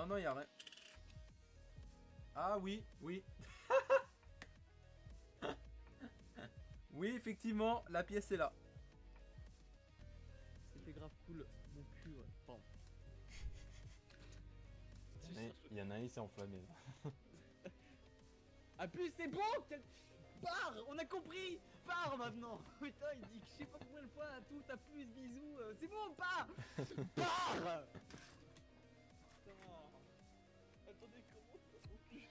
non, il y a rien. Ah oui, oui. Oui, effectivement, la pièce est là. C'était grave cool. Mon cul, ouais. Pardon. Il y en a un, il s'est enflammé. Ah plus c'est bon. Pars. On a compris. Pars maintenant. Putain, il dit que je sais pas combien de fois à tout, t'as plus bisous. C'est bon, pars. Pars. Putain. Attendez, comment ça mon cul.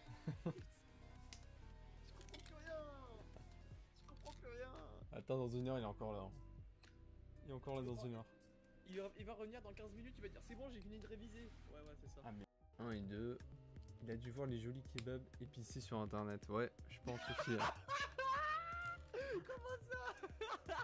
Je comprends plus rien. Je comprends plus rien. Attends, dans une heure, il est encore là. Il est encore là dans une heure. Il va revenir dans 15 minutes, il va dire c'est bon, j'ai fini de réviser. Ouais, c'est ça. Ah, mais 1 et 2. Il a dû voir les jolis kebabs épicés sur internet. Ouais, je pense aussi. Comment ça?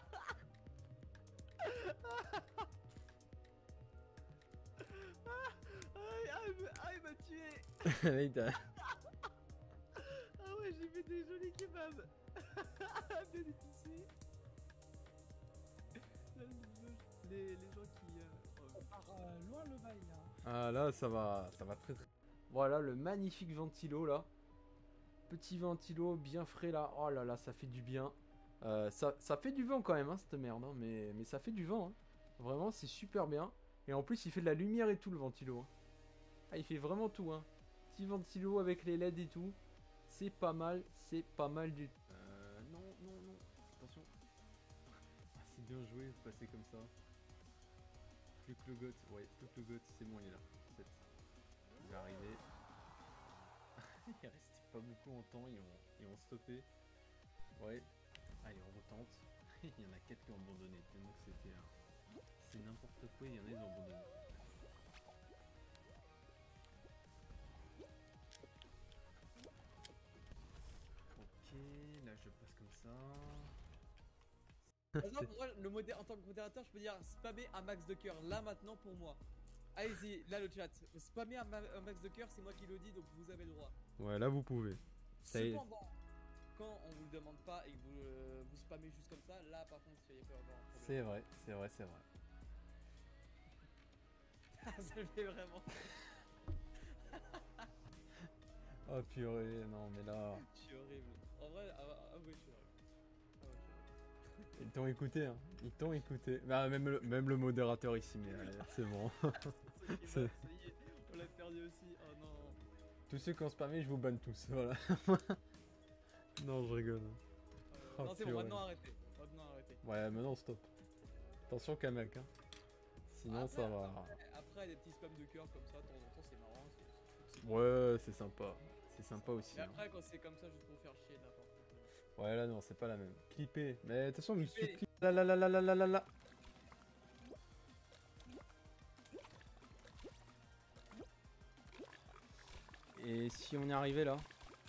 Il m'a tué. Ah ouais, j'ai fait des jolis kebabs. Bien épicés. Les gens qui... On part loin le bail là. Ah là, ça va très très. Voilà le magnifique ventilo là. Petit ventilo bien frais là. Oh là là, ça fait du bien. Ça fait du vent quand même, hein, cette merde. Hein, mais ça fait du vent. Hein. Vraiment, c'est super bien. Et en plus, il fait de la lumière et tout le ventilo. Hein. Ah, il fait vraiment tout. Hein. Petit ventilo avec les LED et tout. C'est pas mal du. Non. Attention. Ah, c'est bien joué, de passer comme ça. Plus que le goth, ouais, plus que le goth, c'est bon, il est là. 7. Il va arriver. Il restait pas beaucoup en temps, ils ont stoppé. Ouais. Allez, on retente. Il y en a 4 qui ont abandonné, tellement que c'était... C'est n'importe quoi, il y en a ils ont abandonné. Ok, là je passe comme ça. En tant que modérateur, je peux dire spammer un max de cœur là maintenant pour moi. Allez-y, là le chat. Spammer un max de cœur, c'est moi qui le dis donc vous avez le droit. Ouais, là vous pouvez. Cependant, quand on vous le demande pas et que vous spammez juste comme ça, là par contre, il peut y avoir un problème. C'est vrai. Ça le fait vraiment. Oh purée, non mais là... Je suis horrible. En vrai, oui, je suis horrible. Ils t'ont écouté, hein. Ils t'ont écouté. Bah, même le modérateur ici, mais c'est bon. Ça y est, on l'a perdu aussi. Oh non. Tous ceux qui ont spammé, je vous banne tous. Voilà. Non, je rigole. Oh, non, c'est bon, maintenant arrêtez. Ouais, maintenant stop. Attention, Kamek. Hein. Sinon, après, ça va. Après, des petits spams de cœur comme ça, de temps en temps, c'est marrant. Ouais, c'est sympa. C'est sympa aussi. Mais après, quand c'est comme ça, juste pour faire chier n'importe quoi. Ouais, là, non, c'est pas la même. Clipper. Mais de toute façon, je suis clippé. Là. Et si on est arrivé là?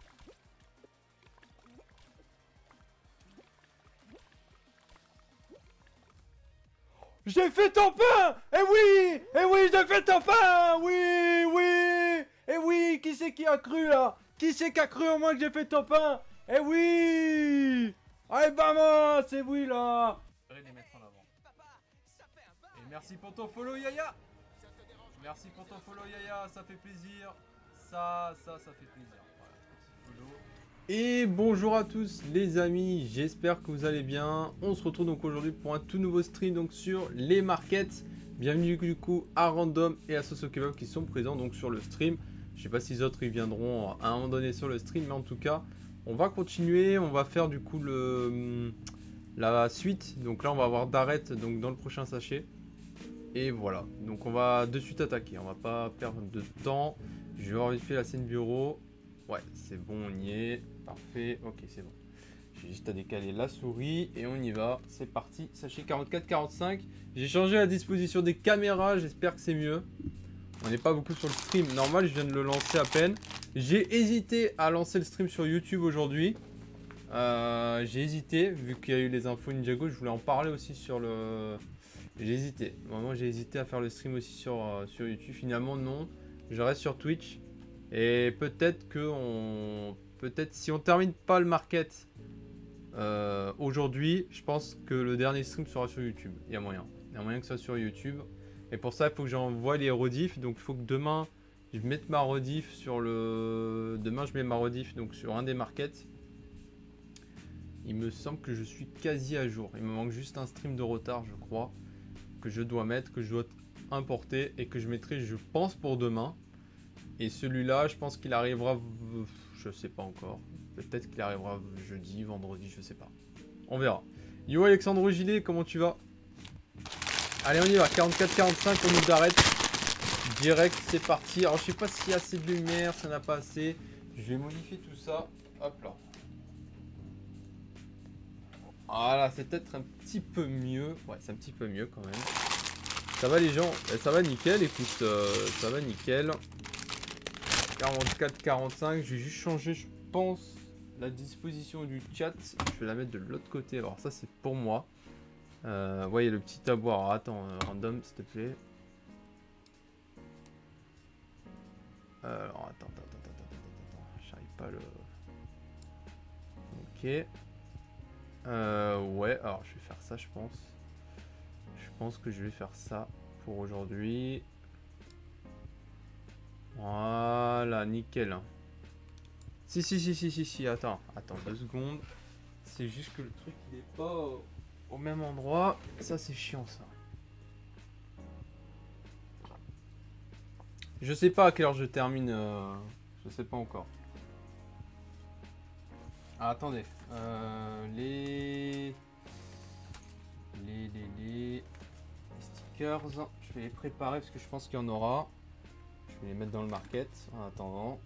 J'ai fait ton pain! Eh oui, j'ai fait ton pain! Oui! Eh oui, qui c'est qui a cru là? Qui c'est qui a cru en moi que j'ai fait ton pain? Eh oui! Allez, vamos! C'est oui là! Je vais les mettre en avant. Et merci pour ton follow, Yaya! Merci pour ton follow, Yaya, ça fait plaisir. Ça fait plaisir. Voilà, petit follow. Et bonjour à tous les amis, j'espère que vous allez bien. On se retrouve donc aujourd'hui pour un tout nouveau stream donc sur les markets. Bienvenue du coup à Random et à Soso Kebab qui sont présents donc sur le stream. Je sais pas si les autres ils viendront à un moment donné sur le stream, mais en tout cas on va continuer. On va faire du coup la suite. Donc là on va avoir Darrett donc dans le prochain sachet. Et voilà, donc on va de suite attaquer, on va pas perdre de temps. Je vais voir vite fait la scène bureau. Ouais, c'est bon, on y est. Parfait, ok, c'est bon. J'ai juste à décaler la souris et on y va. C'est parti, sachet 44-45. J'ai changé la disposition des caméras, j'espère que c'est mieux. On n'est pas beaucoup sur le stream. Normal, je viens de le lancer à peine. J'ai hésité à lancer le stream sur YouTube aujourd'hui. J'ai hésité, vu qu'il y a eu les infos Ninjago, je voulais en parler aussi sur le... J'ai hésité. Vraiment, j'ai hésité à faire le stream aussi sur YouTube. Finalement, non. Je reste sur Twitch. Et peut-être que si on termine pas le market aujourd'hui, je pense que le dernier stream sera sur YouTube. Il y a moyen. Il y a moyen que ce soit sur YouTube. Et pour ça, il faut que j'envoie les rediffs. Donc, il faut que demain, Je vais mettre ma rediff sur le... Demain, je mets ma rediff donc sur un des markets. Il me semble que je suis quasi à jour. Il me manque juste un stream de retard, je crois. Que je dois mettre, que je dois importer et que je mettrai, je pense, pour demain. Et celui-là, je pense qu'il arrivera... Je sais pas encore. Peut-être qu'il arrivera jeudi, vendredi, je sais pas. On verra. Yo Alexandre Gilet, comment tu vas? Allez, on y va. 44-45, on nous arrête. Direct, c'est parti. Alors, je sais pas s'il y a assez de lumière, ça n'a pas assez. Je vais modifier tout ça. Hop là. Voilà, c'est peut-être un petit peu mieux. Ouais, c'est un petit peu mieux quand même. Ça va les gens? Ça va nickel, écoute. Ça va nickel. 44-45. Je vais juste changer, je pense, la disposition du chat. Je vais la mettre de l'autre côté. Alors, ça, c'est pour moi. Ouais, il y a le petit tabou. Alors, attends, random, s'il te plaît. Alors, attends. J'arrive pas à le... Ok. Ouais, alors je vais faire ça, je pense. Je pense que je vais faire ça pour aujourd'hui. Voilà, nickel. Si, attends 2 secondes. C'est juste que le truc, il est pas au même endroit. Ça, c'est chiant, ça. Je sais pas à quelle heure je termine. Je sais pas encore. Ah, attendez. Les stickers. Je vais les préparer parce que je pense qu'il y en aura. Je vais les mettre dans le market en attendant.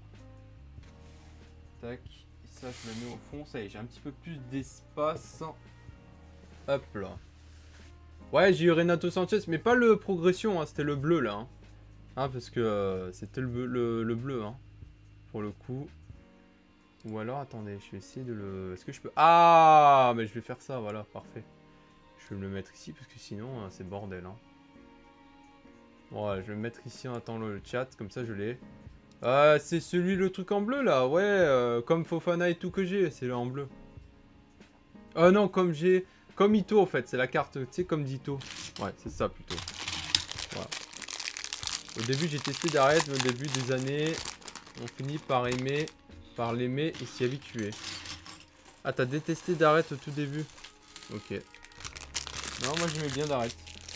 Tac. Et ça, je le mets au fond. Ça y est, j'ai un petit peu plus d'espace. Hop là. Ouais, j'ai eu Renato Sanchez, mais pas le progression, hein, c'était le bleu là. Hein. Ah, parce que c'était le bleu, hein, pour le coup. Ou alors, attendez, je vais essayer de le... Est-ce que je peux... Ah, mais je vais faire ça, voilà, parfait. Je vais me le mettre ici, parce que sinon, c'est bordel. Hein. Bon, ouais, je vais me mettre ici en attendant le chat, comme ça je l'ai. C'est celui, le truc en bleu, là, ouais, comme Fofana et tout que j'ai, c'est là en bleu. Non, comme j'ai... Comme Ito, en fait, c'est la carte, tu sais, comme d'Ito. Ouais, c'est ça, plutôt. Voilà. Au début, j'ai testé d'arrêt, mais au début des années, on finit par aimer, par l'aimer et s'y habituer. Ah, t'as détesté d'arrêt au tout début? Ok. Non, moi j'aimais bien d'arrêt.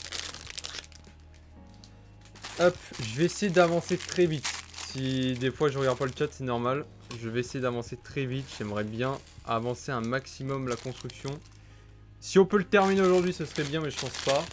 Hop, je vais essayer d'avancer très vite. Si des fois je regarde pas le chat, c'est normal. Je vais essayer d'avancer très vite. J'aimerais bien avancer un maximum la construction. Si on peut le terminer aujourd'hui, ce serait bien, mais je pense pas.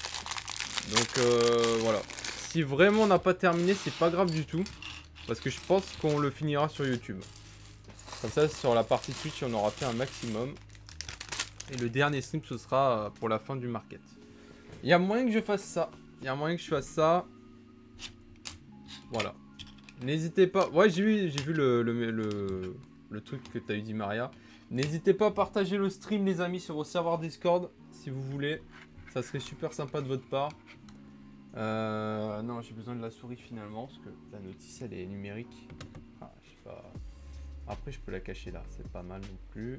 Donc voilà. Si vraiment on n'a pas terminé, c'est pas grave du tout. Parce que je pense qu'on le finira sur YouTube. Comme ça, sur la partie Twitch, on aura fait un maximum. Et le dernier stream, ce sera pour la fin du market. Il y a moyen que je fasse ça. Il y a moyen que je fasse ça. Voilà. N'hésitez pas. Ouais, j'ai vu le truc que tu as eu dit, Maria. N'hésitez pas à partager le stream, les amis, sur vos serveurs Discord, si vous voulez. Ça serait super sympa de votre part. Non, j'ai besoin de la souris finalement, parce que la notice, elle est numérique. Ah, je sais pas. Après, je peux la cacher là, c'est pas mal non plus.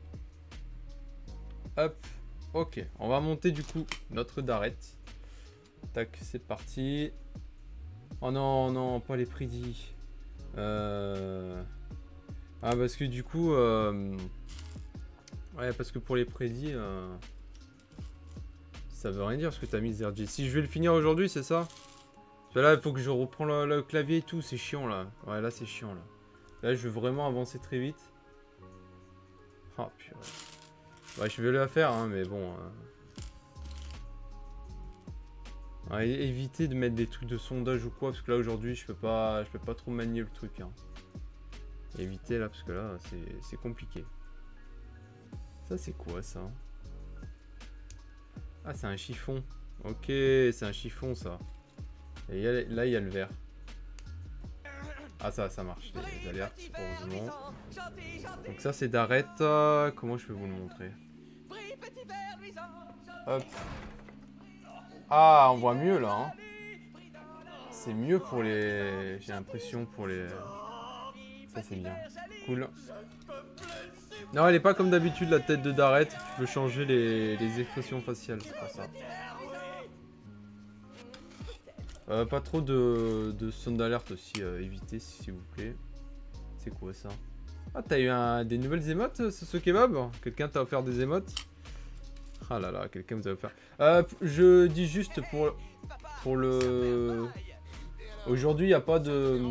Hop, ok. On va monter du coup notre darette. Tac, c'est parti. Oh non, non, pas les prédits. Ah, parce que du coup... Ouais, parce que pour les prédits... Ça veut rien dire ce que t'as mis, Zergy. Si je vais le finir aujourd'hui, c'est ça? Parce que là, il faut que je reprends le clavier et tout. C'est chiant, là. Ouais, là, c'est chiant, là. Là, je veux vraiment avancer très vite. Ah, purée. Ouais, je vais la faire, hein, mais bon... Ouais, éviter de mettre des trucs de sondage ou quoi, parce que là, aujourd'hui, je peux pas trop manier le truc, hein. Éviter, là, parce que là, c'est compliqué. Ça, c'est quoi, ça? Ah, c'est un chiffon. Ok, c'est un chiffon, ça. Et là, il y a le vert. Ah, ça marche. Les alertes, heureusement. Donc ça, c'est d'arrêt. Comment je peux vous le montrer? Hop. Ah, on voit mieux, là. Hein. C'est mieux pour les... J'ai l'impression pour les... Ça, c'est bien. Cool. Non, elle est pas comme d'habitude la tête de Darret. Tu peux changer les expressions faciales, c'est pour ça. Pas trop de son d'alerte aussi, évitez s'il vous plaît. C'est quoi ça? Ah, t'as eu des nouvelles émotes, ce kebab? Quelqu'un t'a offert des émotes? Ah là là, quelqu'un vous a offert. Je dis juste pour le... Aujourd'hui, il n'y a pas de...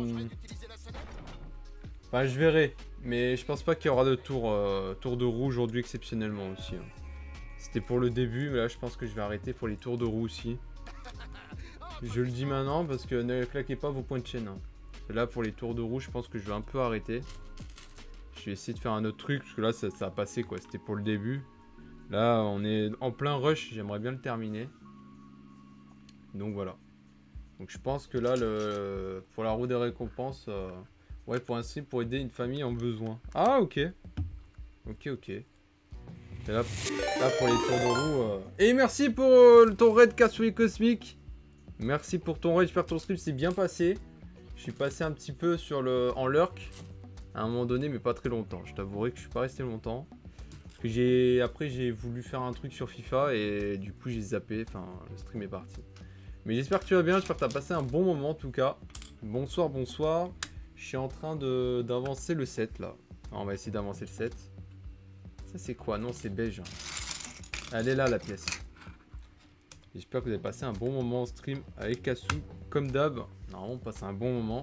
Enfin, je verrai. Mais je pense pas qu'il y aura de tour de roue aujourd'hui exceptionnellement aussi. Hein. C'était pour le début, mais là je pense que je vais arrêter pour les tours de roue aussi. Je le dis maintenant parce que ne claquez pas vos points de chaîne. Hein. Là pour les tours de roue, je pense que je vais un peu arrêter. Je vais essayer de faire un autre truc parce que là ça a passé quoi. C'était pour le début. Là on est en plein rush, j'aimerais bien le terminer. Donc voilà. Donc je pense que là pour la roue des récompenses, ouais pour un stream pour aider une famille en besoin. Ah ok. Ok. Et là pour les tours de roue. Et merci pour ton raid Cassouille Cosmique. Merci pour ton raid, j'espère que ton stream s'est bien passé. Je suis passé un petit peu en lurk à un moment donné, mais pas très longtemps. Je t'avouerai que je suis pas resté longtemps. Parce que après j'ai voulu faire un truc sur FIFA et du coup j'ai zappé. Enfin, le stream est parti. Mais j'espère que tu vas bien, j'espère que tu as passé un bon moment en tout cas. Bonsoir. Je suis en train d'avancer le 7 là. Alors, on va essayer d'avancer le 7. Ça c'est quoi? Non, c'est beige. Elle est là la pièce. J'espère que vous avez passé un bon moment en stream avec Kassou, comme d'hab. Normalement, on passe un bon moment.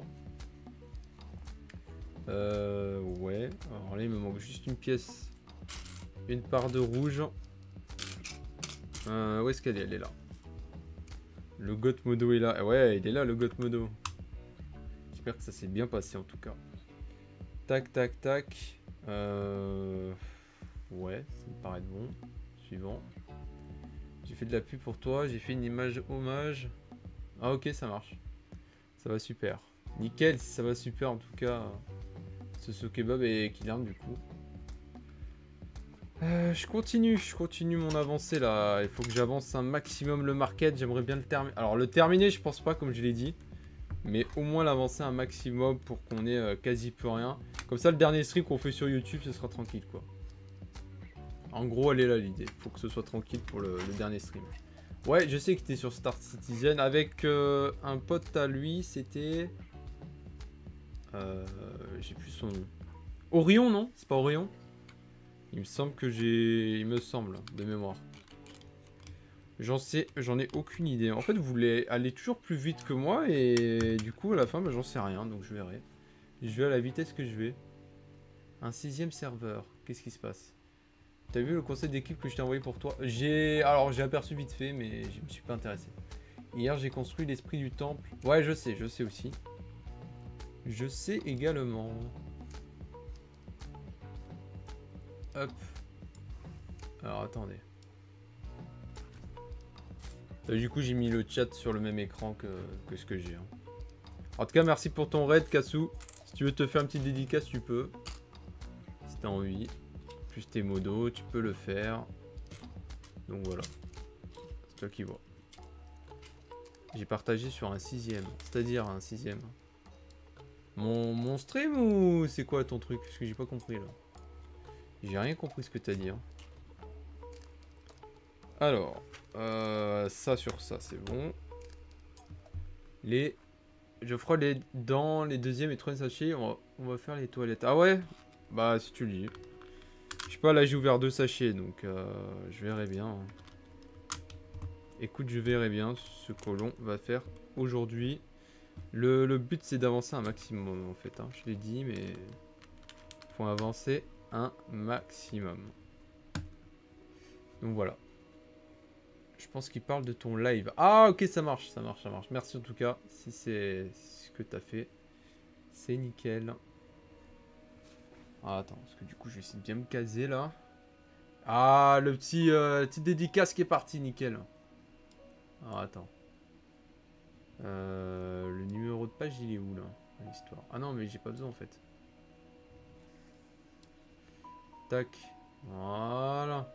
Ouais. Alors là, il me manque juste une pièce. Une part de rouge. Où est-ce qu'elle est? Elle est là. Le Gotmodo est là. Ouais, il est là, le Gotmodo. J'espère que ça s'est bien passé, en tout cas. Tac. Ouais, ça me paraît bon. Suivant. J'ai fait de la pub pour toi, j'ai fait une image hommage. Ah ok, ça marche. Ça va super. Nickel, si ça va super en tout cas. Ce kebab et Killarn du coup. Je continue mon avancée là. Il faut que j'avance un maximum le market, j'aimerais bien le terminer. Alors le terminer je pense pas comme je l'ai dit. Mais au moins l'avancer un maximum pour qu'on ait quasi plus rien. Comme ça le dernier stream qu'on fait sur YouTube ce sera tranquille quoi. En gros, elle est là l'idée. Faut que ce soit tranquille pour le dernier stream. Ouais, je sais que t'es sur Star Citizen avec un pote à lui. C'était... j'ai plus son nom. Orion, non? C'est pas Orion? Il me semble que j'ai... Il me semble, de mémoire. J'en ai aucune idée. En fait, vous voulez aller toujours plus vite que moi. Et du coup, à la fin, bah, j'en sais rien. Donc, je verrai. Je vais à la vitesse que je vais. Un 6ème serveur. Qu'est-ce qui se passe? T'as vu le conseil d'équipe que je t'ai envoyé pour toi? Alors j'ai aperçu vite fait, mais je me suis pas intéressé. Hier j'ai construit l'esprit du temple. Ouais, je sais aussi. Je sais également. Hop. Alors attendez. Du coup j'ai mis le chat sur le même écran que ce que j'ai. Hein. En tout cas merci pour ton raid Kassou. Si tu veux te faire une petite dédicace tu peux. Si t'as envie. Plus tes modos, tu peux le faire. Donc voilà. C'est toi qui vois. J'ai partagé sur un 6ème. C'est-à-dire un 6ème. Mon stream ou c'est quoi ton truc? Parce que j'ai pas compris là. J'ai rien compris ce que t'as dit. Hein. Alors. Ça sur ça, c'est bon. Je ferai dans les 2e et 3e sachets. On va faire les toilettes. Ah ouais? Bah si tu le dis. Je sais pas, là j'ai ouvert 2 sachets, donc je verrai bien. Écoute, je verrai bien ce que l'on va faire aujourd'hui. Le but c'est d'avancer un maximum en fait. Hein. Je l'ai dit, mais faut avancer un maximum. Donc voilà. Je pense qu'il parle de ton live. Ah ok, ça marche. Merci en tout cas, si c'est ce que tu as fait. C'est nickel. Ah, attends, parce que du coup, je vais essayer de bien me caser là. Ah, le petit dédicace qui est parti, nickel. Ah, attends. Le numéro de page, il est où là? L'histoire. Ah non, mais j'ai pas besoin en fait. Tac. Voilà.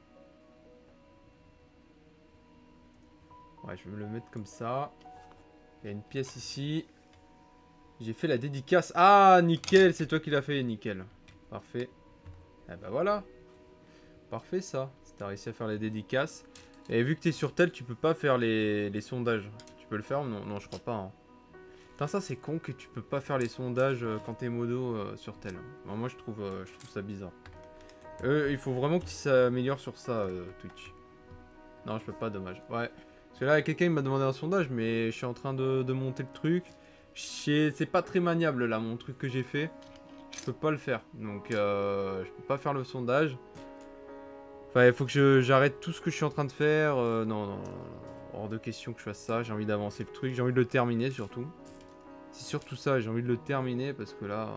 Ouais, je vais me le mettre comme ça. Il y a une pièce ici. J'ai fait la dédicace. Ah, nickel, c'est toi qui l'as fait, nickel. Parfait. Et bah voilà. Parfait ça. Si t'as réussi à faire la dédicace. Et vu que t'es sur tel, tu peux pas faire les sondages. Tu Tu peux le faire? Non, non, je crois pas. Hein. Putain, ça c'est con que tu peux pas faire les sondages quand t'es modo sur tel. Bon, moi je trouve ça bizarre. Il faut vraiment que tu s'améliores sur ça, Twitch. Non, je peux pas, dommage. Ouais. Parce que là, quelqu'un m'a demandé un sondage, mais je suis en train de monter le truc. C'est pas très maniable là, mon truc que j'ai fait. Je peux pas le faire. Donc, je peux pas faire le sondage. Enfin, il faut que j'arrête tout ce que je suis en train de faire. Non, non, non, hors de question que je fasse ça. J'ai envie d'avancer le truc. J'ai envie de le terminer surtout. C'est surtout ça. J'ai envie de le terminer parce que là...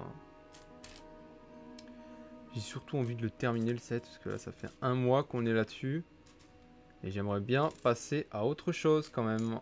J'ai surtout envie de le terminer le set. Parce que là, ça fait 1 mois qu'on est là-dessus. Et j'aimerais bien passer à autre chose quand même.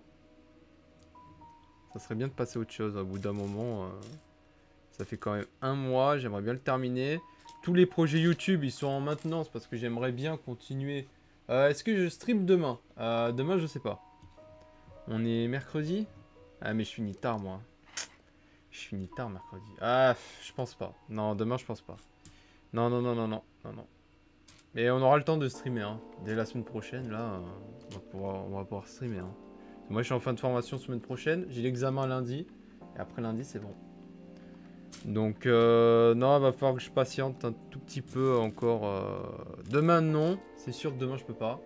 Ça serait bien de passer à autre chose au bout d'un moment. Ça fait quand même 1 mois. J'aimerais bien le terminer. Tous les projets YouTube, ils sont en maintenance parce que j'aimerais bien continuer. Est-ce que je stream demain? Demain, je sais pas. On est mercredi? Ah, mais je finis tard, moi. Je finis tard mercredi. Ah, je pense pas. Non, demain, je pense pas. Non, non, non, non, non, non, non. Mais on aura le temps de streamer, hein. Dès la semaine prochaine, là, on va pouvoir streamer, hein. Moi, je suis en fin de formation semaine prochaine. J'ai l'examen lundi. Et après lundi, c'est bon. Donc, non, il va falloir que je patiente un tout petit peu encore. Demain, non. C'est sûr que demain, je peux pas.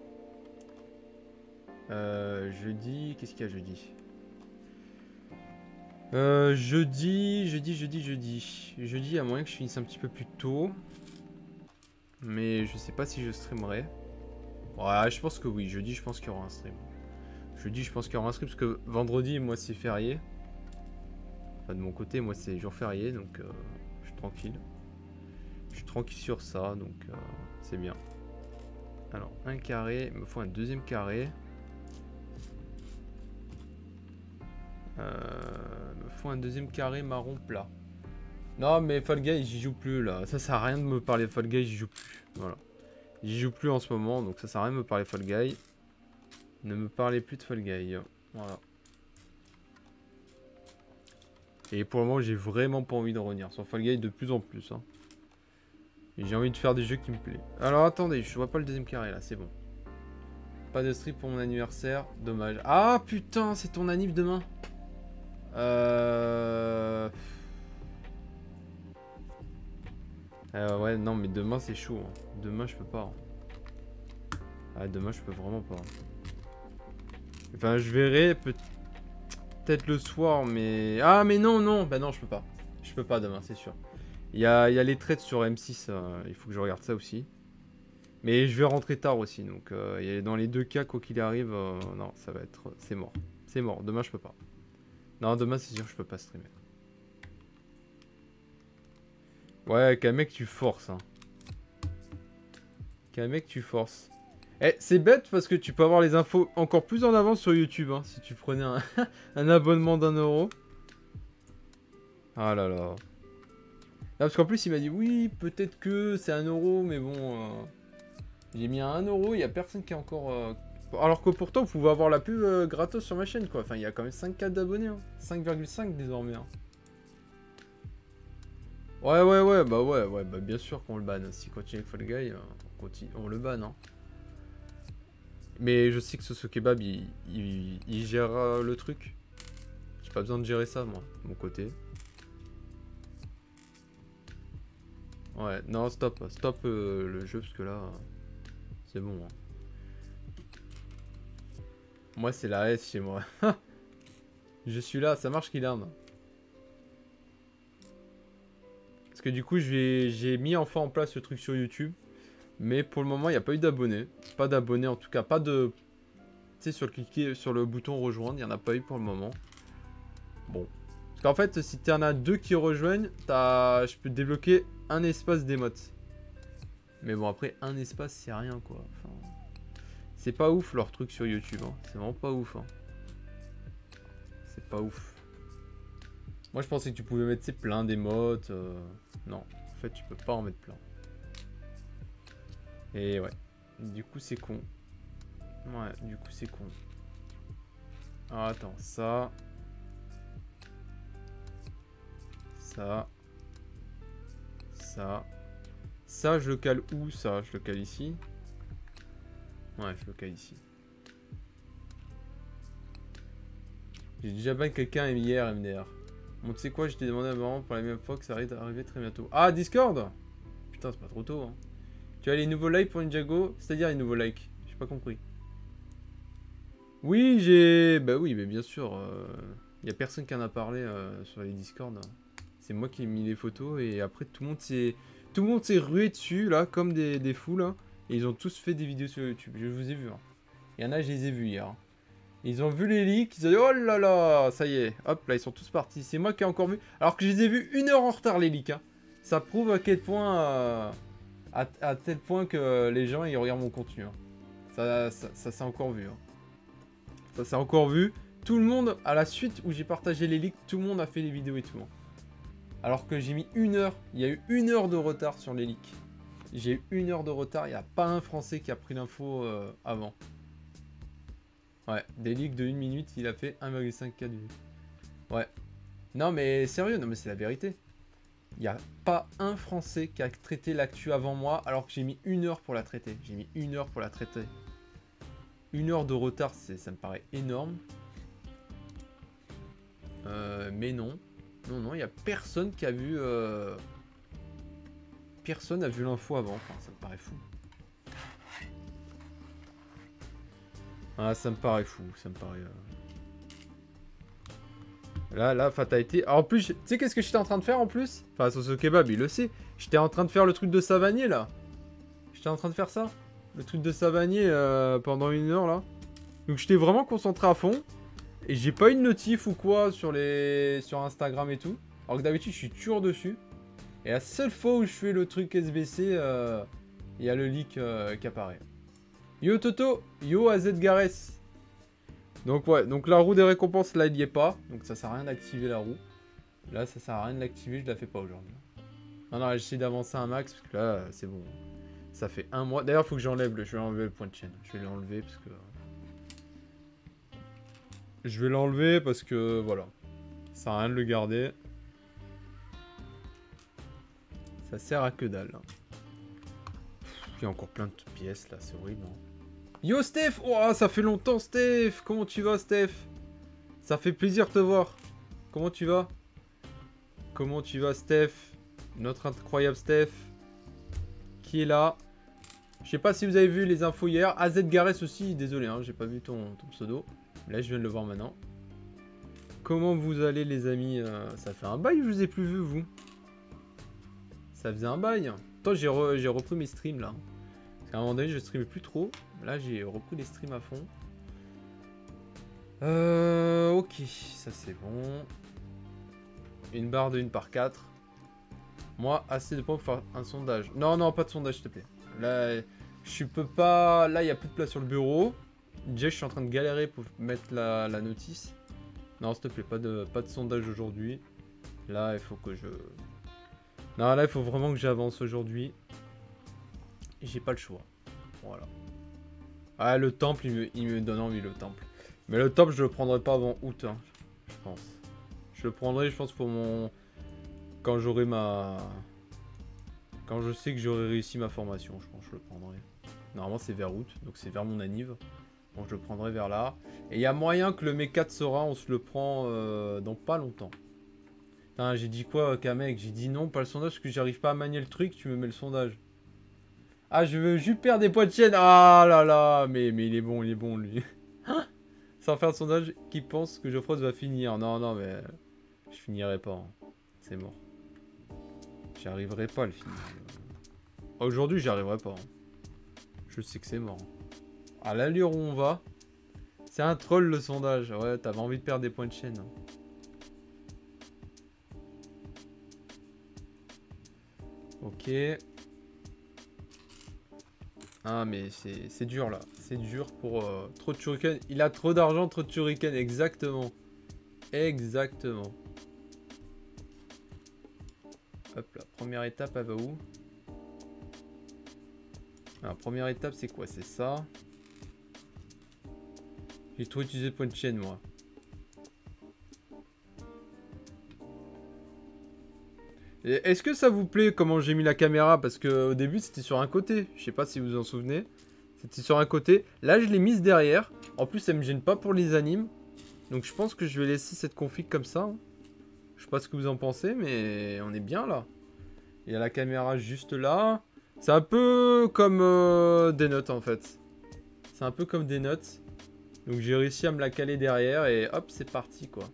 Jeudi, qu'est-ce qu'il y a jeudi? Jeudi, il y a moyen que je finisse un petit peu plus tôt. Mais je sais pas si je streamerai. Ouais, je pense que oui. Jeudi, je pense qu'il y aura un stream. Jeudi, je pense qu'il y aura un stream parce que vendredi, moi, c'est férié. Enfin, de mon côté, moi, c'est jour férié, donc je suis tranquille. Je suis tranquille sur ça, donc c'est bien. Alors, un carré. Il me faut un deuxième carré. Il me faut un deuxième carré marron plat. Non, mais Fall Guy, j'y joue plus, là. Ça sert à rien de me parler de Fall Guy, j'y joue plus. Voilà. J'y joue plus en ce moment, donc ça sert à rien de me parler de Fall Guy. Ne me parlez plus de Fall Guy. Voilà. Et pour le moment, j'ai vraiment pas envie de revenir sur Fall Guy de plus en plus. Hein. Et j'ai envie de faire des jeux qui me plaisent. Alors, attendez, je vois pas le deuxième carré, là, c'est bon. Pas de strip pour mon anniversaire, dommage. Ah, putain, c'est ton anniv demain. Ouais, non, mais demain, c'est chaud. Hein. Demain, je peux pas. Hein. Ah, demain, je peux vraiment pas. Enfin, je verrai peut-être le soir, mais... Ah, mais non, non. Bah non, je peux pas. Je peux pas demain, c'est sûr. Il y a les trades sur M6. Il faut que je regarde ça aussi. Mais je vais rentrer tard aussi. Donc, dans les deux cas, quoi qu'il arrive, non, ça va être... C'est mort. C'est mort. Demain, je peux pas. Non, demain, c'est sûr que je peux pas streamer. Ouais, Kamek, tu forces. Hein. Kamek, tu forces. Eh, c'est bête parce que tu peux avoir les infos encore plus en avance sur YouTube. Hein, si tu prenais un abonnement d'1 €. Ah là là. Ah, parce qu'en plus, il m'a dit oui, peut-être que c'est 1 €, mais bon. J'ai mis à 1 €, il n'y a personne qui est encore. Alors que pourtant, vous pouvez avoir la pub gratos sur ma chaîne, quoi. Enfin, il y a quand même 5K d'abonnés. Hein. 5,5 désormais. Hein. Ouais, bah bien sûr qu'on le banne. Si continue avec Fall Guy, on le banne. Hein. Mais je sais que ce kebab, il gère le truc. J'ai pas besoin de gérer ça, moi, de mon côté. Ouais, non, stop le jeu, parce que là, c'est bon. Hein. Moi, c'est la S chez moi. Je suis là, ça marche qu'il arme. Parce que du coup, j'ai mis enfin en place le truc sur YouTube. Mais pour le moment, il n'y a pas eu d'abonnés. Pas d'abonnés, en tout cas, pas de... Tu sais, cliquer sur le bouton rejoindre, il n'y en a pas eu pour le moment. Bon. Parce qu'en fait, si tu en as 2 qui rejoignent, je peux débloquer un espace d'émote. Mais bon, après, un espace, c'est rien, quoi. Enfin, c'est pas ouf, leur truc sur YouTube. Hein. C'est vraiment pas ouf. Hein. C'est pas ouf. Moi, je pensais que tu pouvais mettre plein d'émotes. Non, en fait, tu peux pas en mettre plein. Et ouais. Du coup, c'est con. Ouais, du coup, c'est con. Alors, attends, ça. Ça. Ça. Ça, je le cale où, ça? Je le cale ici. Ouais, je le cale ici. J'ai déjà ban quelqu'un hier, MDR. Bon, tu sais quoi, je t'ai demandé avant pour la même fois que ça arrive d'arriver très bientôt. Ah, Discord! Putain, c'est pas trop tôt, hein. Tu as les nouveaux likes pour Ninjago? C'est-à-dire les nouveaux likes? J'ai pas compris. Oui, j'ai... Bah oui, mais bien sûr. Y a personne qui en a parlé sur les Discord. C'est moi qui ai mis les photos et après tout le monde s'est... Tout le monde s'est rué dessus, là, comme des fous, là. Et ils ont tous fait des vidéos sur YouTube. Je vous ai vu, hein. Il y en a, je les ai vus hier. Hein. Ils ont vu les leaks, ils ont dit oh là là, ça y est. Hop, là, ils sont tous partis. C'est moi qui ai encore vu. Alors que je les ai vus 1 heure en retard, les leaks. Hein. Ça prouve à quel point... à tel point que les gens, ils regardent mon contenu. Hein. Ça s'est encore vu. Hein. Ça s'est encore vu. Tout le monde, à la suite où j'ai partagé les leaks, tout le monde a fait les vidéos et tout. Hein. Alors que j'ai mis 1 heure. Il y a eu 1 heure de retard sur les leaks. J'ai eu 1 heure de retard. Il n'y a pas un Français qui a pris l'info avant. Ouais, des leaks de 1 minute, il a fait 1,5K de vues. Ouais. Non mais sérieux, non mais c'est la vérité. Il n'y a pas un Français qui a traité l'actu avant moi alors que j'ai mis 1 heure pour la traiter. J'ai mis 1 heure pour la traiter. 1 heure de retard, ça me paraît énorme. Mais non. Non, non, il n'y a personne qui a vu... Personne n'a vu l'info avant. Enfin, ça me paraît fou. Ah, ça me paraît fou. Ça me paraît... Là, fatalité. Alors, en plus, tu sais qu'est-ce que j'étais en train de faire en plus? Enfin, Soso Kebab, il le sait. J'étais en train de faire le truc de Savanier, là. J'étais en train de faire ça. Le truc de Savanier pendant 1 heure, là. Donc, j'étais vraiment concentré à fond. Et j'ai pas eu de notif ou quoi sur Instagram et tout. Alors que d'habitude, je suis toujours dessus. Et la seule fois où je fais le truc SBC, il y a le leak qui apparaît. Yo Toto, yo AZ Gareth. Donc ouais, donc la roue des récompenses, là, il y est pas. Donc ça sert à rien d'activer la roue. Là, ça sert à rien de l'activer, je la fais pas aujourd'hui. Non, non, j'essaie d'avancer un max, parce que là, c'est bon. Ça fait 1 mois. D'ailleurs, il faut que j'enlève je vais enlever le point de chaîne. Je vais l'enlever, parce que... Je vais l'enlever, parce que, voilà. Ça sert à rien de le garder. Ça sert à que dalle. Hein. Il y a encore plein de pièces, là, c'est horrible. Hein. Yo Steph! Oh, ça fait longtemps Steph! Comment tu vas Steph? Ça fait plaisir de te voir. Comment tu vas? Comment tu vas Steph? Notre incroyable Steph. Qui est là? Je sais pas si vous avez vu les infos hier. AZ Gareth aussi, désolé, hein, j'ai pas vu ton pseudo. Là je viens de le voir maintenant. Comment vous allez les amis? Ça fait un bail que je vous ai plus vu vous. Ça faisait un bail. Attends, j'ai repris mes streams là. Parce qu'à un moment donné je streamais plus trop. Là, j'ai repris les streams à fond. Ok, ça c'est bon. Une barre de 1 par 4. Moi, assez de points pour faire un sondage. Non, non, pas de sondage, s'il te plaît. Là, je peux pas... Là, il n'y a plus de place sur le bureau. Déjà, je suis en train de galérer pour mettre la notice. Non, s'il te plaît, pas de sondage aujourd'hui. Là, il faut que je... Non, là, il faut vraiment que j'avance aujourd'hui. J'ai pas le choix. Voilà. Ah, le temple, il me donne envie, le temple. Mais le temple, je le prendrai pas avant août, hein, je pense. Je le prendrai, je pense, pour mon... Quand j'aurai ma... Quand je sais que j'aurai réussi ma formation, je pense que je le prendrai. Normalement, c'est vers août, donc c'est vers mon anniv. Donc je le prendrai vers là. Et il y a moyen que le Mech 4 Sora, on se le prend dans pas longtemps. Putain, j'ai dit quoi, Kamek? J'ai dit non, pas le sondage, parce que j'arrive pas à manier le truc, tu me mets le sondage. Ah, je veux juste perdre des points de chaîne. Ah là là, mais il est bon, lui. Sans faire de sondage, qui pense que Geoffroy va finir? Non, non, mais je finirai pas. Hein. C'est mort. J'arriverai pas à le finir. Aujourd'hui, j'y arriverai pas. Hein. Je sais que c'est mort. À l'allure où on va, c'est un troll le sondage. Ouais, t'avais envie de perdre des points de chaîne. Hein. Ok. Ah mais c'est dur là, c'est dur pour trop de shuriken. Il a trop d'argent, trop de shuriken, exactement. Exactement. Hop là, première étape, elle va où? Alors première étape c'est quoi? C'est ça. J'ai trop utilisé de point de chaîne moi. Est-ce que ça vous plaît comment j'ai mis la caméra? Parce qu'au début c'était sur un côté. Je sais pas si vous vous en souvenez. C'était sur un côté. Là je l'ai mise derrière. En plus elle me gêne pas pour les animes. Donc je pense que je vais laisser cette config comme ça. Hein. Je sais pas ce que vous en pensez, mais on est bien là. Il y a la caméra juste là. C'est un peu comme des notes en fait. C'est un peu comme des notes. Donc j'ai réussi à me la caler derrière et hop, c'est parti quoi.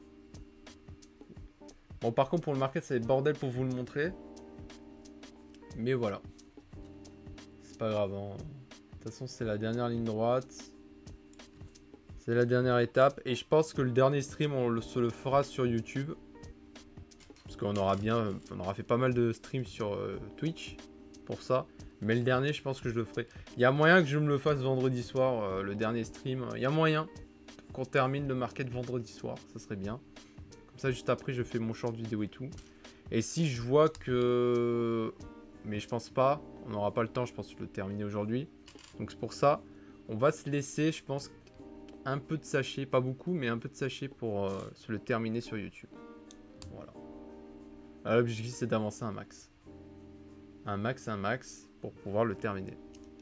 Bon, par contre, pour le market, c'est bordel pour vous le montrer. Mais voilà. C'est pas grave. Hein. De toute façon, c'est la dernière ligne droite. C'est la dernière étape. Et je pense que le dernier stream, se le fera sur YouTube. Parce qu'on aura on aura fait pas mal de streams sur Twitch. Pour ça. Mais le dernier, je pense que je le ferai. Il y a moyen que je me le fasse vendredi soir. Le dernier stream. Il y a moyen qu'on termine le market vendredi soir. Ça serait bien. Ça, juste après, je fais mon short vidéo et tout. Et si je vois que... Mais je pense pas. On n'aura pas le temps, je pense, de le terminer aujourd'hui. Donc c'est pour ça. On va se laisser, je pense, un peu de sachet. Pas beaucoup, mais un peu de sachet pour se le terminer sur YouTube. Voilà. L'objectif, c'est d'avancer un max. Un max pour pouvoir le terminer.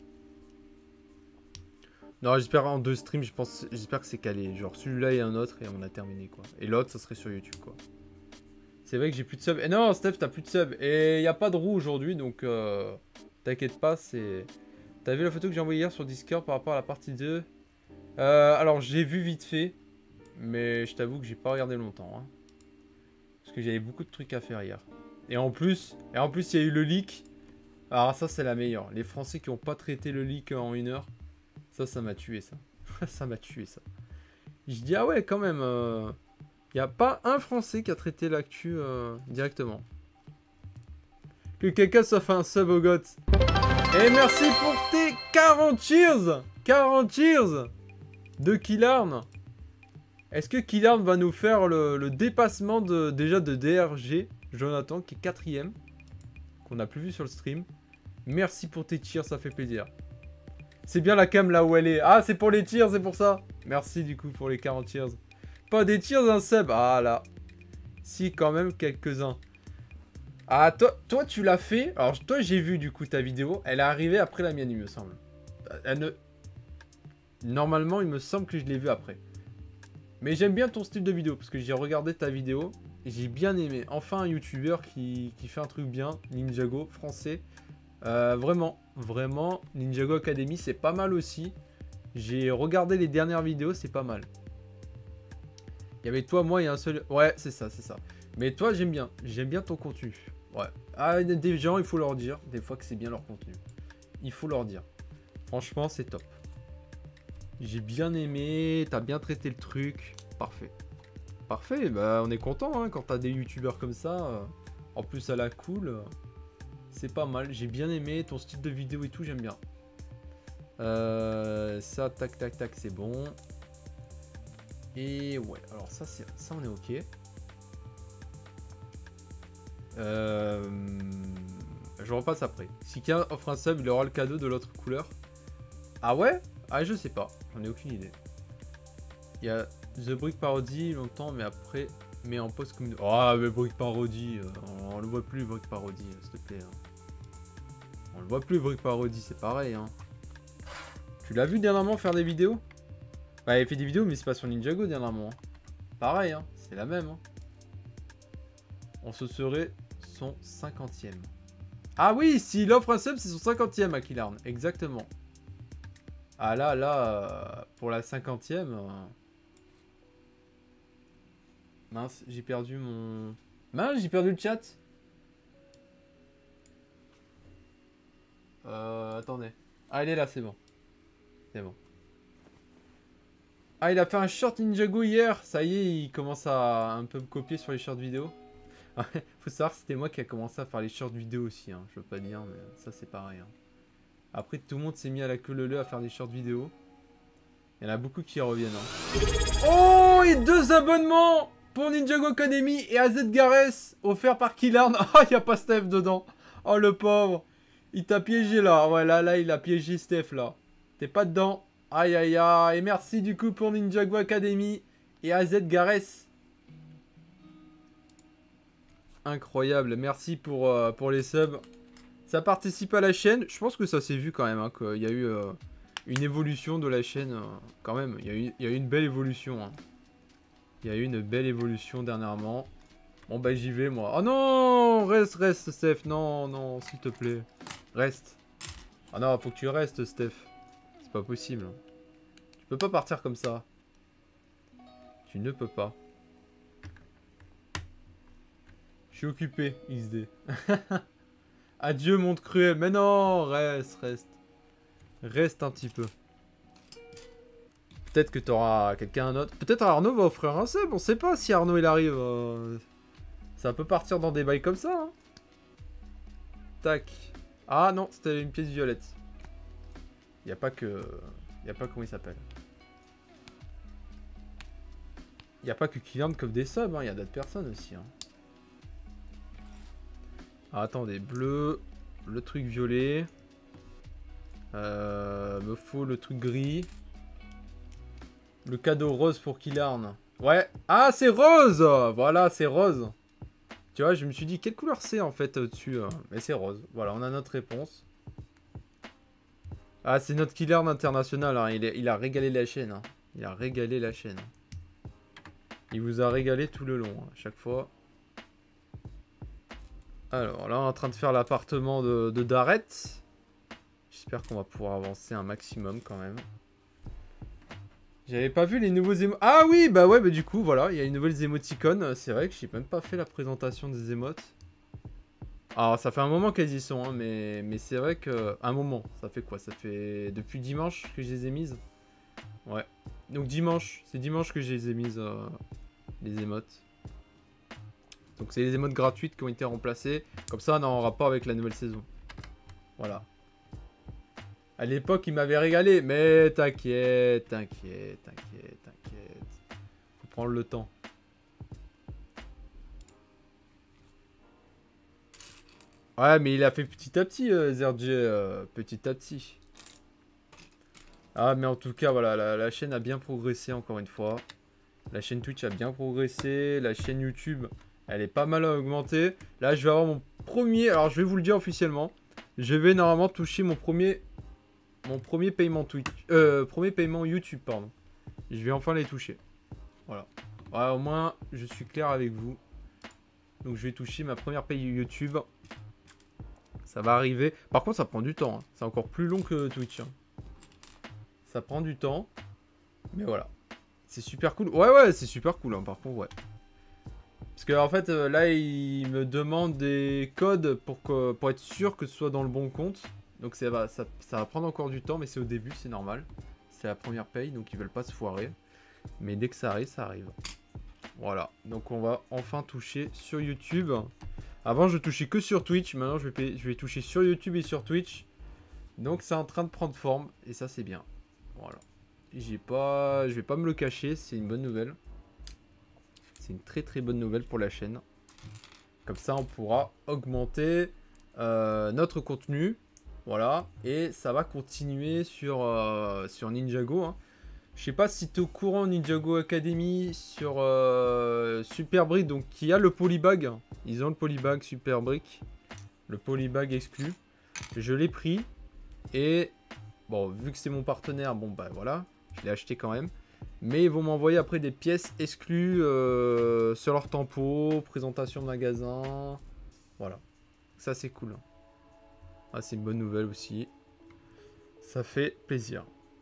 Non, j'espère en 2 streams, j'espère que c'est calé. Genre celui-là et un autre et on a terminé quoi. Et l'autre, ça serait sur YouTube quoi. C'est vrai que j'ai plus de sub. Et non, Steph, t'as plus de sub. Et il n'y a pas de roue aujourd'hui, donc t'inquiète pas, c'est... T'as vu la photo que j'ai envoyée hier sur Discord par rapport à la partie 2 alors, j'ai vu vite fait, mais je t'avoue que j'ai pas regardé longtemps. Hein. Parce que j'avais beaucoup de trucs à faire hier. Et en plus, il y a eu le leak. Alors ça, c'est la meilleure. Les Français qui n'ont pas traité le leak en 1 heure. Ça m'a tué, ça. Ça m'a tué, ça. Je dis, ah ouais, quand même. Il n'y a pas un Français qui a traité l'actu directement. Que quelqu'un soit fait un sub au GOT. Et merci pour tes 40 cheers. 40 cheers de Killarn. Est-ce que Killarn va nous faire le dépassement déjà de DRG, Jonathan, qui est 4ème. Qu'on n'a plus vu sur le stream. Merci pour tes cheers, ça fait plaisir. C'est bien la cam là où elle est. Ah, c'est pour les tirs, c'est pour ça. Merci du coup pour les 40 tirs. Pas des tirs d'un sub. Ah là. Si, quand même quelques-uns. Ah, toi tu l'as fait. Alors, toi, j'ai vu du coup ta vidéo. Elle est arrivée après la mienne, il me semble. Normalement, il me semble que je l'ai vue après. Mais j'aime bien ton style de vidéo. Parce que j'ai regardé ta vidéo. Et j'ai bien aimé. Enfin, un youtubeur qui fait un truc bien. Ninjago, français. Vraiment, Ninjago Academy, c'est pas mal aussi. J'ai regardé les dernières vidéos, c'est pas mal. Il y avait toi, moi, il y a un seul... Ouais, c'est ça. Mais toi, j'aime bien ton contenu. Ouais. Ah, des gens, il faut leur dire, des fois, que c'est bien leur contenu. Il faut leur dire. Franchement, c'est top. J'ai bien aimé, t'as bien traité le truc. Parfait. Parfait, bah on est content, hein, quand t'as des youtubeurs comme ça. En plus, à la cool... C'est pas mal, j'ai bien aimé ton style de vidéo et tout, j'aime bien. Ça, tac, c'est bon. Et ouais, alors ça, on est ok. Je repasse après. Si quelqu'un offre un sub, il aura le cadeau de l'autre couleur. Ah ouais? Ah, je sais pas, j'en ai aucune idée. Il y a The Brick Parody longtemps, mais après, mais en post comme... Ah, mais Brick Parody, on le voit plus, Brick Parody, s'il te plaît. Hein. On le voit plus, Brick Parody, c'est pareil. Hein. Tu l'as vu dernièrement faire des vidéos? Bah, il fait des vidéos, mais c'est pas sur Ninjago dernièrement. Hein. Pareil, hein, c'est la même. Hein. On se serait son 50ème. Ah oui, s'il offre un sub, c'est son 50ème à Killarn. Exactement. Ah là, pour la 50ème... Mince, j'ai perdu mon... Mince, j'ai perdu le chat. Attendez. Ah, il est là, c'est bon. C'est bon. Ah, il a fait un short Ninjago hier. Ça y est, il commence à un peu me copier sur les shorts vidéo. Faut savoir que c'était moi qui a commencé à faire les shorts vidéo aussi. Hein. Je veux pas dire, mais ça, c'est pareil. Hein. Après, tout le monde s'est mis à la queue leu à faire des shorts vidéo. Il y en a beaucoup qui reviennent. Hein. Oh, et 2 abonnements pour Ninjago Academy et AZ Gareth offerts par Killarn. Ah, il n'y a pas Steph dedans. Oh, le pauvre. Il t'a piégé là. Ouais, là, il a piégé Steph là. T'es pas dedans. Aïe, aïe, aïe. Et merci du coup pour Ninjago Academy et AZ Gareth. Incroyable. Merci pour les subs. Ça participe à la chaîne. Je pense que ça s'est vu quand même. Hein, qu'il y a eu une évolution de la chaîne. Quand même. Il y a eu une belle évolution. Hein. Il y a eu une belle évolution dernièrement. Bon bah j'y vais moi. Oh non, reste Steph. Non, non, s'il te plaît. Reste. Ah non, faut que tu restes Steph. C'est pas possible. Tu peux pas partir comme ça. Tu ne peux pas. Je suis occupé, XD. Adieu monde cruel. Mais non, reste. Reste un petit peu. Peut-être que t'auras quelqu'un d'autre. Peut-être Arnaud va offrir un sub. On sait pas si Arnaud il arrive. Ça peut partir dans des bails comme ça. Hein. Tac. Ah non, c'était une pièce violette. Y a pas que... Y a pas comment il s'appelle. Y a pas que Kylian qui offre des subs. Hein. Y a d'autres personnes aussi. Hein. Ah, attendez, bleu. Le truc violet. Me faut le truc gris. Le cadeau rose pour Killarn. Ouais. Ah, c'est rose. Voilà, c'est rose. Tu vois, je me suis dit, quelle couleur c'est en fait au-dessus. Mais c'est rose. Voilà, on a notre réponse. Ah, c'est notre Killarn international. Hein. Il a régalé la chaîne. Hein. Il a régalé la chaîne. Il vous a régalé tout le long, hein, à chaque fois. Alors, là, on est en train de faire l'appartement de Dareth. J'espère qu'on va pouvoir avancer un maximum quand même. J'avais pas vu les nouveaux émotes. Ah oui, bah ouais, bah du coup, voilà, il y a une nouvelle émoticône. C'est vrai que j'ai même pas fait la présentation des émotes. Alors, ça fait un moment qu'elles y sont, hein, mais c'est vrai que... Un moment, ça fait quoi? Ça fait depuis dimanche que je les ai mises. Ouais. Donc dimanche, c'est dimanche que je les ai mises, les émotes. Donc c'est les émotes gratuites qui ont été remplacées. Comme ça, on est en rapport avec la nouvelle saison. Voilà. À l'époque, il m'avait régalé. Mais t'inquiète. Faut prendre le temps. Ouais, mais il a fait petit à petit, Zergy. Petit à petit. Ah, mais en tout cas, voilà. La chaîne a bien progressé, encore une fois. La chaîne Twitch a bien progressé. La chaîne YouTube, elle est pas mal augmentée. Là, je vais avoir mon premier... Alors, je vais vous le dire officiellement. Je vais normalement toucher mon premier paiement Twitch. Premier paiement YouTube, pardon. Je vais enfin les toucher. Voilà. Ouais, au moins, je suis clair avec vous. Donc, je vais toucher ma première paye YouTube. Ça va arriver. Par contre, ça prend du temps. Hein. C'est encore plus long que Twitch. Hein. Ça prend du temps. Mais voilà. C'est super cool. Ouais, c'est super cool. Hein, par contre, ouais. Parce que en fait, là, il me demande des codes pour être sûr que ce soit dans le bon compte. Donc ça va prendre encore du temps, mais c'est au début, c'est normal. C'est la première paye, donc ils veulent pas se foirer. Mais dès que ça arrive, ça arrive. Voilà, donc on va enfin toucher sur YouTube. Avant, je touchais que sur Twitch. Maintenant, je vais toucher sur YouTube et sur Twitch. Donc c'est en train de prendre forme, et ça, c'est bien. Voilà. Je vais pas me le cacher, c'est une bonne nouvelle. C'est une très très bonne nouvelle pour la chaîne. Comme ça, on pourra augmenter notre contenu. Voilà, et ça va continuer sur Ninjago. Hein. Je sais pas si tu es au courant, Ninjago Academy, sur Super Brick, donc qui a le polybag. Ils ont le polybag Super Brick, le polybag exclu. Je l'ai pris, et bon, vu que c'est mon partenaire, bon bah voilà, je l'ai acheté quand même. Mais ils vont m'envoyer après des pièces exclues sur leur tempo, présentation de magasin. Voilà, ça c'est cool. Ah, c'est une bonne nouvelle aussi. Ça fait plaisir.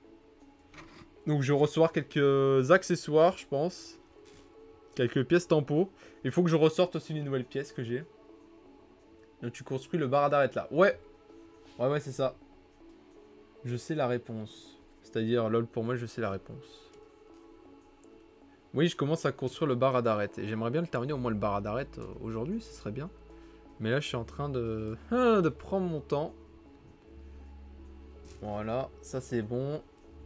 Donc je vais recevoir quelques accessoires, je pense. Quelques pièces tempo. Il faut que je ressorte aussi les nouvelles pièces que j'ai. Donc tu construis le bar à Dareth là. Ouais, c'est ça. Je sais la réponse. C'est-à-dire, lol, pour moi, je sais la réponse. Oui, je commence à construire le bar à Dareth. Et j'aimerais bien le terminer au moins le bar à Dareth aujourd'hui, ce serait bien. Mais là, je suis en train de prendre mon temps. Voilà, ça c'est bon.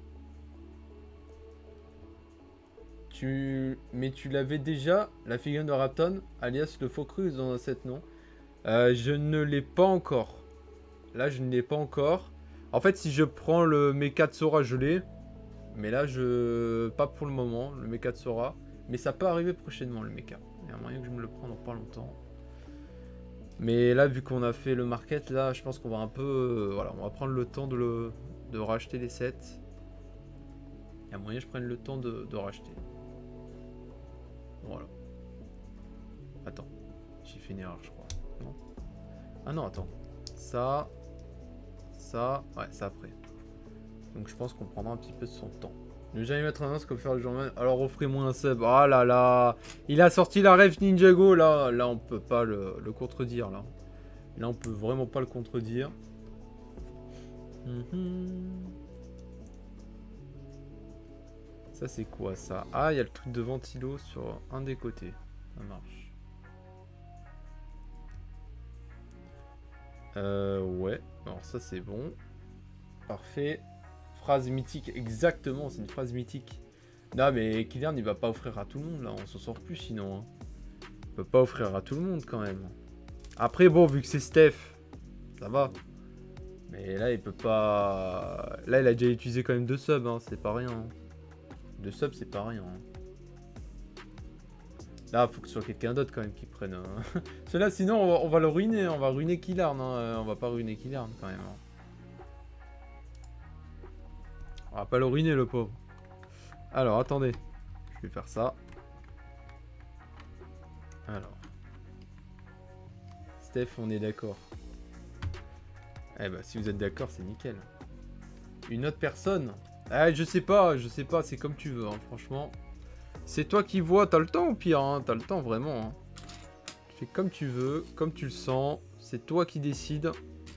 Mais tu l'avais déjà, la figurine de Rapton, alias le Focrux dans cette nom. Je ne l'ai pas encore. Là, je ne l'ai pas encore. En fait, si je prends le mecha de Sora, je l'ai. Mais là, pas pour le moment, le mecha de Sora. Mais ça peut arriver prochainement, le mecha. Il y a un moyen que je me le prenne dans pas longtemps. Mais là, vu qu'on a fait le market, là, je pense qu'on va un peu... voilà, on va prendre le temps de racheter les sets. Il y a moyen que je prenne le temps de racheter. Voilà. Attends. J'ai fait une erreur, je crois. Non. Ah non, attends. Ça. Ça. Ouais, ça après. Donc je pense qu'on prendra un petit peu de son temps. Ne jamais mettre un os comme faire le jour même. Alors offrez-moi un sub. Oh là là. Il a sorti la ref Ninjago. Là on peut pas le contredire. Là on peut vraiment pas le contredire. Ça c'est quoi ça? Ah, il y a le truc de ventilo sur un des côtés. Ça marche. Ouais. Alors ça c'est bon. Parfait. Phrase mythique, exactement, c'est une phrase mythique. Non mais Kylian il va pas offrir à tout le monde là, on s'en sort plus sinon. Hein. Il peut pas offrir à tout le monde quand même. Après bon, vu que c'est Steph, ça va. Mais là il peut pas... Là il a déjà utilisé quand même 2 subs, hein, c'est pas rien. Hein. 2 subs c'est pas rien. Hein. Là faut que ce soit quelqu'un d'autre quand même qui prenne. Hein. Cela sinon on va le ruiner, on va ruiner Kylian. Hein. On va pas ruiner Kylian quand même. Hein. On va pas le ruiner le pauvre. Alors attendez. Je vais faire ça. Alors. Steph, on est d'accord. Eh bah si vous êtes d'accord, c'est nickel. Une autre personne. Ah je sais pas, c'est comme tu veux, hein, franchement. C'est toi qui vois, t'as le temps au pire, hein, t'as le temps vraiment. Hein. Tu fais comme tu veux, comme tu le sens. C'est toi qui décides.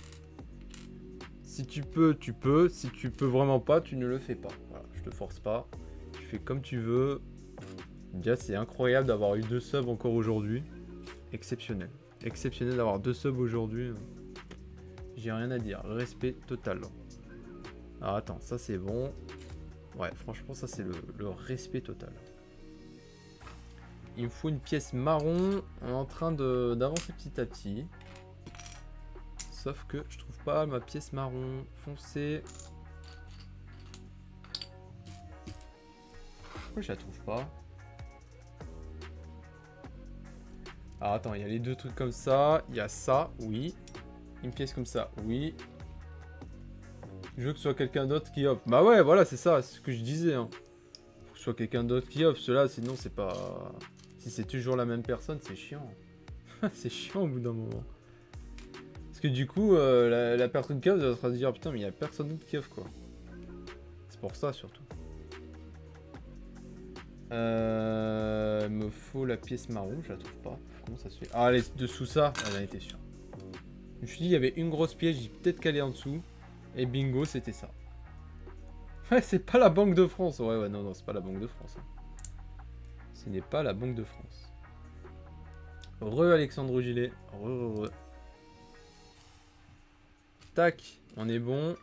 Si tu peux, tu peux. Si tu peux vraiment pas, tu ne le fais pas. Voilà, je te force pas. Tu fais comme tu veux. Déjà, c'est incroyable d'avoir eu 2 subs encore aujourd'hui. Exceptionnel. Exceptionnel d'avoir 2 subs aujourd'hui. J'ai rien à dire. Respect total. Alors attends, ça c'est bon. Ouais, franchement, ça c'est le respect total. Il me faut une pièce marron. On est en train d'avancer petit à petit. Sauf que je trouve pas ma pièce marron foncée. Pourquoi je la trouve pas? Alors attends, il y a les 2 trucs comme ça. Il y a ça, oui. Une pièce comme ça, oui. Je veux que ce soit quelqu'un d'autre qui offre. Bah ouais, voilà, c'est ça, c'est ce que je disais. Hein. Faut que ce soit quelqu'un d'autre qui offre. Cela, sinon c'est pas... Si c'est toujours la même personne, c'est chiant. C'est chiant au bout d'un moment. Parce que du coup, la personne qui offre va se dire putain, mais il y a personne d'autre qui offre quoi. C'est pour ça surtout. Me faut la pièce marron, je la trouve pas. Comment ça se fait? Ah, elle est dessous ça, elle a été sûre. Je me suis dit, il y avait une grosse pièce, j'ai peut-être qu'elle est en dessous. Et bingo, c'était ça. Ouais, c'est pas la Banque de France. Ouais, non, c'est pas la Banque de France. Hein. Ce n'est pas la Banque de France. Alexandre Gilet. Tac, on est bon.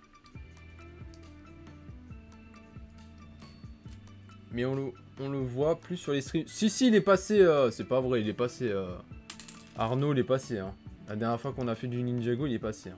Mais on le voit plus sur les streams. Si, il est passé. C'est pas vrai, il est passé. Arnaud, il est passé. Hein. La dernière fois qu'on a fait du Ninjago, il est passé. Hein.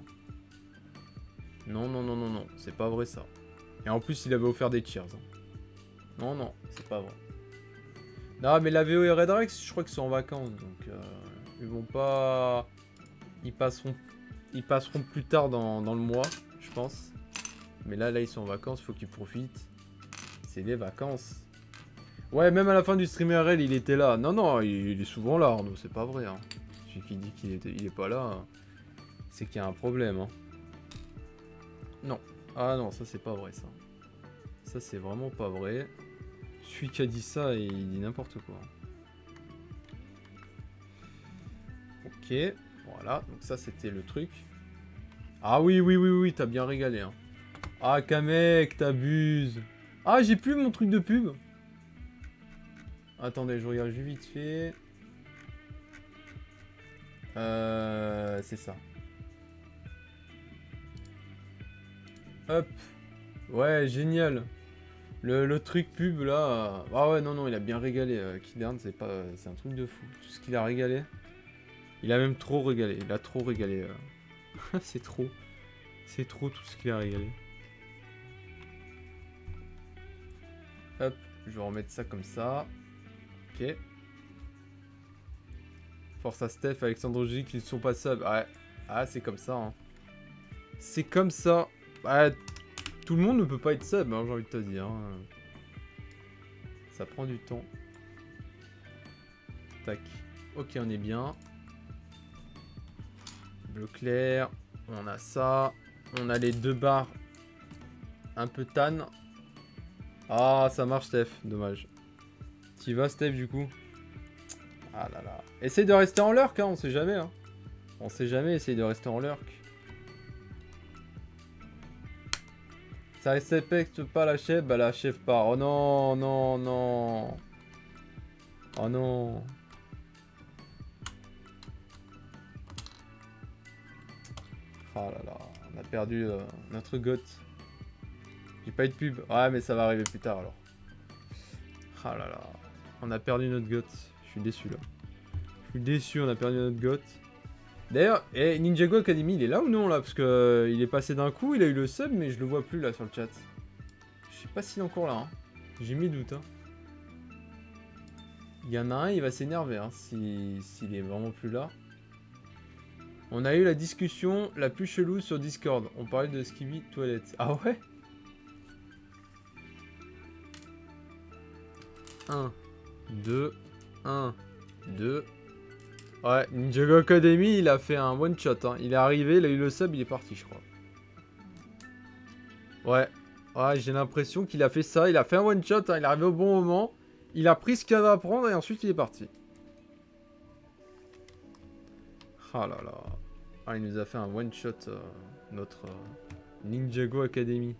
Non, c'est pas vrai ça. Et en plus, il avait offert des cheers. Hein. Non, c'est pas vrai. Non, mais la VO et Red Rex, je crois qu'ils sont en vacances. Donc, ils vont pas... Ils passeront plus tard dans le mois, je pense. Mais là, ils sont en vacances, faut qu'ils profitent. C'est les vacances. Ouais, même à la fin du stream RL, il était là. Non, il est souvent là, Arnaud, c'est pas vrai. Hein. Celui qui dit qu'il est pas là, c'est qu'il y a un problème. Hein. Non. Ah non, ça c'est pas vrai ça. Ça c'est vraiment pas vrai. Celui qui a dit ça, il dit n'importe quoi. Ok, voilà, donc ça c'était le truc. Ah oui, t'as bien régalé. Hein. Ah Kamek, t'abuses. Ah, j'ai plus mon truc de pub. Attendez, je regarde juste vite fait. C'est ça. Hop. Ouais, génial. Le truc pub là. Ah ouais, non, il a bien régalé. Kidern, c'est un truc de fou. Tout ce qu'il a régalé. Il a même trop régalé. Il a trop régalé. C'est trop. C'est trop tout ce qu'il a régalé. Hop. Je vais remettre ça comme ça. Ok. Force à Steph, Alexandre G qui ne sont pas subs. Ouais. Ah, c'est comme ça. Hein. C'est comme ça. Bah, tout le monde ne peut pas être sub, hein, j'ai envie de te dire. Hein. Ça prend du temps. Tac. Ok, on est bien. Bleu clair. On a ça. On a les 2 barres. Un peu tan. Ah, ça marche, Steph. Dommage. T'y vas, Steph, du coup. Ah là là. Essaye de rester en lurk, hein. On sait jamais, hein. On sait jamais. Essaye de rester en lurk. Ça respecte pas la chef. Bah, la chef part. Oh non, non, non. Oh non. Oh là là. On a perdu notre goth. J'ai pas eu de pub. Ouais, mais ça va arriver plus tard alors. Ah là là. On a perdu notre goth. Je suis déçu là. Je suis déçu, on a perdu notre goth. D'ailleurs, Ninjago Academy, il est là ou non là? Parce que il est passé d'un coup, il a eu le sub, mais je le vois plus là sur le chat. Je sais pas s'il est encore là. Hein. J'ai mes doutes. Hein. Il y en a un, il va s'énerver hein, s'il est vraiment plus là. On a eu la discussion la plus chelou sur Discord. On parlait de Skibidi Toilette. Ah ouais? 1, 2, 1, 2. Ouais, Ninjago Academy, il a fait un one shot. Hein. Il est arrivé, il a eu le sub, il est parti, je crois. Ouais, ouais j'ai l'impression qu'il a fait ça. Il a fait un one shot, hein. Il est arrivé au bon moment. Il a pris ce qu'il avait à prendre et ensuite il est parti. Ah là là. Ah, il nous a fait un one shot, notre Ninjago Academy.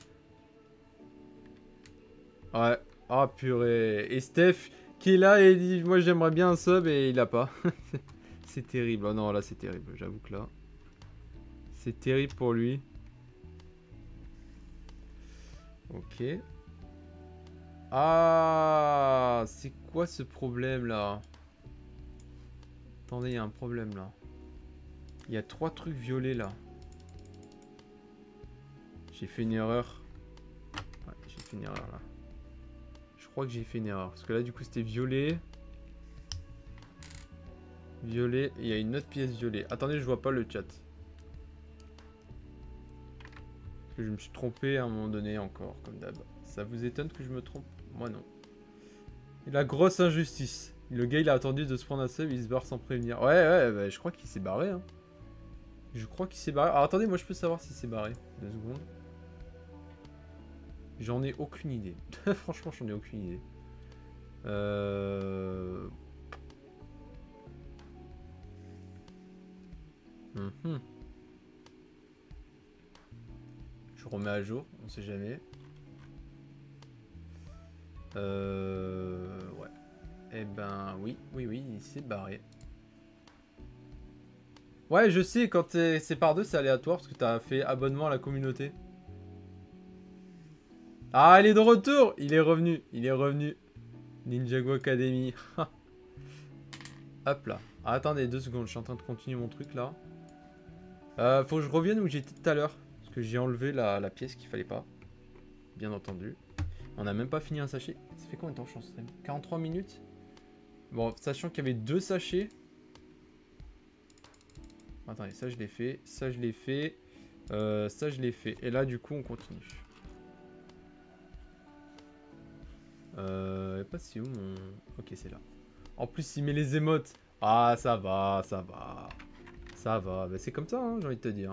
Ouais. Ah purée. Et Steph qui est là et dit moi j'aimerais bien un sub et il a pas. C'est terrible. Oh non là c'est terrible. J'avoue que là. C'est terrible pour lui. Ok. Ah c'est quoi ce problème là? Attendez il y a un problème là. Il y a 3 trucs violets là. J'ai fait une erreur. Ouais j'ai fait une erreur là. Je crois que j'ai fait une erreur. Parce que là, du coup, c'était violet. Violet. Et il y a une autre pièce violet. Attendez, je vois pas le chat. Parce que je me suis trompé à un moment donné encore, comme d'hab. Ça vous étonne que je me trompe? Moi, non. Et la grosse injustice. Le gars, il a attendu de se prendre un sub, il se barre sans prévenir. Ouais, ouais, bah, je crois qu'il s'est barré. Hein. Je crois qu'il s'est barré. Alors, attendez, moi, je peux savoir s'il s'est barré. 2 secondes. J'en ai aucune idée. Franchement, j'en ai aucune idée. Je remets à jour, on sait jamais. Ouais. Eh ben, oui, il s'est barré. Ouais, je sais, quand c'est par 2, c'est aléatoire parce que t'as fait abonnement à la communauté. Ah, il est de retour! Il est revenu, Ninjago Academy. Hop là. Ah, attendez 2 secondes, je suis en train de continuer mon truc là. Faut que je revienne où j'étais tout à l'heure. Parce que j'ai enlevé la pièce qu'il fallait pas. Bien entendu. On n'a même pas fini un sachet. Ça fait combien de temps je suis en stream? 43 minutes? Bon, sachant qu'il y avait 2 sachets. Attendez, ça je l'ai fait. Ça je l'ai fait. Ça je l'ai fait. Et là du coup on continue. Pas si où mon... Ok, c'est là. En plus, il met les émotes. Ah, ça va, ça va. Ça va. Bah, c'est comme ça, hein, j'ai envie de te dire.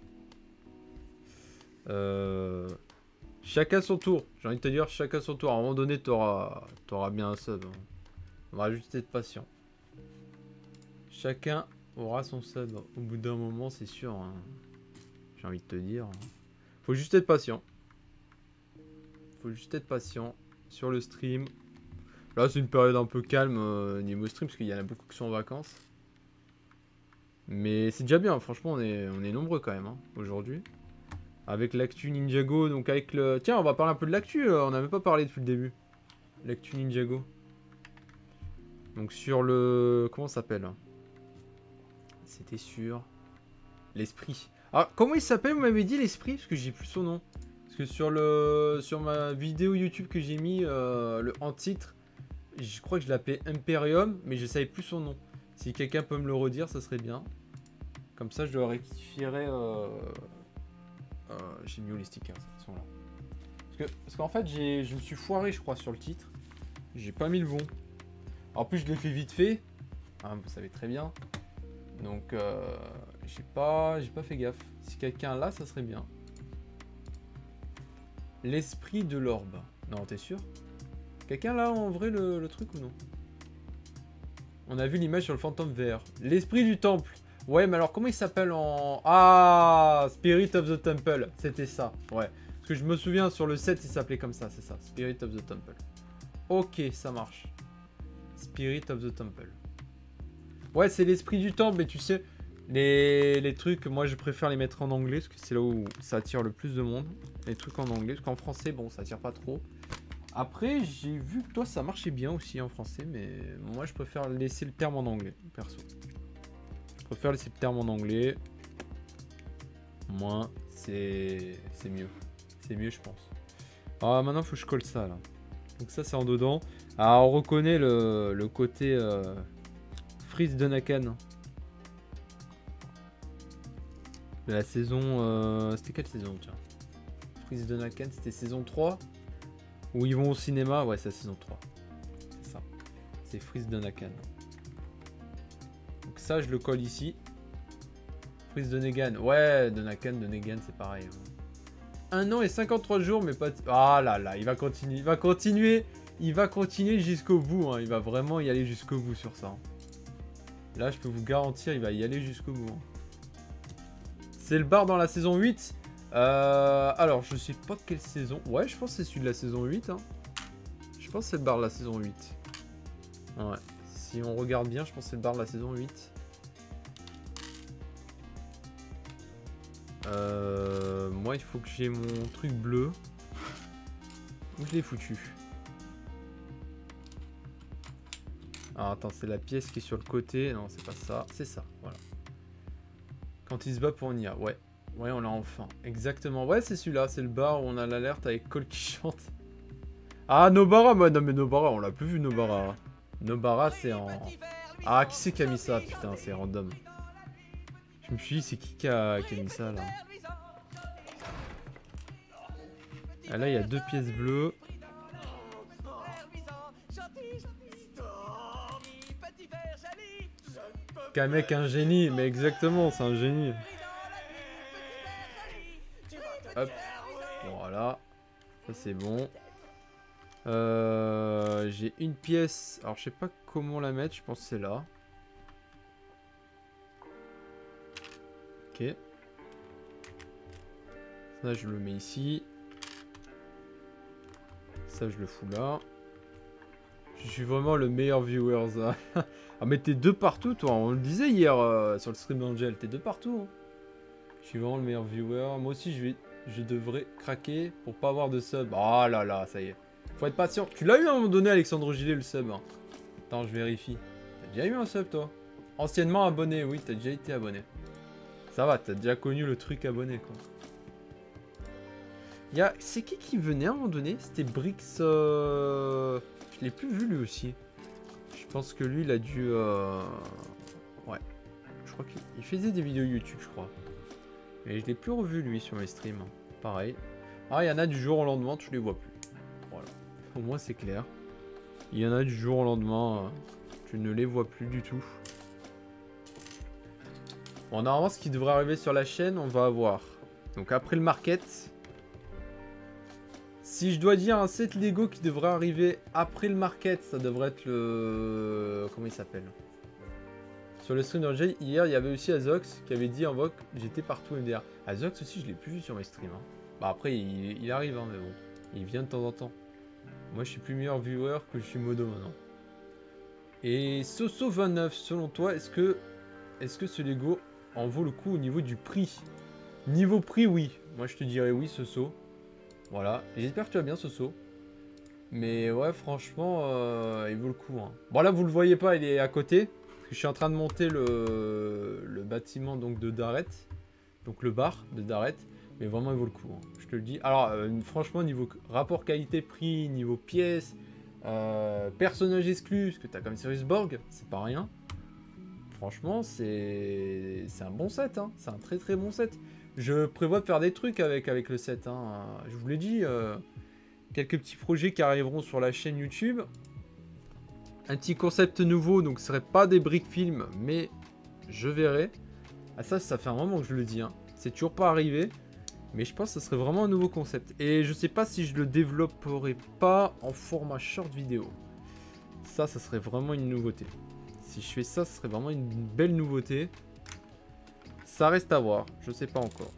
Chacun son tour. J'ai envie de te dire, chacun son tour. À un moment donné, t'auras bien un sub. Hein. On va juste être patient. Chacun aura son sub. Au bout d'un moment, c'est sûr. Hein. J'ai envie de te dire. Hein. Faut juste être patient. Faut juste être patient. Sur le stream. Là, c'est une période un peu calme niveau stream, parce qu'il y en a beaucoup qui sont en vacances. Mais c'est déjà bien, franchement, on est nombreux quand même, hein, aujourd'hui. Avec l'actu Ninjago, donc avec le... Tiens, on va parler un peu de l'actu, on n'a même pas parlé depuis le début. L'actu Ninjago. Donc sur le... Comment ça s'appelle? C'était sur... L'esprit. Ah, comment il s'appelle, vous m'avez dit, l'esprit? Parce que j'ai plus son nom. Parce que sur ma vidéo YouTube que j'ai mis en titre, je crois que je l'appelais Imperium, mais je savais plus son nom. Si quelqu'un peut me le redire, ça serait bien. Comme ça, je le rectifierai. J'ai mis où les stickers, ils sont là. Parce qu'en fait, je me suis foiré, je crois, sur le titre. J'ai pas mis le bon. En plus, je l'ai fait vite fait. Hein, vous savez très bien. Donc, j'ai pas fait gaffe. Si quelqu'un là, ça serait bien. L'esprit de l'orbe. Non, t'es sûr? Quelqu'un là en vrai le truc ou non? On a vu l'image sur le fantôme vert. L'esprit du temple. Ouais, mais alors comment il s'appelle en... Ah, Spirit of the Temple. C'était ça, ouais. Parce que je me souviens sur le set, il s'appelait comme ça, c'est ça. Spirit of the Temple. Ok, ça marche. Spirit of the Temple. Ouais, c'est l'esprit du temple, mais tu sais, les trucs, moi je préfère les mettre en anglais, parce que c'est là où ça attire le plus de monde. Les trucs en anglais, parce qu'en français, bon, ça attire pas trop. Après, j'ai vu que toi, ça marchait bien aussi en français, mais moi, je préfère laisser le terme en anglais, perso. Je préfère laisser le terme en anglais. Moi, c'est mieux. C'est mieux, je pense. Ah, maintenant, il faut que je colle ça, là. Donc ça, c'est en dedans. Ah, on reconnaît le côté Freeze de Nakan. De la saison... C'était quelle saison, tiens? Freeze de Nakan, c'était saison 3? Où ils vont au cinéma, ouais, c'est la saison 3. C'est ça. C'est Freeze de Nakan. Donc ça, je le colle ici. Freeze de Negan. Ouais, de Nakan, de Negan, c'est pareil. 1 an et 53 jours, mais pas... Ah là là, il va continuer. Il va continuer jusqu'au bout. Hein. Il va vraiment y aller jusqu'au bout sur ça. Hein. Là, je peux vous garantir, il va y aller jusqu'au bout. Hein. C'est le bar dans la saison 8. Alors, je sais pas quelle saison. Ouais, je pense que c'est celui de la saison 8. Hein. Je pense que c'est le bar de la saison 8. Ouais. Si on regarde bien, je pense que c'est le bar de la saison 8. Moi, il faut que j'ai mon truc bleu. Où je l'ai foutu? Ah, attends, c'est la pièce qui est sur le côté. Non, c'est pas ça. C'est ça, voilà. Quand il se bat pour Nia, ouais. Ouais, on l'a enfin. Exactement. Ouais, c'est celui-là. C'est le bar où on a l'alerte avec Cole qui chante. Ah, Nobara. Moi, non, mais Nobara, on l'a plus vu, Nobara. Nobara, c'est en... Ah, qui c'est qui a mis ça? Putain, c'est random. Je me suis dit, c'est qui a mis ça, là? Ah, là, il y a 2 pièces bleues. Qu'un mec, un génie. Mais exactement, c'est un génie. Hop, voilà, ça c'est bon. J'ai une pièce, alors je sais pas comment la mettre, je pense que c'est là. Ok. Ça je le mets ici. Ça je le fous là. Je suis vraiment le meilleur viewer. Ah mais t'es de partout toi, on le disait hier sur le stream d'Angel, t'es de partout. Hein. Je suis vraiment le meilleur viewer, moi aussi je devrais craquer pour pas avoir de sub. Oh là là, ça y est. Faut être patient. Tu l'as eu à un moment donné, Alexandre Gilet, le sub. Hein. Attends, je vérifie. T'as déjà eu un sub, toi? Anciennement abonné, oui, t'as déjà été abonné. Ça va, t'as déjà connu le truc abonné, quoi. C'est qui venait à un moment donné? C'était Brix... Je l'ai plus vu, lui aussi. Je pense que lui, il a dû... Ouais. Je crois qu'il faisait des vidéos YouTube, je crois. Et je l'ai plus revu lui sur mes streams. Pareil. Ah, il y en a du jour au lendemain, tu les vois plus. Voilà. Au moins c'est clair. Il y en a du jour au lendemain, tu ne les vois plus du tout. Bon, normalement, ce qui devrait arriver sur la chaîne, on va avoir. Donc après le market. Si je dois dire un set Lego qui devrait arriver après le market, ça devrait être le... Comment il s'appelle? Sur le stream d'Angel, hier, il y avait aussi Azox qui avait dit en voc, j'étais partout MDR. Azox aussi, je l'ai plus vu sur mes streams. Hein. Bah après, il arrive, hein, mais bon. Il vient de temps en temps. Moi, je suis plus meilleur viewer que je suis modo maintenant. Et Soso29, selon toi, est-ce que ce Lego en vaut le coup au niveau du prix? Niveau prix, oui. Moi, je te dirais oui, Soso. Voilà. J'espère que tu vas bien, Soso. Mais ouais, franchement, il vaut le coup. Hein. Bon, là, vous le voyez pas, il est à côté. Je suis en train de monter le bâtiment donc de Darret, donc le bar de Darret, mais vraiment il vaut le coup, hein, je te le dis. Alors franchement niveau rapport qualité-prix, niveau pièces, personnages exclus, parce que t'as comme Sirius Borg, c'est pas rien. Franchement c'est un bon set, hein, c'est un très très bon set. Je prévois de faire des trucs avec le set, hein. Je vous l'ai dit, quelques petits projets qui arriveront sur la chaîne YouTube. Un petit concept nouveau, donc ce serait pas des briques film, mais je verrai. Ah ça fait un moment que je le dis, hein. C'est toujours pas arrivé. Mais je pense que ce serait vraiment un nouveau concept. Et je sais pas si je le développerai pas en format short vidéo. Ça serait vraiment une nouveauté. Si je fais ça, ce serait vraiment une belle nouveauté. Ça reste à voir, je sais pas encore.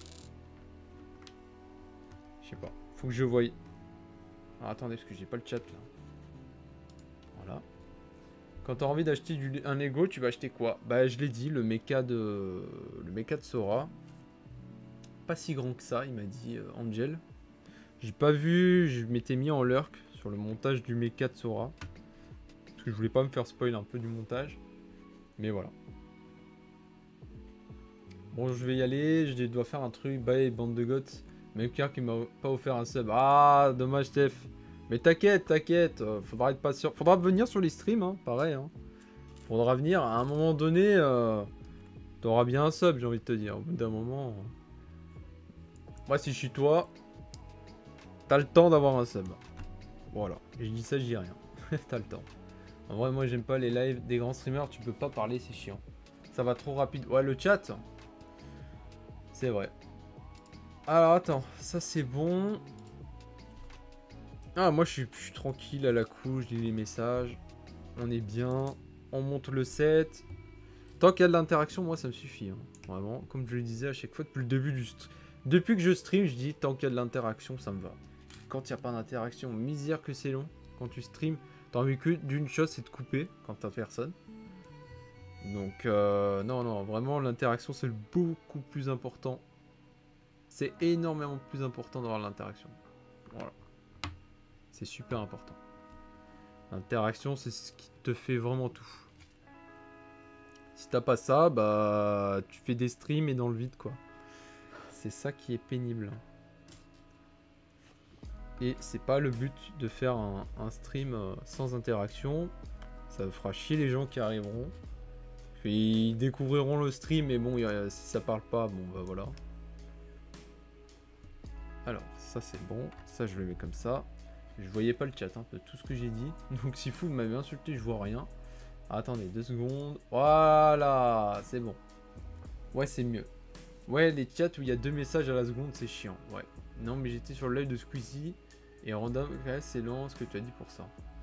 Je sais pas, faut que je voie. Alors, attendez, parce que j'ai pas le chat là. Voilà. Quand tu as envie d'acheter un Lego, tu vas acheter quoi? Bah je l'ai dit, le mecha de Sora. Pas si grand que ça, il m'a dit Angel. J'ai pas vu, je m'étais mis en lurk sur le montage du mecha de Sora. Parce que je voulais pas me faire spoil un peu du montage. Mais voilà. Bon, je vais y aller, je dois faire un truc, bye bande de goths. Même quelqu'un qui m'a pas offert un sub. Ah, dommage Steph. Mais t'inquiète, faudra être patient. Faudra venir sur les streams, hein, pareil. Hein. Faudra venir, à un moment donné, t'auras bien un sub, j'ai envie de te dire. Au bout d'un moment... Moi, si je suis toi, t'as le temps d'avoir un sub. Voilà. Et je dis ça, je dis rien. T'as le temps. En vrai, moi, j'aime pas les lives des grands streamers. Tu peux pas parler, c'est chiant. Ça va trop rapide. Ouais, le chat. C'est vrai. Alors, attends. Ça, c'est bon. Ah, moi, je suis tranquille à la couche. Je lis les messages. On est bien. On monte le set. Tant qu'il y a de l'interaction, moi, ça me suffit. Hein. Vraiment. Comme je le disais à chaque fois depuis le début du stream. Depuis que je stream, je dis tant qu'il y a de l'interaction, ça me va. Quand il n'y a pas d'interaction, misère que c'est long. Quand tu stream, t'as envie que d'une chose, c'est de couper quand t'as personne. Donc, non, vraiment, l'interaction, c'est beaucoup plus important. C'est énormément plus important d'avoir l'interaction. Voilà. C'est super important. L'interaction, c'est ce qui te fait vraiment tout. Si t'as pas ça, bah, tu fais des streams et dans le vide, quoi. C'est ça qui est pénible. Et c'est pas le but de faire un stream sans interaction. Ça fera chier les gens qui arriveront. Puis ils découvriront le stream, mais bon, si ça parle pas, bon bah voilà. Alors, ça c'est bon. Ça je le mets comme ça. Je voyais pas le chat hein, de tout ce que j'ai dit. Donc si vous m'avez insulté, je vois rien. Attendez, 2 secondes. Voilà, c'est bon. Ouais, c'est mieux. Ouais, les chats où il y a 2 messages à la seconde, c'est chiant. Ouais. Non, mais j'étais sur le live de Squeezie. Et random, ouais, c'est lent ce que tu as dit pour ça.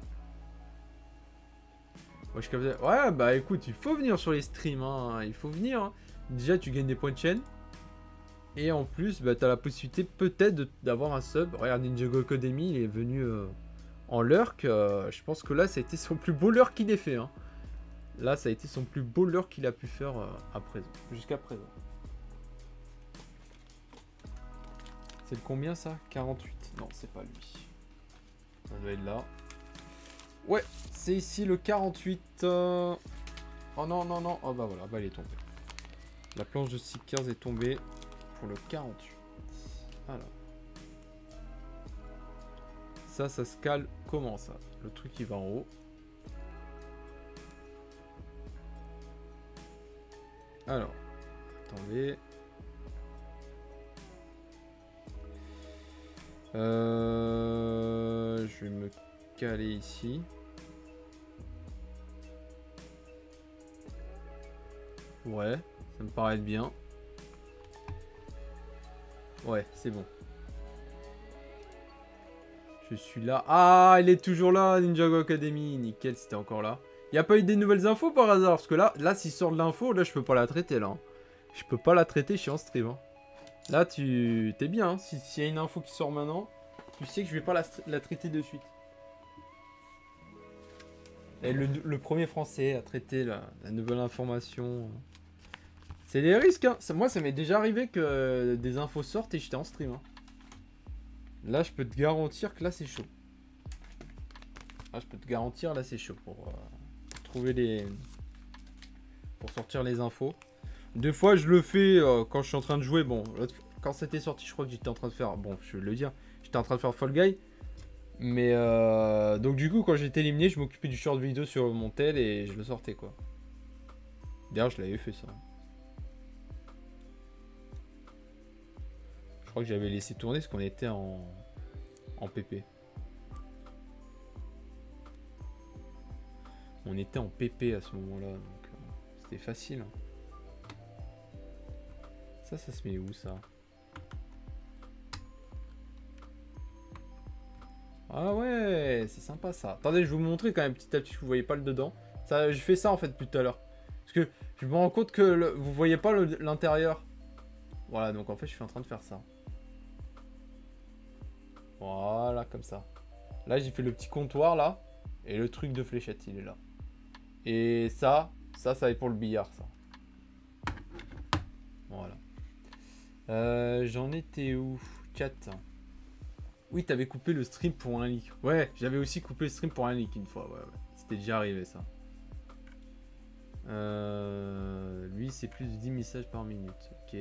Ouais, bah écoute, il faut venir sur les streams. Hein. Il faut venir. Hein. Déjà, tu gagnes des points de chaîne. Et en plus, bah, tu as la possibilité peut-être d'avoir un sub. Regarde, Ninjago Academy, il est venu en lurk. Je pense que là, ça a été son plus beau lurk qu'il ait fait. Hein. Là, ça a été son plus beau lurk qu'il a pu faire jusqu'à présent. C'est le combien ça? 48. Non, c'est pas lui. Ça doit être là. Ouais, c'est ici le 48. Oh non. Oh bah voilà, bah elle est tombée. La planche de Seekers est tombée pour le 48. Alors. Ça se cale comment ça? Le truc qui va en haut. Alors. Attendez. Je vais me caler ici. Ouais, ça me paraît bien. Ouais, c'est bon. Je suis là. Ah, il est toujours là, Ninjago Academy. Nickel, c'était encore là. Il n'y a pas eu des nouvelles infos par hasard? Parce que là s'il sort de l'info, là, je peux pas la traiter, là. Je peux pas la traiter, je suis en stream. Hein. Là, t'es bien. Hein. S'il y a une info qui sort maintenant, tu sais que je vais pas la traiter de suite. Et le premier français à traiter la nouvelle information. C'est des risques. Hein. Moi, ça m'est déjà arrivé que des infos sortent et j'étais en stream. Hein. Là, je peux te garantir que là, c'est chaud. Là, je peux te garantir, là, c'est chaud pour trouver les... Pour sortir les infos. Des fois, je le fais quand je suis en train de jouer. Bon, quand c'était sorti, je crois que j'étais en train de faire... Bon, je vais le dire. J'étais en train de faire Fall Guy. Mais donc du coup, quand j'étais éliminé, je m'occupais du short vidéo sur mon tel et je le sortais, quoi. D'ailleurs, je l'avais fait, ça. Je crois que j'avais laissé tourner parce qu'on était en PP. On était en PP à ce moment-là, donc c'était facile. Hein. Ça se met où ça? Ah ouais, c'est sympa ça. Attendez, je vais vous montrer quand même petit à petit, vous voyez pas le dedans. Ça, je fais ça en fait depuis tout à l'heure. Parce que je me rends compte que vous voyez pas l'intérieur. Voilà, donc en fait je suis en train de faire ça. Voilà, comme ça. Là j'ai fait le petit comptoir là. Et le truc de fléchette il est là. Et ça est pour le billard ça. Voilà. J'en étais où? Chat. Oui, t'avais coupé le stream pour un leak. Ouais, j'avais aussi coupé le stream pour un leak une fois. Ouais. C'était déjà arrivé ça. Lui, c'est plus de 10 messages par minute. Ok.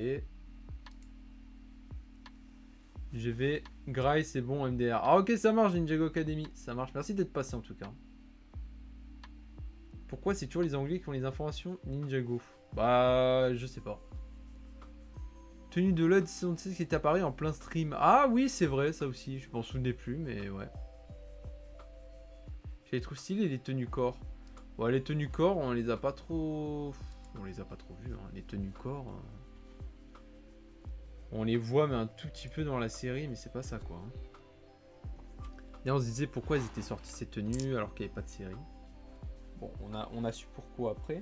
Je vais. Grail, c'est bon, MDR. Ah, ok, ça marche, Ninjago Academy. Ça marche. Merci d'être passé en tout cas. Pourquoi c'est toujours les Anglais qui ont les informations Ninjago? Bah, je sais pas. Tenue de l'OD 76 qui est apparu en plein stream. Ah oui, c'est vrai, ça aussi. Je m'en souvenais plus, mais ouais. Je les trouve stylés, les tenues corps. Ouais, les tenues corps, on les a pas trop... On les a pas trop vues, hein. Les tenues corps... On les voit, mais un tout petit peu dans la série, mais c'est pas ça, quoi. Et on se disait pourquoi ils étaient sortis ces tenues alors qu'il n'y avait pas de série. Bon, on a su pourquoi après.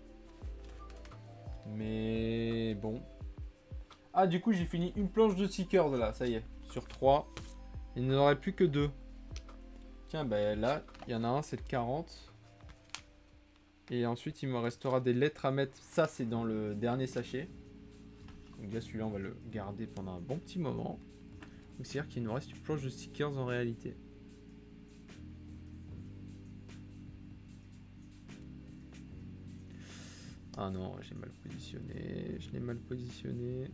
Mais bon... Ah, du coup, j'ai fini une planche de Seekers, là, ça y est. Sur 3. Il n'y en aurait plus que 2. Tiens, ben là, il y en a un, c'est le 40. Et ensuite, il me restera des lettres à mettre. Ça, c'est dans le dernier sachet. Donc là, celui-là, on va le garder pendant un bon petit moment. Donc, c'est-à-dire qu'il nous reste une planche de Seekers en réalité. Ah non, j'ai mal positionné. Je l'ai mal positionné.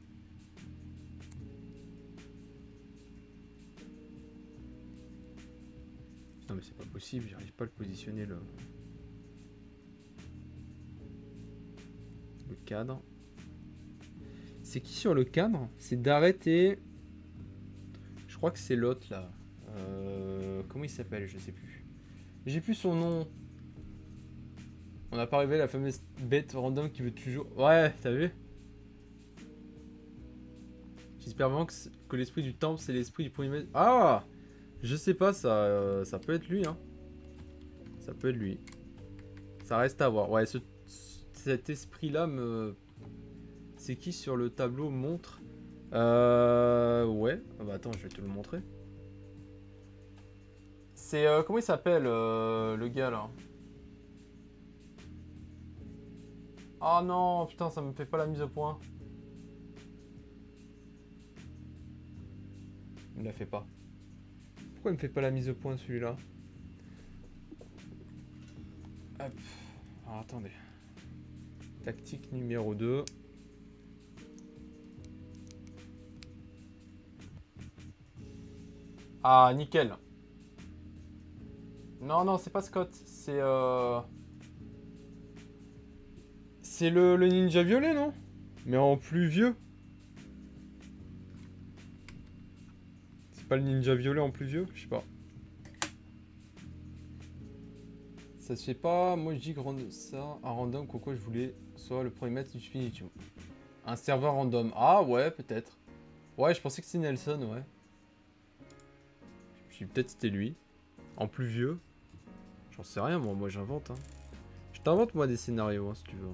Non mais c'est pas possible, j'arrive pas à le positionner le cadre. C'est qui sur le cadre? C'est d'arrêter. Je crois que c'est l'autre là. Comment il s'appelle? Je sais plus. J'ai plus son nom. On n'a pas arrivé à la fameuse bête random qui veut toujours... Ouais, t'as vu? J'espère vraiment que l'esprit du temple c'est l'esprit du premier... Ah! Je sais pas, ça peut être lui, hein. Ça peut être lui. Ça reste à voir. Ouais, cet esprit-là me... C'est qui sur le tableau montre? Ouais. Ah bah attends, je vais te le montrer. C'est... comment il s'appelle, le gars, là? Ah non, putain, ça me fait pas la mise au point. Il me la fait pas. Pourquoi il me fait pas la mise au point celui-là? Hop. Alors attendez. Tactique numéro 2. Ah, nickel. Non, non, c'est pas Scott. C'est c'est le ninja violet, non? Mais en plus vieux. C'est pas le ninja violet en plus vieux? Je sais pas. Ça se fait pas. Moi je dis que ça un random quoi je voulais soit le premier maître du Spinitium. Un serveur random. Ah ouais, peut-être. Ouais, je pensais que c'était Nelson, ouais. Je suis peut-être c'était lui. En plus vieux. J'en sais rien, moi j'invente. Hein. Je t'invente moi des scénarios, hein, si tu veux.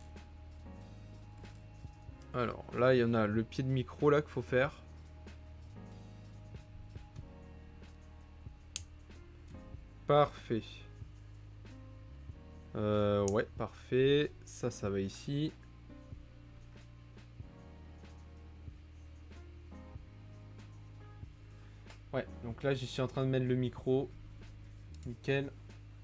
Alors, là, il y en a le pied de micro là qu'il faut faire. Parfait. Ouais, parfait. Ça va ici. Ouais, donc là, je suis en train de mettre le micro. Nickel.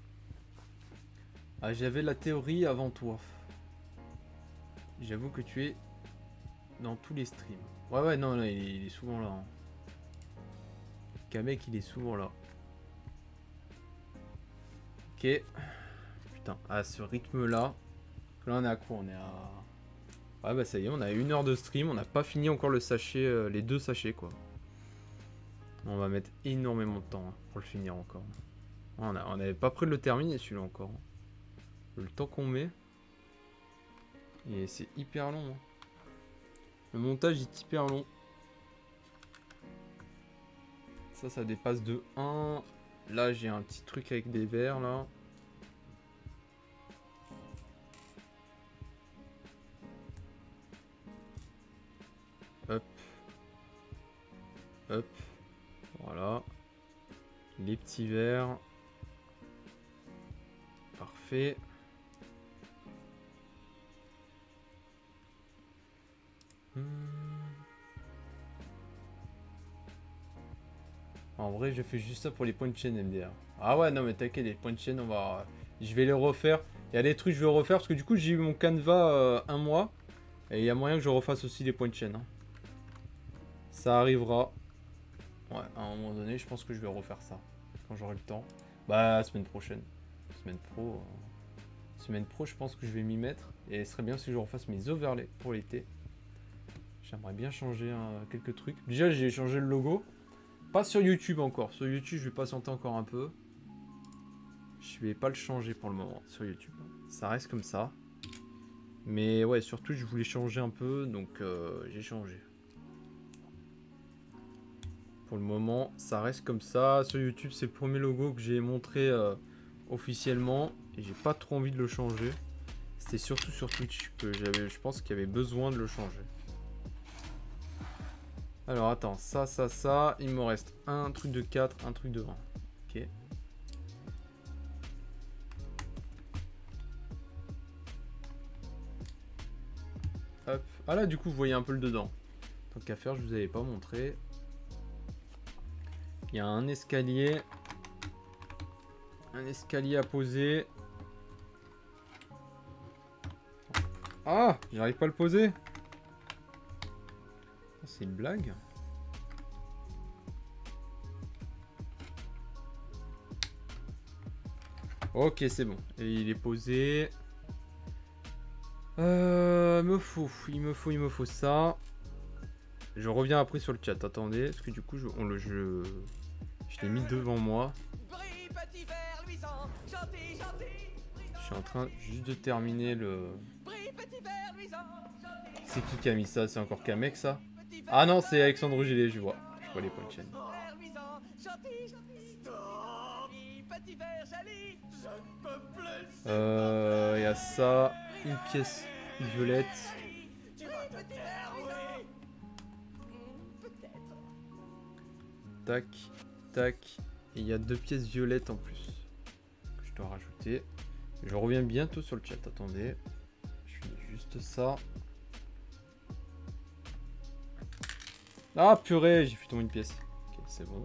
Ah, j'avais la théorie avant toi. J'avoue que tu es dans tous les streams. Ouais, non, là, il est souvent là. Hein. Kamek, il est souvent là. Ok. Putain, à ce rythme-là. Là, on est à quoi? On est à... Ouais, bah ça y est, on a 1 heure de stream. On n'a pas fini encore le sachet, les 2 sachets, quoi. On va mettre énormément de temps hein, pour le finir encore. On n'avait pas près de le terminer, celui-là, encore. Le temps qu'on met. Et c'est hyper long. Hein. Le montage est hyper long. Ça dépasse de 1. Là, j'ai un petit truc avec des verres, là. Hop. Hop. Voilà. Les petits verres. Parfait. En vrai, je fais juste ça pour les points de chaîne MDR. Ah ouais, non mais t'inquiète, les points de chaîne, je vais les refaire. Il y a des trucs que je vais refaire parce que du coup, j'ai eu mon Canva un mois. Et il y a moyen que je refasse aussi les points de chaîne. Hein. Ça arrivera. Ouais, à un moment donné, je pense que je vais refaire ça. Quand j'aurai le temps. Bah, semaine prochaine. Semaine pro. Semaine pro, je pense que je vais m'y mettre. Et ce serait bien si je refasse mes overlays pour l'été. J'aimerais bien changer quelques trucs. Déjà, j'ai changé le logo. Pas sur YouTube encore. Sur YouTube, je vais patienter encore un peu. Je vais pas le changer pour le moment sur YouTube. Ça reste comme ça. Mais ouais, surtout, je voulais changer un peu. Donc, j'ai changé. Pour le moment, ça reste comme ça. Sur YouTube, c'est le premier logo que j'ai montré officiellement. Et j'ai pas trop envie de le changer. C'était surtout sur Twitch que je pense qu'il y avait besoin de le changer. Alors attends, ça. Il me reste un truc de 4, un truc de 20. Ok. Hop. Ah là, du coup, vous voyez un peu le dedans. Tant qu'à faire, je vous avais pas montré. Il y a un escalier. Un escalier à poser. Ah, j'arrive pas à le poser. C'est une blague. Ok, c'est bon. Et il est posé. Il me faut ça. Je reviens après sur le chat. Attendez, parce que du coup, je l'ai mis devant moi. Je suis en train juste de terminer le... C'est qui a mis ça? C'est encore qu'un mec, ça? Ah non, c'est Alexandre Gilet, je vois les points de chaîne. Il y a ça, une pièce violette. Tac, tac. Et il y a 2 pièces violettes en plus que je dois rajouter. Je reviens bientôt sur le chat, attendez. Je fais juste ça. Ah purée, j'ai fait tomber une pièce. Ok, c'est bon.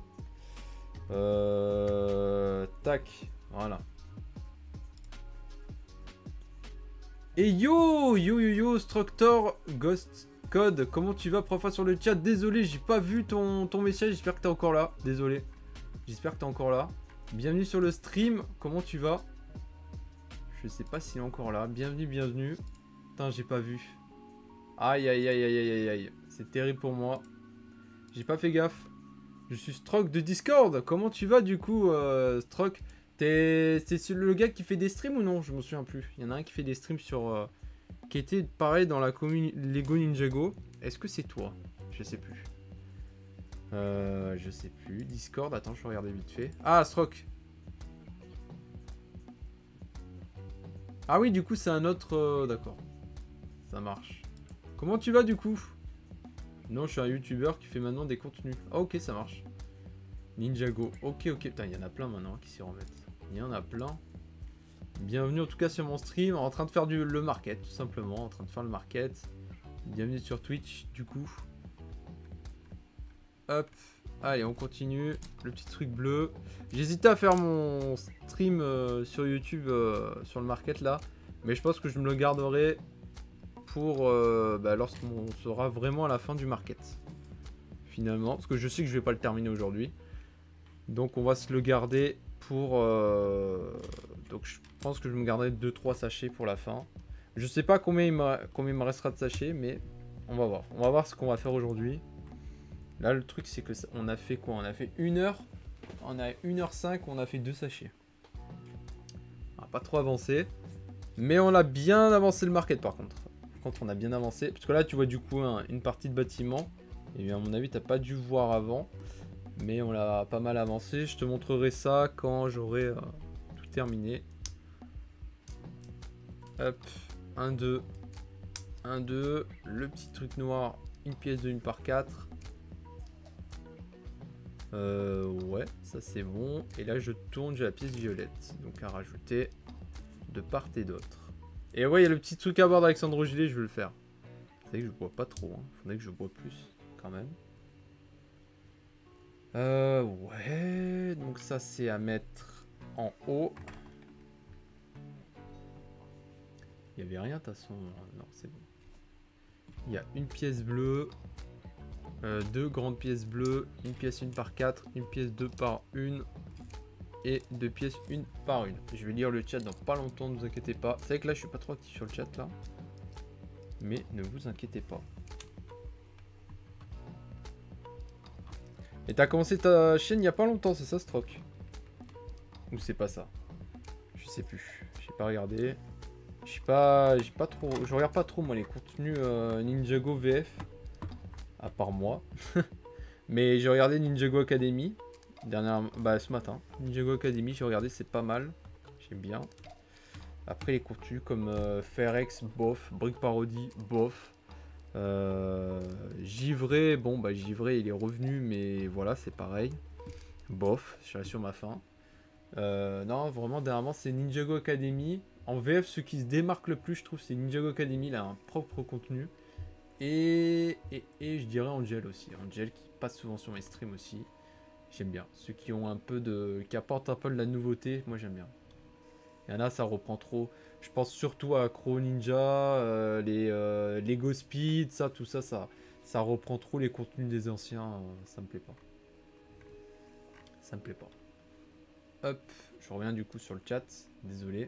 Tac, voilà. Et yo, Structor Ghost Code, comment tu vas? Première fois sur le chat, désolé, j'ai pas vu ton message, j'espère que t'es encore là. Désolé, j'espère que t'es encore là. Bienvenue sur le stream, comment tu vas? Je sais pas s'il est encore là, bienvenue. Putain, j'ai pas vu. Aïe, c'est terrible pour moi. J'ai pas fait gaffe. Je suis Stroke de Discord. Comment tu vas du coup, Stroke? C'est le gars qui fait des streams ou non? Je me souviens plus. Il y en a un qui fait des streams sur... qui était pareil dans la commune Lego Ninjago. Est-ce que c'est toi? Je sais plus. Je sais plus. Discord, attends, je vais regarder vite fait. Ah, Stroke. Ah oui, du coup, c'est un autre... D'accord. Ça marche. Comment tu vas du coup? Non, je suis un youtubeur qui fait maintenant des contenus. Ah, ok, ça marche. Ninjago. Ok. Putain, il y en a plein maintenant qui s'y remettent. Il y en a plein. Bienvenue en tout cas sur mon stream. En train de faire le market, tout simplement. En train de faire le market. Bienvenue sur Twitch, du coup. Hop. Allez, on continue. Le petit truc bleu. J'hésitais à faire mon stream sur YouTube sur le market là. Mais je pense que je me le garderai pour lorsqu'on sera vraiment à la fin du market. Finalement. Parce que je sais que je vais pas le terminer aujourd'hui. Donc on va se le garder pour... Donc je pense que je me garderai 2-3 sachets pour la fin. Je sais pas combien il me restera de sachets, mais on va voir. On va voir ce qu'on va faire aujourd'hui. Là le truc c'est que on a fait quoi? On a fait 1 heure. On a 1h05, on a fait 2 sachets. On va pas trop avancer. Mais on a bien avancé le market par contre. Par contre, on a bien avancé. Parce que là, tu vois du coup une partie de bâtiment. Et bien, à mon avis, t'as pas dû voir avant. Mais on l'a pas mal avancé. Je te montrerai ça quand j'aurai tout terminé. Hop, 1, 2. 1, 2. Le petit truc noir, une pièce de 1 par 4. Ouais, ça c'est bon. Et là, je tourne, j'ai la pièce violette. Donc à rajouter de part et d'autre. Et ouais, il y a le petit truc à boire d'Alexandre Gilet, je vais le faire. C'est vrai que je bois pas trop. Hein. Faudrait que je bois plus, quand même. Ouais. Donc ça, c'est à mettre en haut. Il n'y avait rien de toute façon. Non, c'est bon. Il y a une pièce bleue. 2 grandes pièces bleues. Une pièce 1 par 4. Une pièce 2 par 1. Et 2 pièces 1 par 1. Je vais lire le chat dans pas longtemps, ne vous inquiétez pas. C'est vrai que là, je suis pas trop actif sur le chat là. Mais ne vous inquiétez pas. Et t'as commencé ta chaîne il y a pas longtemps, c'est ça, Stroke? Ou c'est pas ça? Je sais plus. J'ai pas regardé. J'ai pas trop. Je regarde pas trop moi les contenus Ninjago VF. À part moi. Mais j'ai regardé Ninjago Academy. Bah ce matin. Ninjago Academy, j'ai regardé, c'est pas mal. J'aime bien. Après les contenus comme Ferex, bof. Brick Parody, bof. Givré, bon bah Givré il est revenu, mais voilà, c'est pareil. Bof, je suis sur ma fin. Non, vraiment, dernièrement, c'est Ninjago Academy. En VF, ce qui se démarque le plus, je trouve, c'est Ninjago Academy. Il a un propre contenu. Et je dirais Angel aussi. Angel qui passe souvent sur mes streams aussi. J'aime bien. Ceux qui ont un peu de... qui apportent un peu de la nouveauté, moi j'aime bien. Il y en a, ça reprend trop. Je pense surtout à Crow Ninja, les Lego Speed, tout ça, ça reprend trop les contenus des anciens. Ça me plaît pas. Ça me plaît pas. Hop, je reviens du coup sur le chat. Désolé.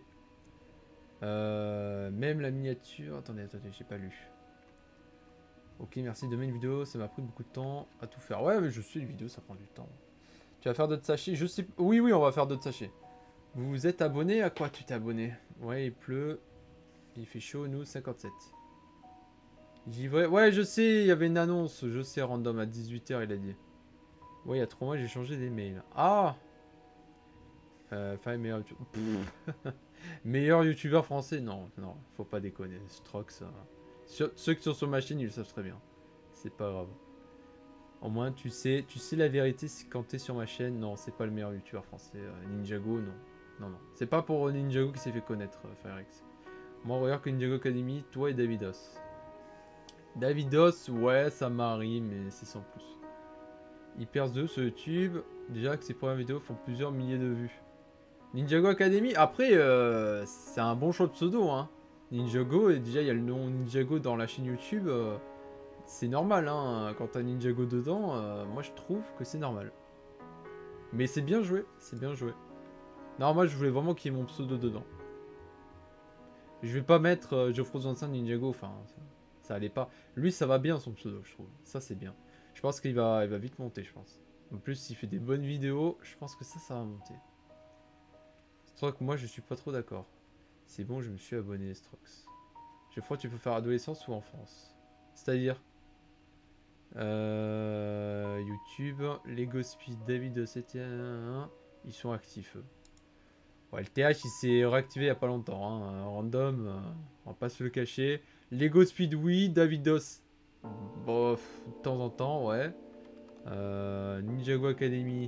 Même la miniature... Attendez, j'ai pas lu. Ok, merci. Demain une vidéo, ça m'a pris beaucoup de temps à tout faire. Ouais, mais je sais, une vidéo, ça prend du temps. Tu vas faire d'autres sachets? Je sais... Oui, on va faire d'autres sachets. Vous vous êtes abonné? À quoi tu t'es abonné? Ouais, il pleut. Il fait chaud, nous, 57. Givré. Ouais, je sais, il y avait une annonce. Je sais, random, à 18 h, il a dit. Ouais, il y a 3 mois, j'ai changé des mails. Ah! Enfin, meilleur meilleur youtubeur français? Non, faut pas déconner. Strox. Ceux qui sont sur ma chaîne, ils le savent très bien. C'est pas grave. Au moins, tu sais la vérité quand t'es sur ma chaîne. Non, c'est pas le meilleur youtubeur français. Ninjago, non. Non. C'est pas pour Ninjago qui s'est fait connaître, Firex. Moi, regarde que Ninjago Academy, toi et Davidos. Davidos, ouais, ça m'arrive, mais c'est sans plus. Il perce 2 sur YouTube. Déjà que ses premières vidéos font plusieurs milliers de vues. Ninjago Academy, après, c'est un bon choix de pseudo, hein. Ninjago, et déjà il y a le nom Ninjago dans la chaîne YouTube. C'est normal, hein. Quand t'as Ninjago dedans, moi je trouve que c'est normal. Mais c'est bien joué, c'est bien joué. Non, moi je voulais vraiment qu'il y ait mon pseudo dedans. Je vais pas mettre Geoffroy 25 Ninjago, enfin, ça allait pas. Lui, ça va bien son pseudo, je trouve. Ça, c'est bien. Je pense qu'il va vite monter, je pense. En plus, s'il fait des bonnes vidéos, je pense que ça va monter. Strox, moi, je suis pas trop d'accord. C'est bon, je me suis abonné, Strox. Geoffroy, tu peux faire adolescence ou enfance? C'est-à-dire YouTube, Lego Speed, David 71, ils sont actifs, eux. Ouais, le TH il s'est réactivé il y a pas longtemps, hein. Random, on va pas se le cacher. Lego Speed, oui. Davidos, bof, de temps en temps, ouais. Ninjago Academy,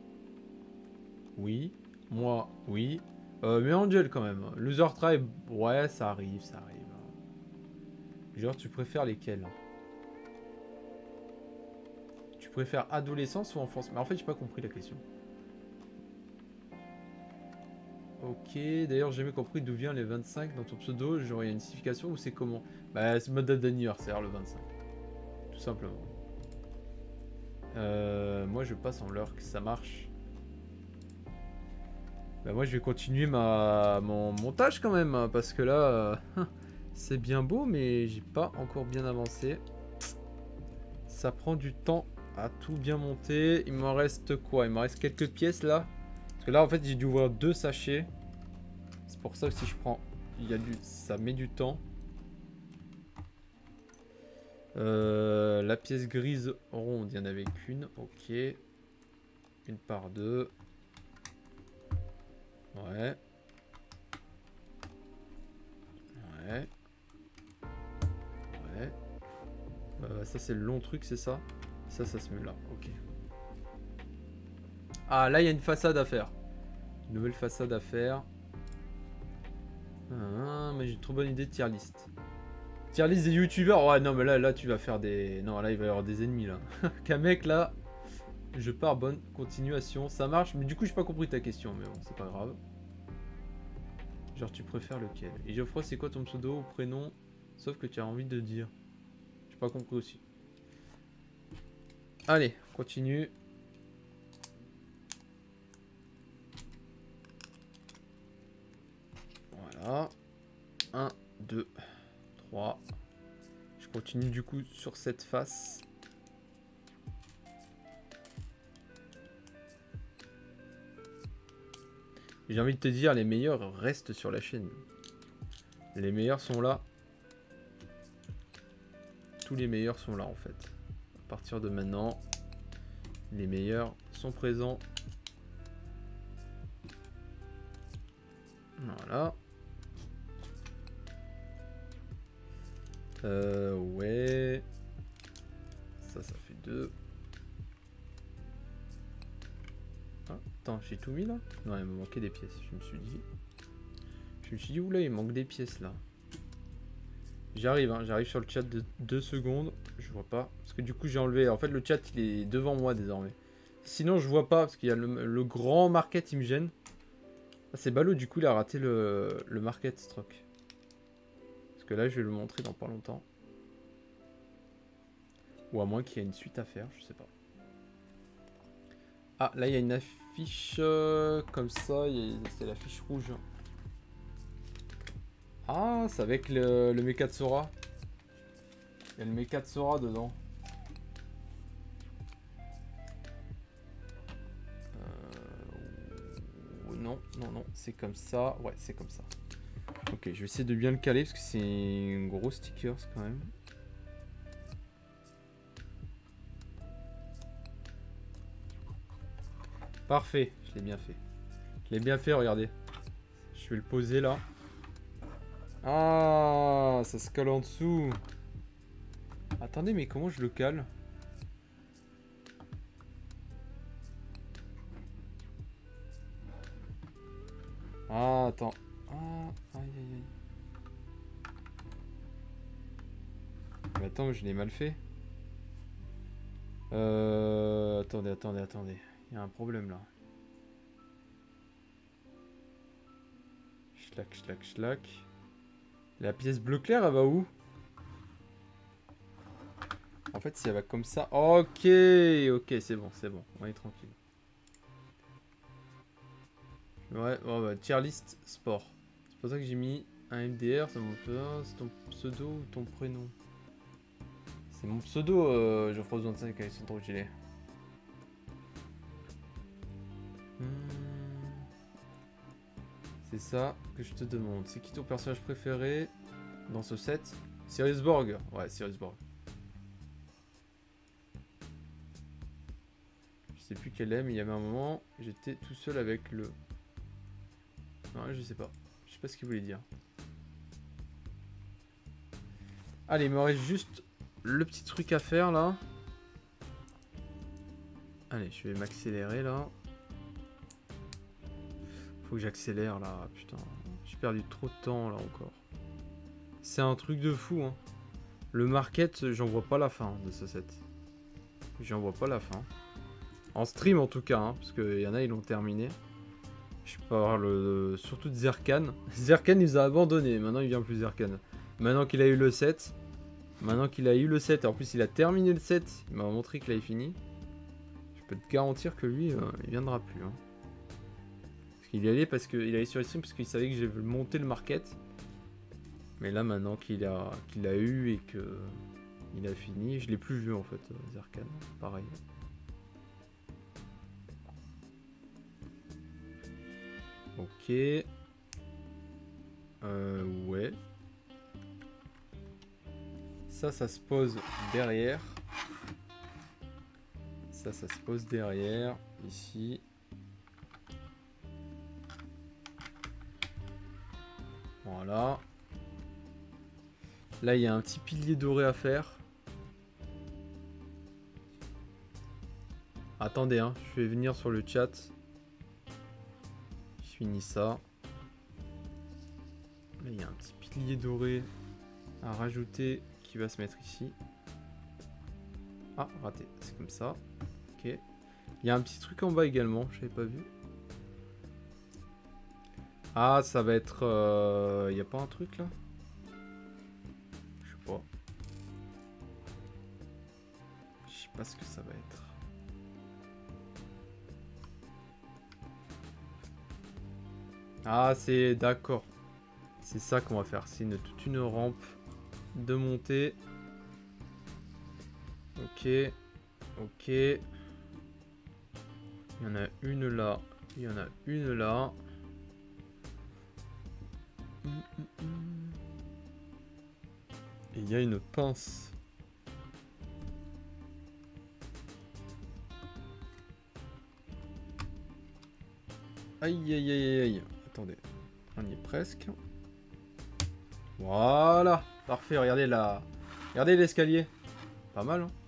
oui. Moi, oui. Mais Angel quand même. Loser Tribe, ouais, ça arrive. Genre, tu préfères lesquels? Tu préfères adolescence ou enfance? Mais en fait, j'ai pas compris la question. Ok, d'ailleurs, j'ai jamais compris d'où vient les 25 dans ton pseudo. Genre, il y a une signification ou c'est comment? Bah, c'est ma date d'anniversaire, le 25. Tout simplement. Moi, je passe en lurk, ça marche. Bah, moi, je vais continuer mon montage quand même. Parce que là, c'est bien beau, mais j'ai pas encore bien avancé. Ça prend du temps à tout bien monter. Il m'en reste quoi? Il me reste quelques pièces là. Parce que là, en fait, j'ai dû ouvrir 2 sachets. C'est pour ça que si je prends ça met du temps. La pièce grise ronde, il n'y en avait qu'une. Ok. Une par deux. Ouais. Ouais. Ouais. Ça c'est le long truc, c'est ça? Ça se met là. Ok. Ah, là il y a une façade à faire. Une nouvelle façade à faire. Ah, mais j'ai une trop bonne idée de tier list. Tier list des youtubeurs. Ouais, non, mais là tu vas faire des... Non, là il va y avoir des ennemis là. Qu'un mec là. Je pars, bonne continuation. Ça marche, mais du coup j'ai pas compris ta question. Mais bon, c'est pas grave. Genre tu préfères lequel? Et Geoffroy, c'est quoi ton pseudo ou prénom? Sauf que tu as envie de dire. J'ai pas compris aussi. Allez, continue. Voilà. 1, 2, 3. Je continue du coup sur cette face. J'ai envie de te dire, les meilleurs restent sur la chaîne. Les meilleurs sont là. Tous les meilleurs sont là en fait. À partir de maintenant, les meilleurs sont présents. Voilà. Ouais. Ça fait 2. Ah, attends, j'ai tout mis là? Non, il me manquait des pièces. Je me suis dit, oula, il manque des pièces là. J'arrive, hein, j'arrive sur le chat de 2 secondes. Je vois pas. Parce que du coup, j'ai enlevé. En fait, le chat, il est devant moi désormais. Sinon, je vois pas. Parce qu'il y a le grand market, il me gêne. Ah, c'est ballot, du coup, il a raté le market stroke. Parce que là, je vais le montrer dans pas longtemps. Ou à moins qu'il y ait une suite à faire, je sais pas. Ah, là, il y a une affiche comme ça. C'est l'affiche rouge. Ah, c'est avec le mecha de Sora. Il y a le mecha de Sora dedans. Non, c'est comme ça. Ouais, c'est comme ça. Ok, je vais essayer de bien le caler parce que c'est un gros stickers quand même. Parfait, je l'ai bien fait. Je l'ai bien fait, regardez. Je vais le poser là. Ah, ça se cale en dessous. Attendez, mais comment je le cale? Ah, attends. Ah, aïe, aïe, aïe. Mais attends, je l'ai mal fait. Attendez. Il y a un problème là. Schlac. La pièce bleu clair, elle va où? En fait, si elle va comme ça... Ok, c'est bon. On est tranquille. Ouais, bah, tier list sport. C'est pour ça que j'ai mis un MDR, ça monte pas. C'est ton pseudo ou ton prénom? C'est mon pseudo, Geoffroy 25 avec son trop gilet. C'est ça que je te demande. C'est qui ton personnage préféré dans ce set? Sirius Borg. Ouais, Sirius Borg. Je sais plus quel est, mais il y avait un moment, j'étais tout seul avec le... Non, je sais pas. Je sais pas ce qu'il voulait dire. Allez, il me reste juste le petit truc à faire là. Allez, je vais m'accélérer là. Faut que j'accélère là, putain. J'ai perdu trop de temps là encore. C'est un truc de fou, hein. Le market, j'en vois pas la fin de ce set. J'en vois pas la fin. En stream en tout cas, hein, parce qu'il y en a, ils l'ont terminé. Je parle surtout de Zerkan. Zerkan, il nous a abandonné. Maintenant, il vient plus Zerkan. Maintenant qu'il a eu le set. Et en plus, il a terminé le set. Il m'a montré qu'il avait fini. Je peux te garantir que lui, il viendra plus. Hein. Il y allait parce qu'il allait sur les streams parce qu'il savait que j'avais monté le market. Mais là maintenant qu'il a eu et que il a fini, je l'ai plus vu en fait, Zerkan, pareil. Ok. Ouais. Ça se pose derrière. Ça se pose derrière. Ici. Voilà. Là, il y a un petit pilier doré à faire. Attendez, hein, je vais venir sur le chat. Je finis ça. Là, il y a un petit pilier doré à rajouter qui va se mettre ici. Ah, raté. C'est comme ça. Ok. Il y a un petit truc en bas également, je n'avais pas vu. Ah, ça va être... Il n'y a pas un truc là? Je sais pas. Je sais pas ce que ça va être. Ah, c'est... D'accord. C'est ça qu'on va faire. C'est toute une rampe de montée. Ok. Ok. Il y en a une là. Il y en a une là. Et il y a une pince. Aïe aïe aïe aïe. Attendez. On y est presque. Voilà. Parfait. Regardez là. Regardez l'escalier. Pas mal, hein.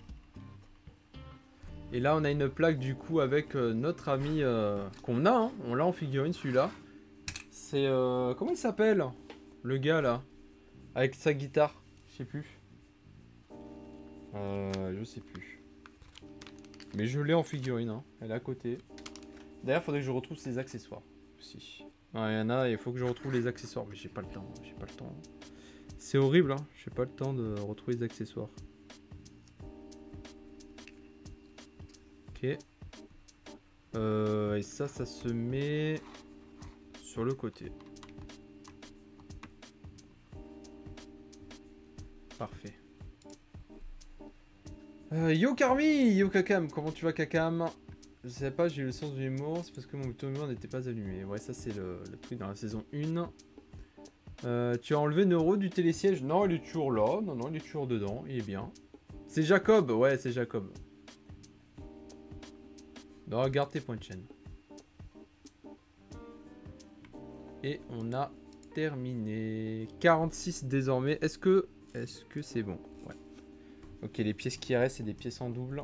Et là, on a une plaque du coup avec notre ami qu'on a. Hein. On l'a en figurine celui-là. C'est... comment il s'appelle? Le gars là. Avec sa guitare. Je sais plus. Je sais plus. Mais je l'ai en figurine. Hein. Elle est à côté. D'ailleurs, il faudrait que je retrouve ses accessoires aussi. Ouais, il y en a, il faut que je retrouve les accessoires. Mais j'ai pas le temps. J'ai pas le temps. C'est horrible, hein. J'ai pas le temps de retrouver les accessoires. Ok. Et ça se met sur le côté. Parfait. Yo Carmi, yo Kakam, comment tu vas Kakam? Je sais pas, j'ai eu le sens de l'humour, c'est parce que mon bouton d'humour n'était pas allumé. Ouais, ça c'est le truc dans la saison 1. Tu as enlevé Neuro du télésiège? Non, il est toujours là. Non, non, il est toujours dedans, il est bien. C'est Jacob, ouais, c'est Jacob. Non, regarde tes points de chaîne. Et on a terminé. 46 désormais. Est-ce que c'est bon? Ouais. Ok, les pièces qui restent, c'est des pièces en double.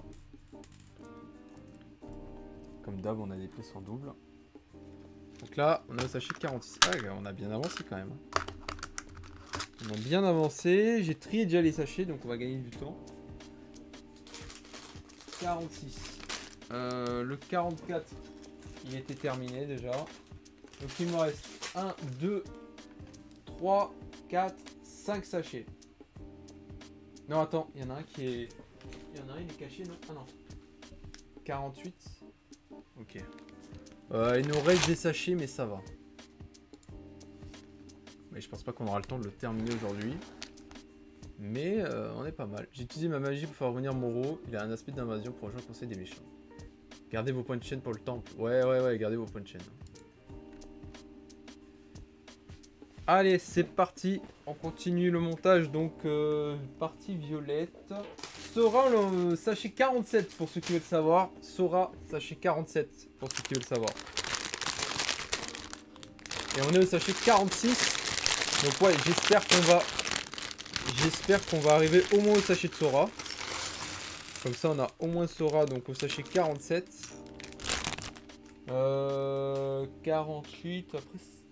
Comme d'hab, on a des pièces en double. Donc là, on a le sachet de 46. Ah, on a bien avancé quand même. On a bien avancé. J'ai trié déjà les sachets, donc on va gagner du temps. 46. Le 44, il était terminé déjà. Donc il me reste 1, 2, 3, 4, 5 sachets. Non, attends, il y en a un qui est... Il y en a un, il est caché, non? Ah non. 48. Ok. Il nous reste des sachets, mais ça va. Mais je pense pas qu'on aura le temps de le terminer aujourd'hui. Mais on est pas mal. J'ai utilisé ma magie pour faire revenir Moro. Il a un aspect d'invasion pour rejoindre le conseil des méchants. Gardez vos points de chaîne pour le temple. Ouais, gardez vos points de chaîne. Allez, c'est parti. On continue le montage. Donc, partie violette. Sora, le sachet 47 pour ceux qui veulent savoir. Sora, sachet 47 pour ceux qui veulent savoir. Et on est au sachet 46. Donc, ouais, j'espère qu'on va arriver au moins au sachet de Sora. Comme ça, on a au moins Sora, donc au sachet 47. 48,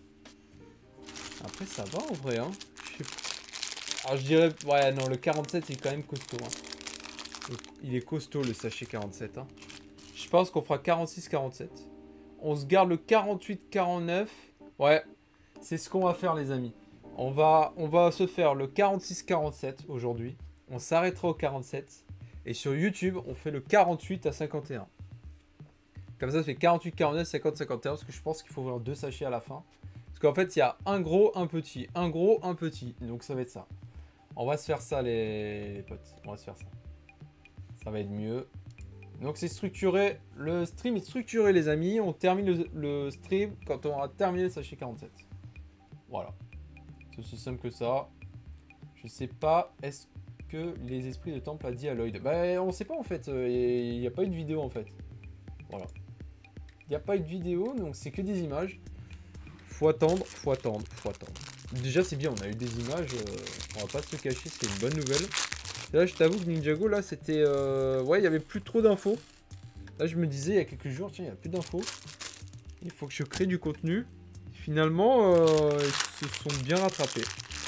après ça va en vrai, hein. Alors je dirais, ouais, non, le 47, il est quand même costaud. Hein. Il est costaud, le sachet 47. Hein. Je pense qu'on fera 46-47. On se garde le 48-49. Ouais, c'est ce qu'on va faire, les amis. On va se faire le 46-47 aujourd'hui. On s'arrêtera au 47. Et sur YouTube, on fait le 48 à 51. Comme ça fait 48, 49, 50, 51. Parce que je pense qu'il faut ouvrir 2 sachets à la fin. Parce qu'en fait, il y a un gros, un petit. Un gros, un petit. Donc ça va être ça. On va se faire ça, les potes. On va se faire ça. Ça va être mieux. Donc c'est structuré. Le stream est structuré, les amis. On termine le stream quand on aura terminé le sachet 47. Voilà. C'est aussi simple que ça. Je sais pas, est-ce que les esprits de temple a dit à Lloyd? Bah on sait pas en fait, il n'y a pas eu de vidéo en fait. Voilà. Il n'y a pas eu de vidéo, donc c'est que des images. Faut attendre, faut attendre, faut attendre. Déjà c'est bien, on a eu des images, on va pas se le cacher, c'est une bonne nouvelle. Là je t'avoue que Ninjago là c'était... ouais il y avait plus trop d'infos. Là je me disais il y a quelques jours, tiens il n'y a plus d'infos. Il faut que je crée du contenu. Finalement ils se sont bien rattrapés.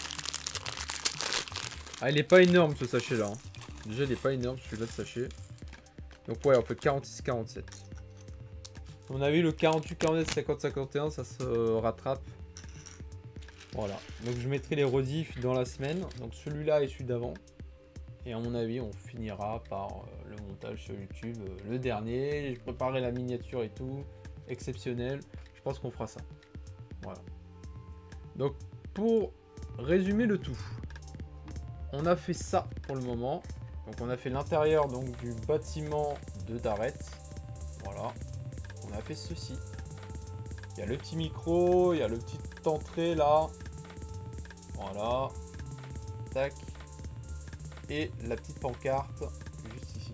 Ah il est pas énorme ce sachet là. Hein. Déjà il est pas énorme celui-là de sachet. Donc ouais on fait 46-47. On a vu le 48, 49, 50, 51, ça se rattrape. Voilà. Donc je mettrai les rediffs dans la semaine. Donc celui-là et celui d'avant. Et à mon avis, on finira par le montage sur YouTube. Le dernier, je préparerai la miniature et tout. Exceptionnel. Je pense qu'on fera ça. Voilà. Donc pour résumer le tout. On a fait ça pour le moment. Donc on a fait l'intérieur donc du bâtiment de Darret. Voilà. On a fait ceci. Il y a le petit micro, il y a le petit entrée là. Voilà. Tac. Et la petite pancarte juste ici.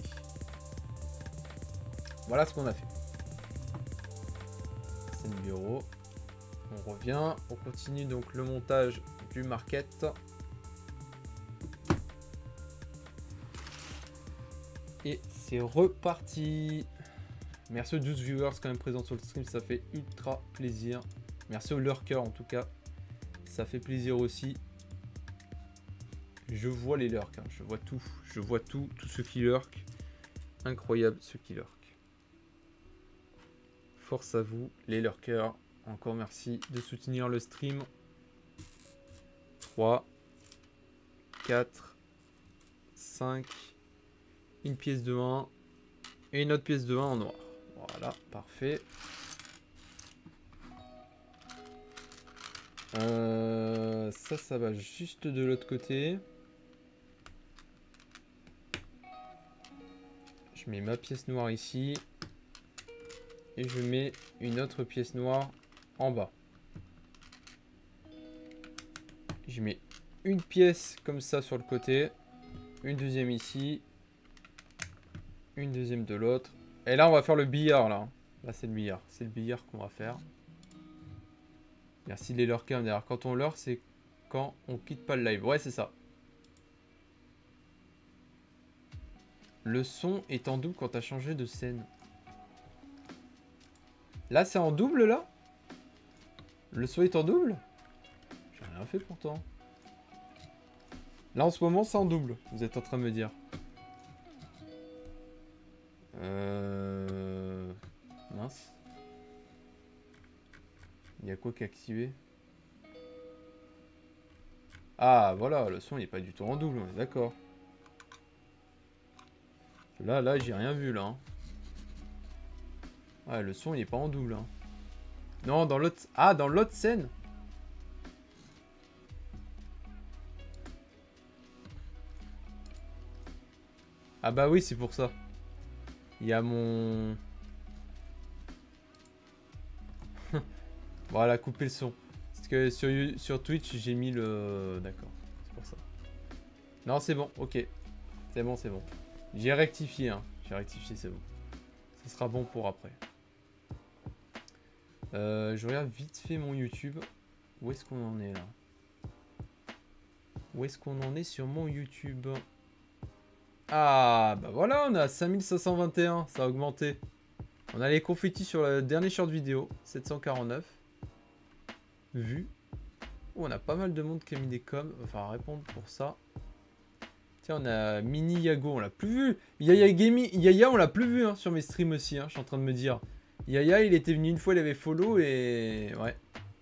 Voilà ce qu'on a fait. C'est le bureau. On revient. On continue donc le montage du market. Et c'est reparti. Merci aux 12 viewers quand même présents sur le stream, ça fait ultra plaisir. Merci aux lurkers en tout cas, ça fait plaisir aussi. Je vois les lurks, hein. Je vois tout, tous ceux qui lurk. Incroyable ceux qui lurk. Force à vous les lurkers, encore merci de soutenir le stream. 3, 4, 5, une pièce de 1 et une autre pièce de 1 en noir. Voilà, parfait. Ça va juste de l'autre côté. Je mets ma pièce noire ici. Et je mets une autre pièce noire en bas. Je mets une pièce comme ça sur le côté. Une deuxième ici. Une deuxième de l'autre. Et là, on va faire le billard, là. Là, c'est le billard. C'est le billard qu'on va faire. Merci les lurkers. D'ailleurs, quand on lurk, c'est quand on quitte pas le live. Ouais, c'est ça. Le son est en double quand tu as changé de scène. Là, c'est en double, là? Le son est en double? J'ai rien fait pourtant. Là, en ce moment, c'est en double. Vous êtes en train de me dire. Mince. Il y a quoi qui est activé? Ah, voilà, le son il est pas du tout en double, on est d'accord. Là, j'ai rien vu, là. Hein. Ouais, le son il est pas en double. Hein. Non, dans l'autre... Ah, dans l'autre scène. Ah bah oui, c'est pour ça. Il y a mon... Voilà, couper le son. Parce que sur Twitch, j'ai mis le... D'accord, c'est pour ça. Non, c'est bon, ok. C'est bon, c'est bon. J'ai rectifié, hein. J'ai rectifié, c'est bon. Ça sera bon pour après. Je regarde vite fait mon YouTube. Où est-ce qu'on en est, là? Où est-ce qu'on en est sur mon YouTube? Ah, bah voilà, on est à 5521. Ça a augmenté. On a les confettis sur le dernier short vidéo. 749. Vu. Oh, on a pas mal de monde qui a mis des coms. Enfin, répondre pour ça. Tiens, on a Mini Yago, on l'a plus vu. Yaya, on l'a plus vu hein, sur mes streams aussi. Hein, je suis en train de me dire. Yaya, il était venu une fois, il avait follow et... Ouais.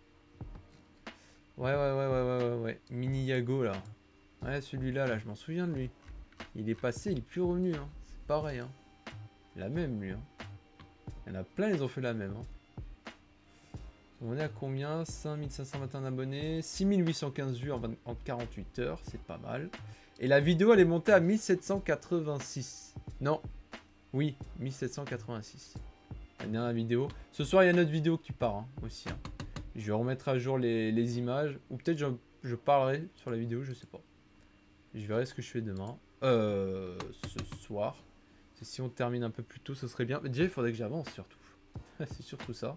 Ouais. Mini Yago, là. Ouais, celui-là, là, je m'en souviens de lui. Il est passé, il est plus revenu. Hein. C'est pareil. Hein. La même, lui. Hein. Il y en a plein, ils ont fait la même. Hein. On est à combien? 5521 abonnés, 6815 vues en 48 heures, c'est pas mal. Et la vidéo, elle est montée à 1786. Non, oui, 1786. La dernière vidéo. Ce soir, il y a une autre vidéo qui part hein, aussi. Hein. Je vais remettre à jour les images. Ou peut-être je parlerai sur la vidéo, je sais pas. Je verrai ce que je fais demain. Ce soir. Si on termine un peu plus tôt, ce serait bien. Mais déjà, il faudrait que j'avance surtout. C'est surtout ça.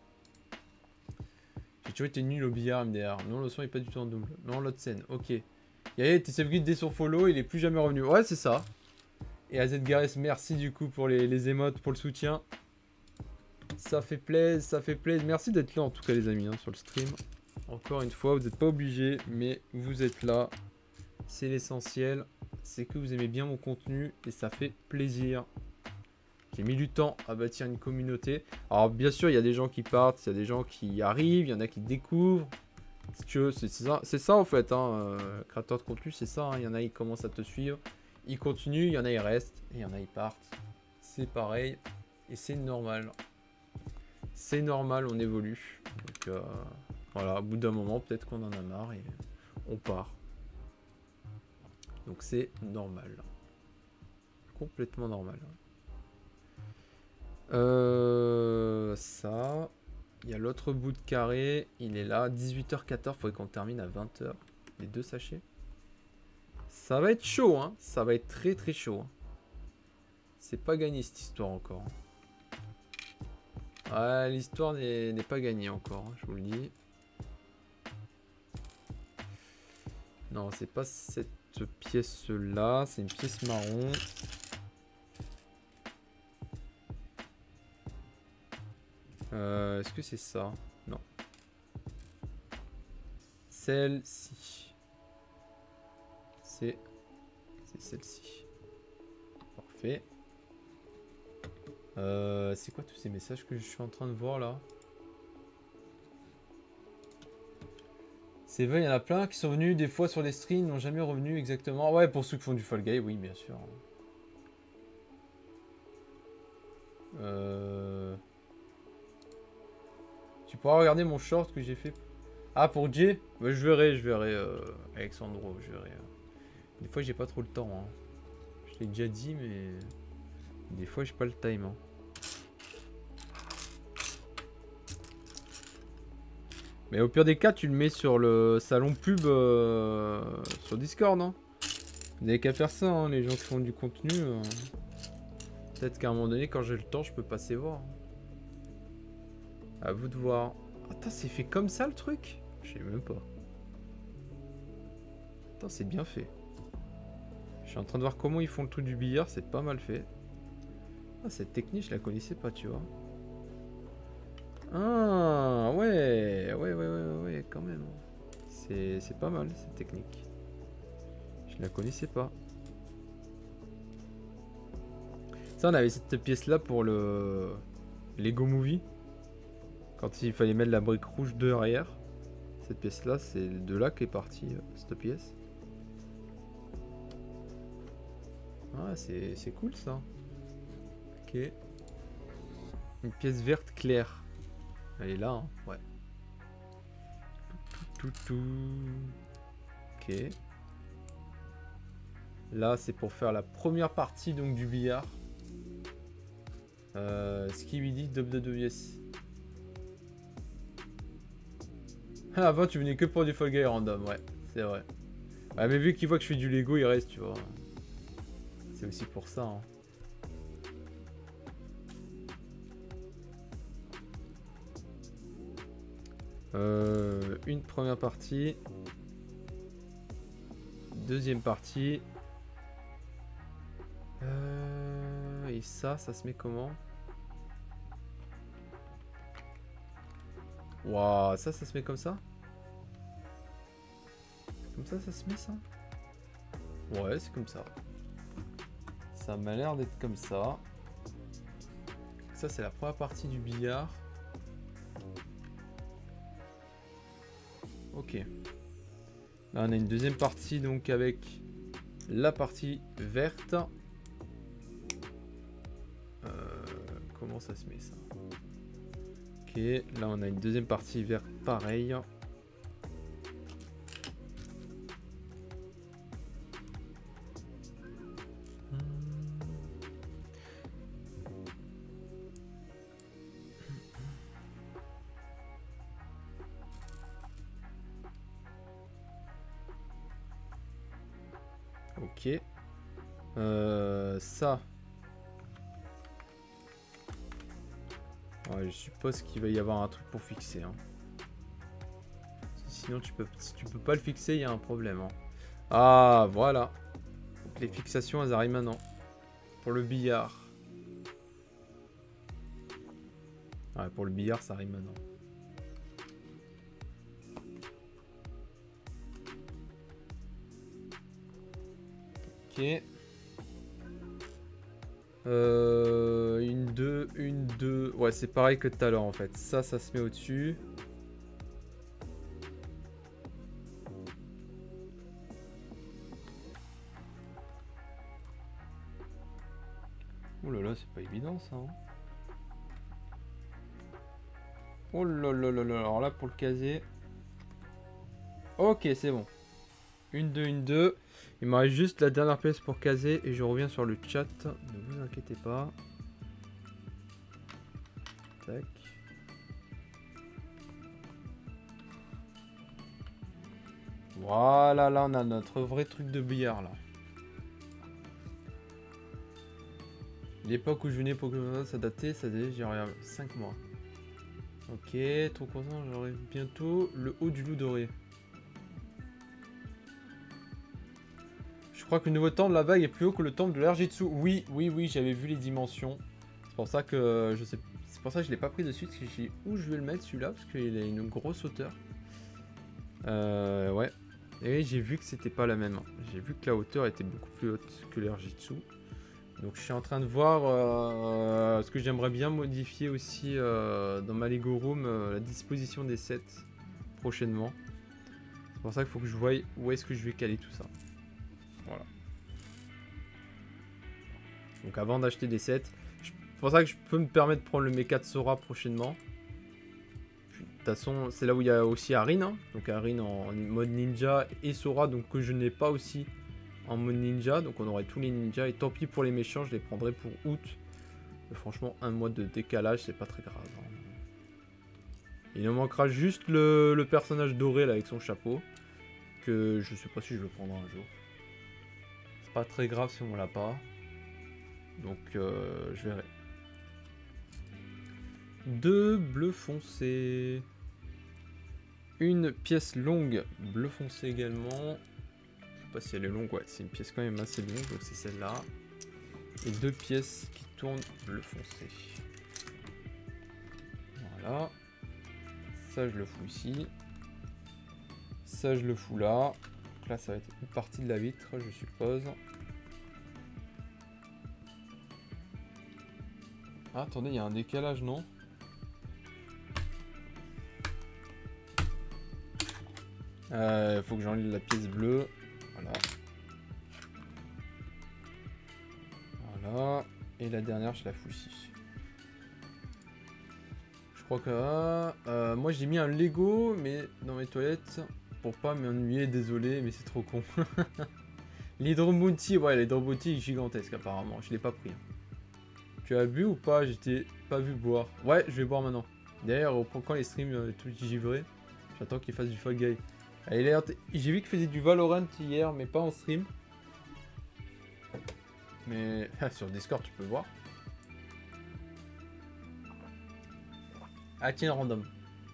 J'ai toujours été nul au billard MDR. Non, le son est pas du tout en double. Non, l'autre scène. Ok. Yaya était sauveguide dès son follow. Il est plus jamais revenu. Ouais, c'est ça. Et AZ Gareth, merci du coup pour les émotes, pour le soutien. Ça fait plaisir, ça fait plaisir. Merci d'être là en tout cas les amis, hein, sur le stream. Encore une fois, vous n'êtes pas obligés, mais vous êtes là. C'est l'essentiel. C'est que vous aimez bien mon contenu et ça fait plaisir. J'ai mis du temps à bâtir une communauté. Alors bien sûr, il y a des gens qui partent, il y a des gens qui arrivent, il y en a qui découvrent. Si tu veux, c'est ça en fait, hein, créateur de contenu, c'est ça. Hein. Il y en a qui commencent à te suivre, ils continuent, il y en a qui restent, et il y en a qui partent. C'est pareil, et c'est normal. C'est normal, on évolue. Donc voilà, au bout d'un moment, peut-être qu'on en a marre et on part. Donc c'est normal. Complètement normal. Ça. Il y a l'autre bout de carré. Il est là. 18h14. Faudrait qu'on termine à 20h. Les 2 sachets. Ça va être chaud. Hein. Ça va être très très chaud. Hein. C'est pas gagné cette histoire encore. Ouais, l'histoire n'est pas gagnée encore. Hein, je vous le dis. Non, c'est pas cette pièce là. C'est une pièce marron. Est-ce que c'est ça? Non. Celle-ci. C'est celle-ci. Parfait. C'est quoi tous ces messages que je suis en train de voir là? C'est vrai, il y en a plein qui sont venus des fois sur les streams, n'ont jamais revenu exactement. Ouais, pour ceux qui font du Fall Guy, oui, bien sûr. Tu pourras regarder mon short que j'ai fait. Ah, pour Jay? Ouais, je verrai, Alexandro, je verrai. Des fois, j'ai pas trop le temps. Hein. Je l'ai déjà dit, mais des fois, j'ai pas le time. Hein. Mais au pire des cas, tu le mets sur le salon pub sur Discord. Hein. Vous n'avez qu'à faire ça, hein, les gens qui font du contenu. Peut-être qu'à un moment donné, quand j'ai le temps, je peux passer voir. À vous de voir. Attends, c'est fait comme ça le truc? Je sais même pas. Attends, c'est bien fait. Je suis en train de voir comment ils font le truc du billard, c'est pas mal fait. Ah, cette technique, je la connaissais pas, tu vois. Ah, ouais, quand même. C'est pas mal, cette technique. Je la connaissais pas. Ça, on avait cette pièce-là pour le Lego Movie. Quand il fallait mettre la brique rouge derrière. Cette pièce-là, c'est de là qu'est partie cette pièce. Ah, c'est cool, ça. Ok. Une pièce verte claire. Elle est là, hein. Ouais. Tout. Ok. Là, c'est pour faire la première partie donc du billard. Skibidi Dub de yes. Ah, avant, tu venais que pour du Fall Guy random, ouais, c'est vrai. Ouais, mais vu qu'il voit que je fais du Lego, il reste, tu vois. C'est aussi pour ça, hein. Une première partie. Deuxième partie. Et ça se met comment? Waouh, ça se met comme ça? Comme ça se met ça? Ouais, c'est comme ça. Ça m'a l'air d'être comme ça. Ça, c'est la première partie du billard. Ok. Là, on a une deuxième partie, donc, avec la partie verte. Comment ça se met, ça? Ok, là, on a une deuxième partie verte, pareil. Ok. Ça. Ouais, je suppose qu'il va y avoir un truc pour fixer. Hein. Sinon, si tu peux pas le fixer, il y a un problème. Hein. Ah, voilà. Donc, les fixations, elles arrivent maintenant. Pour le billard. Ouais, pour le billard, ça arrive maintenant. Ok. Une 2, une 2. Ouais, c'est pareil que tout à l'heure en fait. Ça se met au-dessus. Oh là là, c'est pas évident ça. Hein. Oh là là là là. Alors là, pour le caser. Ok, c'est bon. Une 2, une 2. Il me reste juste la dernière pièce pour caser et je reviens sur le chat. Ne vous inquiétez pas. Tac. Voilà, là on a notre vrai truc de billard là. L'époque où je venais Pokémon, ça datait, ça datait, j'ai 5 mois. Ok, trop content, j'aurai bientôt le haut du loup doré. Je crois que le nouveau temple de la vague est plus haut que le temple de l'Erjitsu. Oui, oui, oui, j'avais vu les dimensions. C'est pour ça que je sais. C'est pour ça que je l'ai pas pris de suite. Parce que je sais où je vais le mettre celui-là. Parce qu'il a une grosse hauteur. Ouais. Et j'ai vu que c'était pas la même. J'ai vu que la hauteur était beaucoup plus haute que l'Erjitsu. Donc je suis en train de voir ce que j'aimerais bien modifier aussi dans ma Lego Room, la disposition des sets prochainement. C'est pour ça qu'il faut que je voie où est-ce que je vais caler tout ça. Voilà. Donc avant d'acheter des sets, c'est pour ça que je peux me permettre de prendre le mecha de Sora prochainement. De toute façon, c'est là où il y a aussi Arin. Hein. Donc Arin en mode ninja et Sora, donc que je n'ai pas aussi en mode ninja. Donc on aurait tous les ninjas. Et tant pis pour les méchants, je les prendrai pour août. Mais franchement, un mois de décalage, c'est pas très grave. Hein. Il nous manquera juste le personnage doré là avec son chapeau. Que je sais pas si je le prendrai un jour. Pas très grave si on l'a pas. Donc je verrai. 2 bleus foncés. Une pièce longue bleu foncé également. Je sais pas si elle est longue. Ouais, c'est une pièce quand même assez longue. Donc c'est celle-là. Et 2 pièces qui tournent bleu foncé. Voilà. Ça je le fous ici. Ça je le fous là. Donc là, ça va être une partie de la vitre, je suppose. Ah, attendez, il y a un décalage, non? Faut que j'enlève la pièce bleue. Voilà. Voilà. Et la dernière, je la fous ici. Je crois que... moi, j'ai mis un Lego, mais dans mes toilettes... Pour pas m'ennuyer, désolé, mais c'est trop con. L'hydrobouti, ouais, l'hydrobouti est gigantesque apparemment, je l'ai pas pris. Tu as bu ou pas? J'étais pas vu boire. Ouais, je vais boire maintenant. D'ailleurs, on prend quand les streams tout givré. J'attends qu'il fasse du Fall Guy. J'ai vu qu'il faisait du Valorant hier, mais pas en stream. Mais sur Discord, tu peux voir. Ah tiens, random.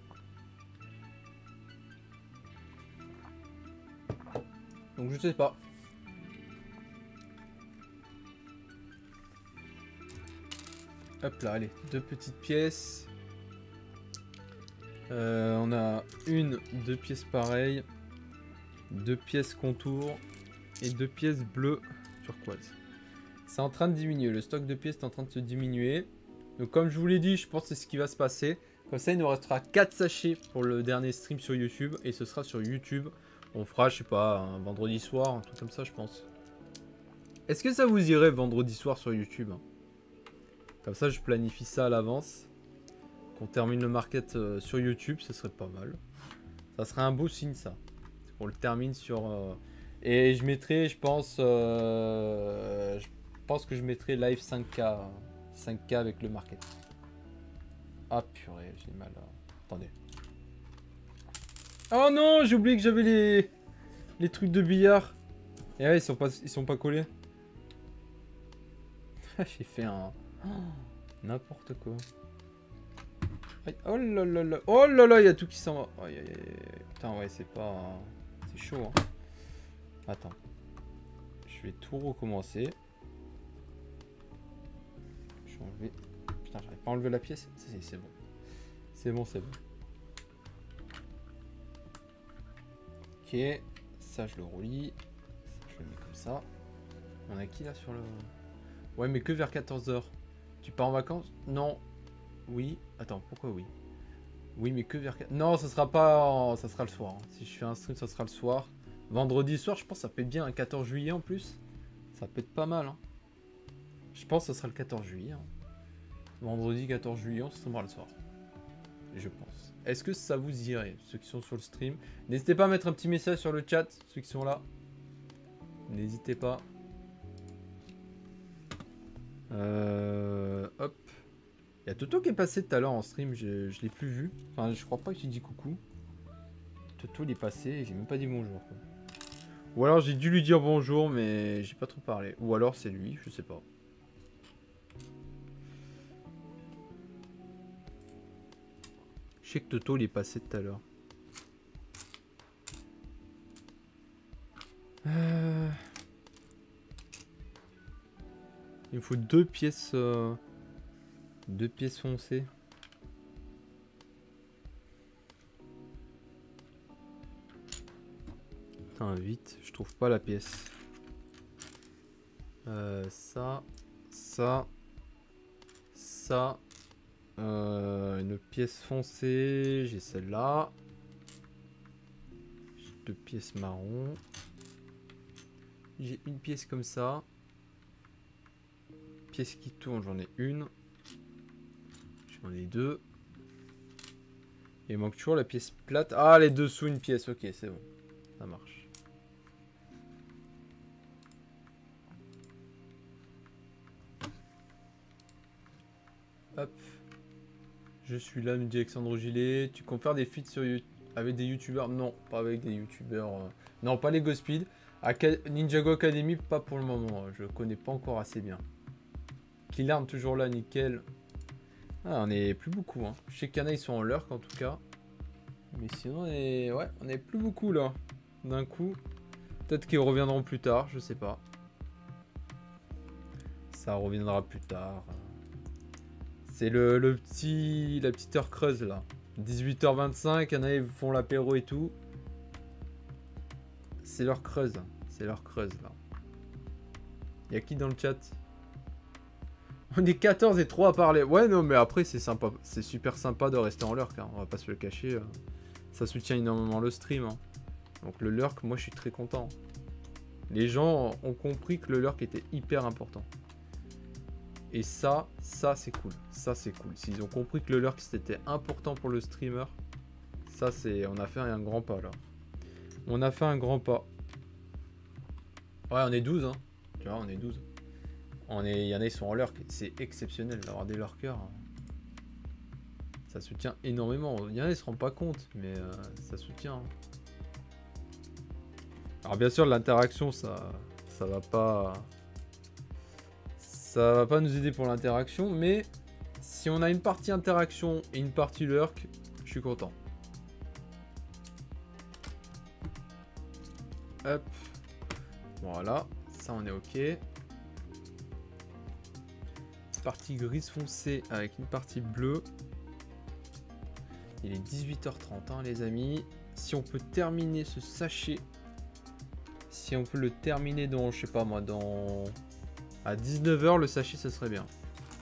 Donc je sais pas. Hop là, allez, 2 petites pièces. On a 2 pièces pareilles. 2 pièces contour. Et 2 pièces bleues turquoise. C'est en train de diminuer. Le stock de pièces est en train de se diminuer. Donc comme je vous l'ai dit, je pense que c'est ce qui va se passer. Comme ça, il nous restera 4 sachets pour le dernier stream sur YouTube. Et ce sera sur YouTube. On fera, je sais pas, un vendredi soir, un truc comme ça, je pense. Est-ce que ça vous irait vendredi soir sur YouTube? Comme ça, je planifie ça à l'avance. Qu'on termine le market sur YouTube, ce serait pas mal. Ça serait un beau signe, ça. Qu'on le termine sur... Et je mettrai, je pense que je mettrai live 5K. 5K avec le market. Ah purée, j'ai mal. Attendez. Oh non, j'ai oublié que j'avais les trucs de billard. Et ouais, ils sont pas collés. J'ai fait un... n'importe quoi. Aïe. Oh là là là. Oh là là, il y a tout qui s'en va. Aïe, aïe, aïe. Putain, ouais, c'est pas... C'est chaud, hein. Attends. Je vais tout recommencer. Je vais enlever... Putain, j'arrive pas à enlever la pièce. C'est bon. C'est bon, c'est bon. Ok. Ça, je le relis. Ça, je le mets comme ça. On a qui, là, sur le... Ouais, mais que vers 14 h. Tu pars en vacances? Non. Oui. Attends, pourquoi oui? Oui, mais que vers... Non, ça sera pas... Ça sera le soir. Hein. Si je fais un stream, ça sera le soir. Vendredi soir, je pense que ça peut être bien. Un 14 juillet en plus. Ça peut être pas mal. Hein. Je pense que ça sera le 14 juillet. Hein. Vendredi 14 juillet, on se streamera le soir. Je pense. Est-ce que ça vous irait, ceux qui sont sur le stream? N'hésitez pas à mettre un petit message sur le chat, ceux qui sont là. N'hésitez pas. Hop. Il y a Toto qui est passé tout à l'heure en stream, je l'ai plus vu. Enfin, je crois pas que j'ai dit coucou. Toto il est passé et j'ai même pas dit bonjour. Quoi. Ou alors j'ai dû lui dire bonjour, mais j'ai pas trop parlé. Ou alors c'est lui, je sais pas. Je sais que Toto il est passé tout à l'heure. Il me faut deux pièces foncées. Putain, vite, je trouve pas la pièce. Ça. Une pièce foncée, j'ai celle-là. J'ai deux pièces marron. J'ai une pièce comme ça. Pièce qui tourne, j'en ai une. J'en ai deux. Et il manque toujours la pièce plate. Ah, les dessous, une pièce. Ok, c'est bon. Ça marche. Hop. Je suis là, nous dit Alexandre Gilet. Tu comptes faire des feats sur avec des youtubeurs? Non, pas avec des youtubeurs. Non, pas les Speed. Ninjago Academy, pas pour le moment. Je connais pas encore assez bien. Killarn toujours là, nickel. Ah, on est plus beaucoup. Hein. Je sais qu'il y en a, ils sont en lurk en tout cas. Mais sinon, on est plus beaucoup là. D'un coup. Peut-être qu'ils reviendront plus tard, je sais pas. Ça reviendra plus tard. C'est la petite heure creuse là. 18h25, il y en a, ils font l'apéro et tout. C'est leur creuse. C'est leur creuse là. Il y a qui dans le chat? On est 14 et 3 à parler. Ouais, non, mais après, c'est sympa. C'est super sympa de rester en lurk. Hein. On va pas se le cacher. Ça soutient énormément le stream. Hein. Donc, le lurk, moi, je suis très content. Les gens ont compris que le lurk était hyper important. Et ça c'est cool. Ça, c'est cool. S'ils ont compris que le lurk, c'était important pour le streamer, ça, c'est... On a fait un grand pas, là. On a fait un grand pas. Ouais, on est 12, hein. Tu vois, on est 12. Il y en a, ils sont en lurk. C'est exceptionnel d'avoir des lurkers. Ça soutient énormément. Il y en a, ils se rendent pas compte, mais ça soutient. Alors bien sûr, l'interaction, ça va pas... Ça va pas nous aider pour l'interaction, mais si on a une partie interaction et une partie lurk, je suis content. Hop. Voilà, ça on est ok. Partie grise foncée avec une partie bleue. Il est 18h30 hein, les amis. Si on peut terminer ce sachet, si on peut le terminer dans, je sais pas moi, dans... À 19h le sachet, ça serait bien.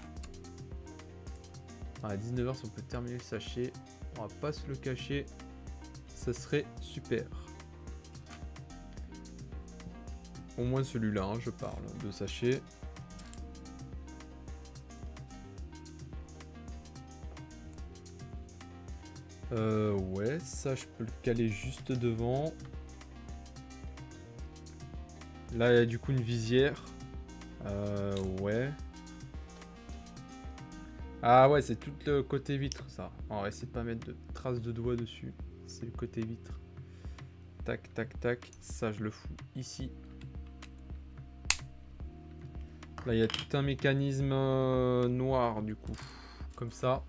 À 19h si on peut terminer le sachet, on va pas se le cacher, ça serait super. Au moins celui-là, hein, je parle de sachet. Ouais, ça je peux le caler juste devant. Là, il y a du coup une visière. Ouais. Ah ouais, c'est tout le côté vitre, ça. On va essayer de pas mettre de traces de doigts dessus. C'est le côté vitre. Tac, tac, tac. Ça, je le fous ici. Là, il y a tout un mécanisme noir, du coup. Comme ça.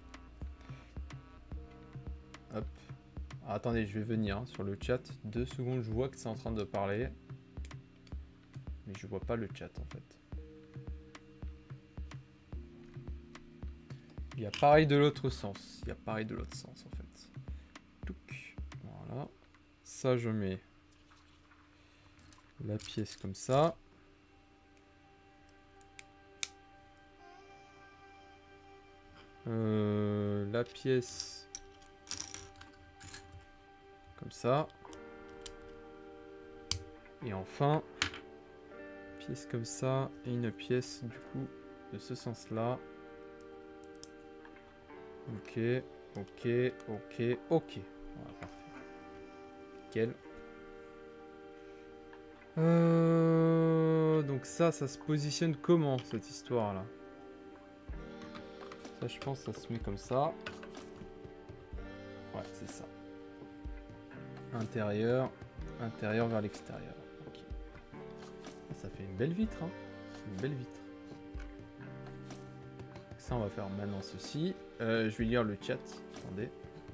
Hop. Ah, attendez, je vais venir hein, sur le chat. 2 secondes, je vois que c'est en train de parler. Mais je vois pas le chat, en fait. Il y a pareil de l'autre sens. Il y a pareil de l'autre sens, en fait. Touc. Voilà. Ça, je mets la pièce comme ça. La pièce comme ça. Et enfin, pièce comme ça. Et une pièce, du coup, de ce sens-là. Ok, ok, ok, ok. Voilà, parfait. Nickel. Donc ça se positionne comment, cette histoire-là? Ça, je pense, ça se met comme ça. Ouais, c'est ça. Intérieur, intérieur vers l'extérieur. Okay. Ça fait une belle vitre, hein. Une belle vitre. Ça, on va faire maintenant ceci. Je vais lire le chat. Attendez.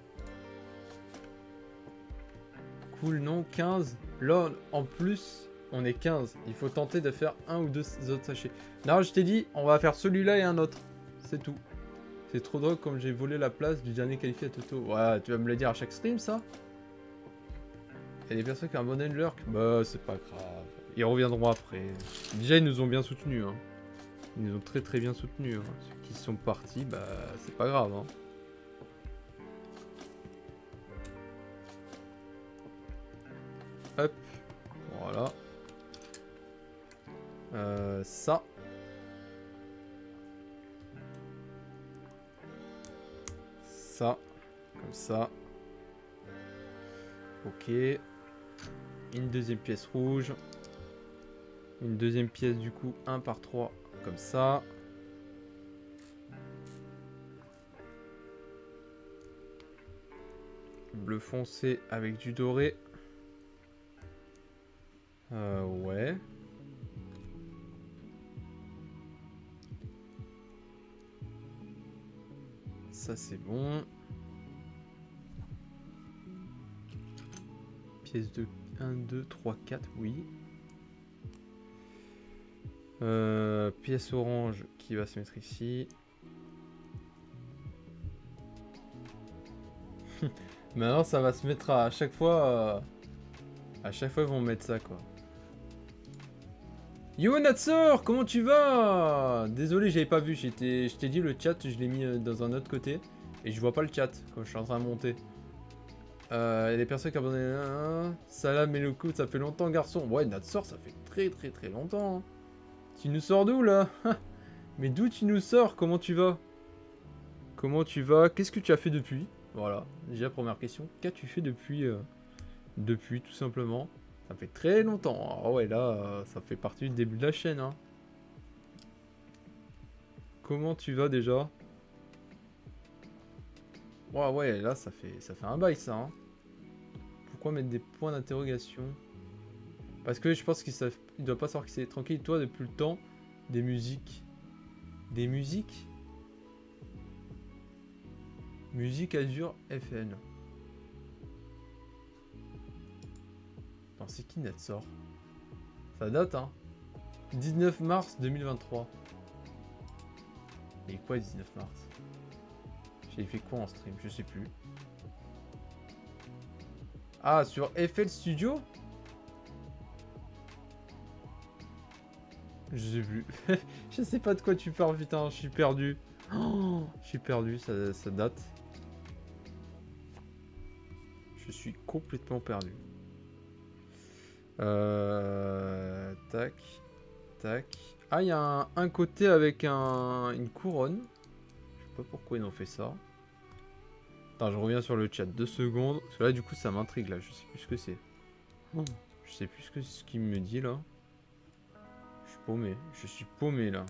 Cool, non? 15. Là, en plus, on est 15. Il faut tenter de faire un ou deux autres sachets. Non, je t'ai dit, on va faire celui-là et un autre. C'est tout. C'est trop drôle comme j'ai volé la place du dernier qualifié à Toto. Ouais, tu vas me le dire à chaque stream, ça? Il y a des personnes qui abandonnent lurk. Bah, c'est pas grave. Ils reviendront après. Déjà, ils nous ont bien soutenus. Hein. Ils nous ont très très bien soutenus. Hein. Ceux qui sont partis, bah, c'est pas grave. Hein. Hop. Voilà. Ça. Ça. Comme ça. Ok. Une deuxième pièce rouge. Une deuxième pièce du coup 1 par 3 comme ça. Bleu foncé avec du doré. Ouais. Ça c'est bon. Pièce de 1, 2, 3, 4, oui. Pièce orange qui va se mettre ici. Maintenant ça va se mettre à chaque fois. À chaque fois ils vont mettre ça quoi. Yo Natsor, comment tu vas? Désolé j'avais pas vu, je t'ai dit le chat, je l'ai mis dans un autre côté. Et je vois pas le chat quand je suis en train de monter. Il y a des personnes qui abandonnent. Salam et le coup, ça fait longtemps garçon. Ouais Natsor ça fait très très très longtemps. Hein. Tu nous sors d'où là? Mais d'où tu nous sors? Comment tu vas? Comment tu vas? Qu'est-ce que tu as fait depuis? Voilà, déjà première question. Qu'as-tu fait depuis depuis tout simplement? Ça fait très longtemps. Ah ouais là, ça fait partie du début de la chaîne. Hein. Comment tu vas déjà? Ouais ouais là ça fait un bail ça. Hein. Pourquoi mettre des points d'interrogation? Parce que je pense qu'il doit pas savoir que c'est tranquille. Toi depuis le temps, des musiques. Des musiques? Musique Azure FN. Attends, c'est qui Natsor? Ça date, hein? 19 mars 2023. Et quoi, 19 mars? J'ai fait quoi en stream? Je sais plus. Ah, sur FL Studio? Je sais plus. Je sais pas de quoi tu parles, putain, je suis perdu. Oh, je suis perdu, ça date. Je suis complètement perdu. Tac. Tac. Ah, il y a un côté avec une couronne. Je sais pas pourquoi ils ont fait ça. Attends, je reviens sur le chat 2 secondes. Parce que là, du coup, ça m'intrigue là. Je sais plus ce que c'est. Je sais plus ce qu'il me dit là. Je suis paumé. Je suis paumé là.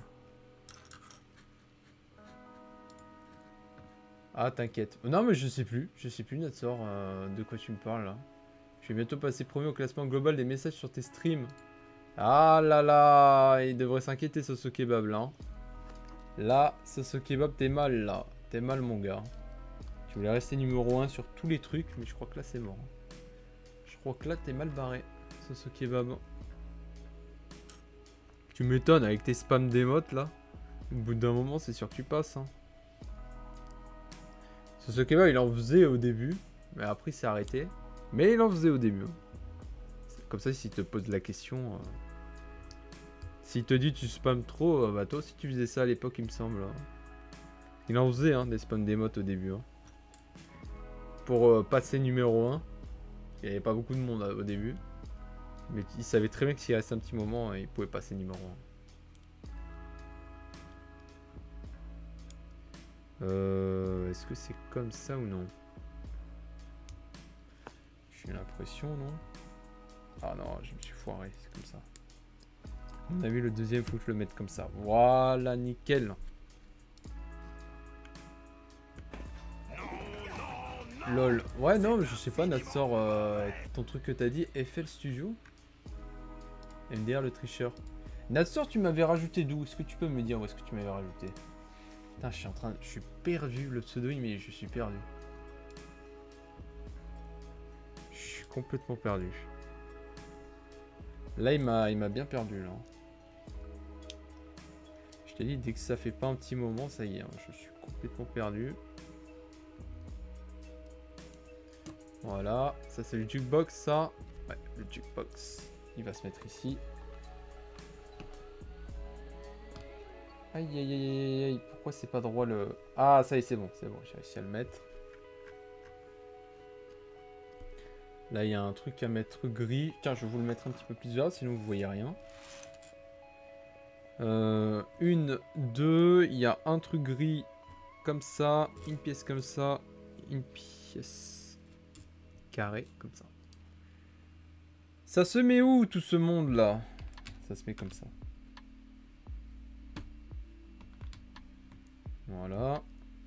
Ah, t'inquiète. Non, mais je sais plus. Je sais plus, Natsor, de quoi tu me parles là. Je vais bientôt passer premier au classement global des messages sur tes streams. Ah là là, il devrait s'inquiéter ce kebab là. Là, ce kebab, t'es mal là. T'es mal mon gars. Tu voulais rester numéro 1 sur tous les trucs, mais je crois que là c'est mort. Je crois que là t'es mal barré, ce kebab. Tu m'étonnes avec tes spams d'émotes là. Au bout d'un moment, c'est sûr que tu passes. Hein. Ce kebab, il en faisait au début, mais après il s'est arrêté. Mais il en faisait au début. Comme ça, s'il te pose la question, s'il te dit tu spams trop, bah toi aussi tu faisais ça à l'époque, il me semble. Hein. Il en faisait hein, des spams d'émotes au début. Hein. Pour passer numéro 1. Il n'y avait pas beaucoup de monde au début. Mais il savait très bien que s'il restait un petit moment, il pouvait passer numéro 1. Est-ce que c'est comme ça ou non? J'ai l'impression, non? Ah non, je me suis foiré, c'est comme ça. À mon avis, le deuxième, faut que je le mette comme ça. Voilà, nickel. Lol. Ouais, non, je sais pas, Natsor, ton truc que t'as dit, FL Studio MDR le tricheur. Natsor, tu m'avais rajouté d'où? Est-ce que tu peux me dire où est-ce que tu m'avais rajouté? Putain, je suis perdu, le pseudo, mais je suis perdu. Je suis complètement perdu. Là, il m'a bien perdu, là. Je t'ai dit, dès que ça fait pas un petit moment, ça y est, hein, je suis complètement perdu. Voilà, ça c'est le jukebox, ça. Ouais, le jukebox, il va se mettre ici. Aïe, aïe, aïe, aïe, aïe, pourquoi c'est pas droit le... Ah, ça y est, c'est bon, j'ai réussi à le mettre. Là, il y a un truc à mettre gris. Tiens, je vais vous le mettre un petit peu plus vert, sinon vous voyez rien. Une, deux, il y a un truc gris comme ça, une pièce comme ça, une pièce carrée comme ça. Ça se met où tout ce monde là? Ça se met comme ça. Voilà.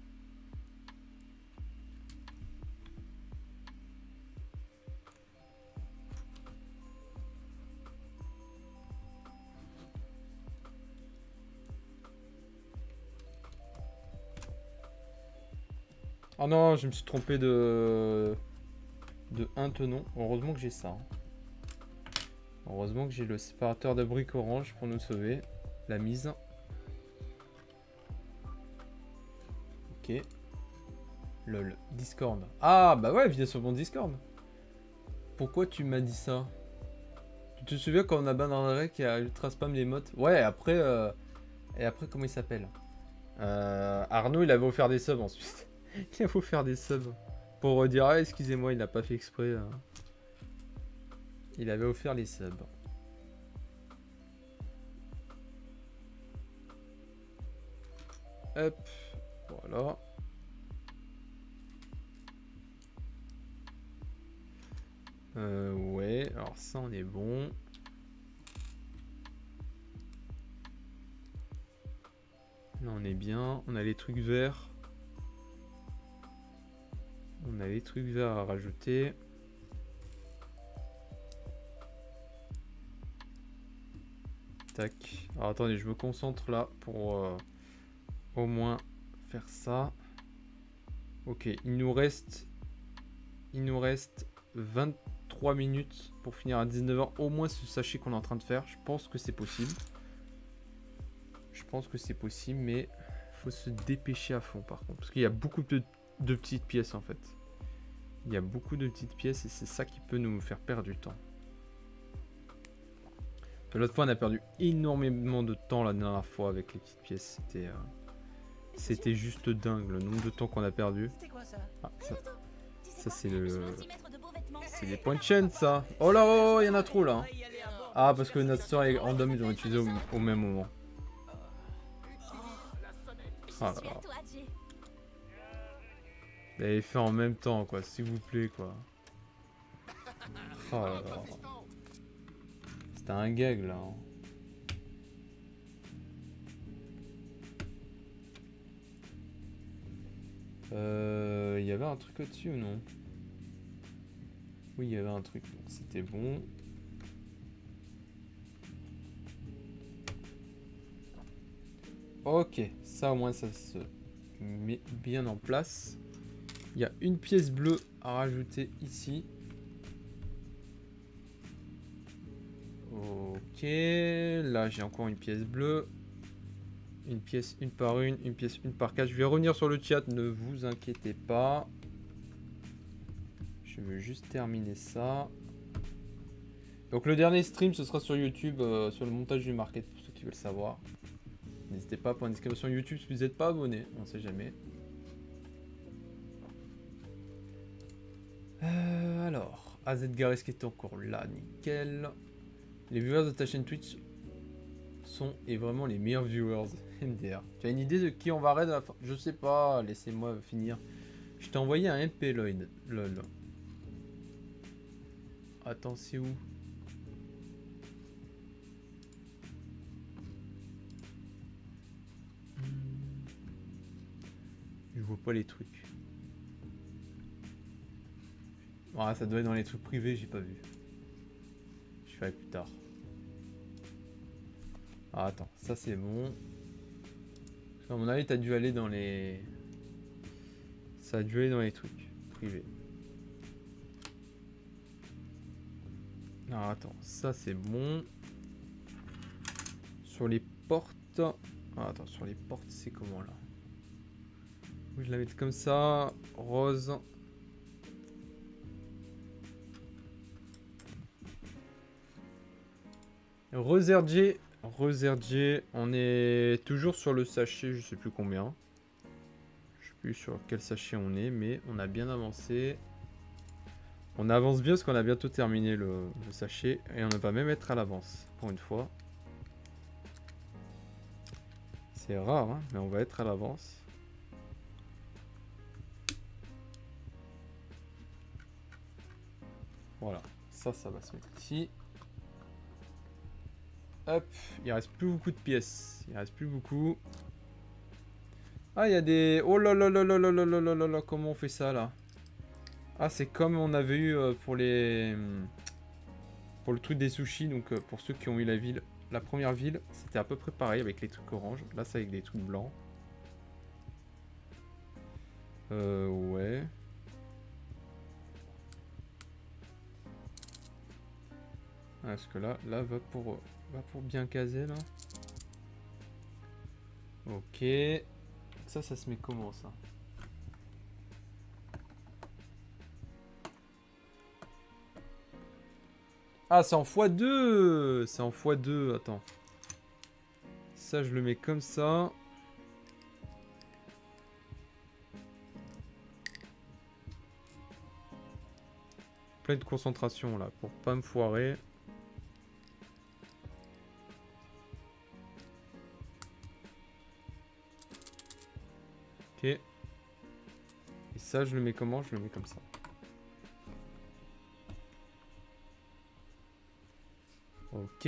Ah non, je me suis trompé de un tenon. Heureusement que j'ai ça. Hein. Heureusement que j'ai le séparateur de briques orange pour nous sauver. La mise. Ok. Lol. Discord. Ah bah ouais, viens sur mon Discord. Pourquoi tu m'as dit ça? Tu te souviens quand on a banné qui a ultra spam les mots? Ouais, après... Et après, comment il s'appelle? Arnaud, il avait offert des subs ensuite. Il a offert des subs. Pour dire, ah, excusez-moi, il n'a pas fait exprès. Il avait offert les subs. Hop, voilà. Ouais, alors ça on est bon. Là on est bien. On a les trucs verts. On a les trucs verts à rajouter. Tac. Alors attendez, je me concentre là pour au moins faire ça. Ok, il nous reste 23 minutes pour finir à 19h. Au moins sachez qu'on est en train de faire. Je pense que c'est possible. Je pense que c'est possible, mais faut se dépêcher à fond par contre. Parce qu'il y a beaucoup de petites pièces en fait. Il y a beaucoup de petites pièces et c'est ça qui peut nous faire perdre du temps. L'autre fois on a perdu énormément de temps la dernière fois avec les petites pièces. C'était juste dingue le nombre de temps qu'on a perdu. Ah, ça c'est le... C'est des points de chaîne ça. Oh là, oh, il y en a trop là. Ah parce que notre store et random ils ont utilisé au même moment. Oh là là. Vous l'avez fait en même temps quoi, s'il vous plaît quoi. Oh là là. C'était un gag là. Hein. Il y avait un truc au-dessus ou non? Oui, il y avait un truc, donc c'était bon. Ok, ça au moins ça se met bien en place. Il y a une pièce bleue à rajouter ici. Ok, là j'ai encore une pièce bleue. Une pièce, une par une pièce, une par quatre. Je vais revenir sur le chat, ne vous inquiétez pas. Je veux juste terminer ça. Donc le dernier stream, ce sera sur YouTube, sur le montage du market, pour ceux qui veulent savoir. N'hésitez pas à prendre une inscription YouTube si vous n'êtes pas abonné, on sait jamais. Alors, AZ Garris qui est encore là, nickel. Les viewers de ta chaîne Twitch sont et vraiment les meilleurs viewers MDR. Tu as une idée de qui on va raid à la fin? Je sais pas, laissez-moi finir. Je t'ai envoyé un MP Lloyd. Lol. Attends, c'est où? Je vois pas les trucs. Ah, ça doit être dans les trucs privés, j'ai pas vu. Je ferai plus tard. Ah, attends, ça c'est bon. À mon avis, t'as dû aller dans les... Ça a dû aller dans les trucs privés. Ah, attends, ça c'est bon. Sur les portes... Ah, attends, sur les portes, c'est comment là? Je vais la mettre comme ça, rose. Reserdier, on est toujours sur le sachet, je sais plus combien. Je sais plus sur quel sachet on est, mais on a bien avancé. On avance bien parce qu'on a bientôt terminé le sachet et on va même être à l'avance pour une fois. C'est rare, hein, mais on va être à l'avance. Voilà, ça va se mettre ici. Hop, il reste plus beaucoup de pièces. Il reste plus beaucoup. Ah, il y a des... Oh là là là là là là là là là là, comment on fait ça là? Ah, c'est comme on avait eu pour les... Pour le truc des sushis, donc pour ceux qui ont eu la ville. La première ville, c'était à peu près pareil avec les trucs orange. Là, c'est avec des trucs blancs. Ouais. Ah, parce que là va pour bien caser là. Ok. Ça se met comment ça? Ah, c'est en x2. C'est en x2, attends. Ça, je le mets comme ça. Pleine concentration là, pour pas me foirer. Ok. Et ça, je le mets comment? Je le mets comme ça. Ok.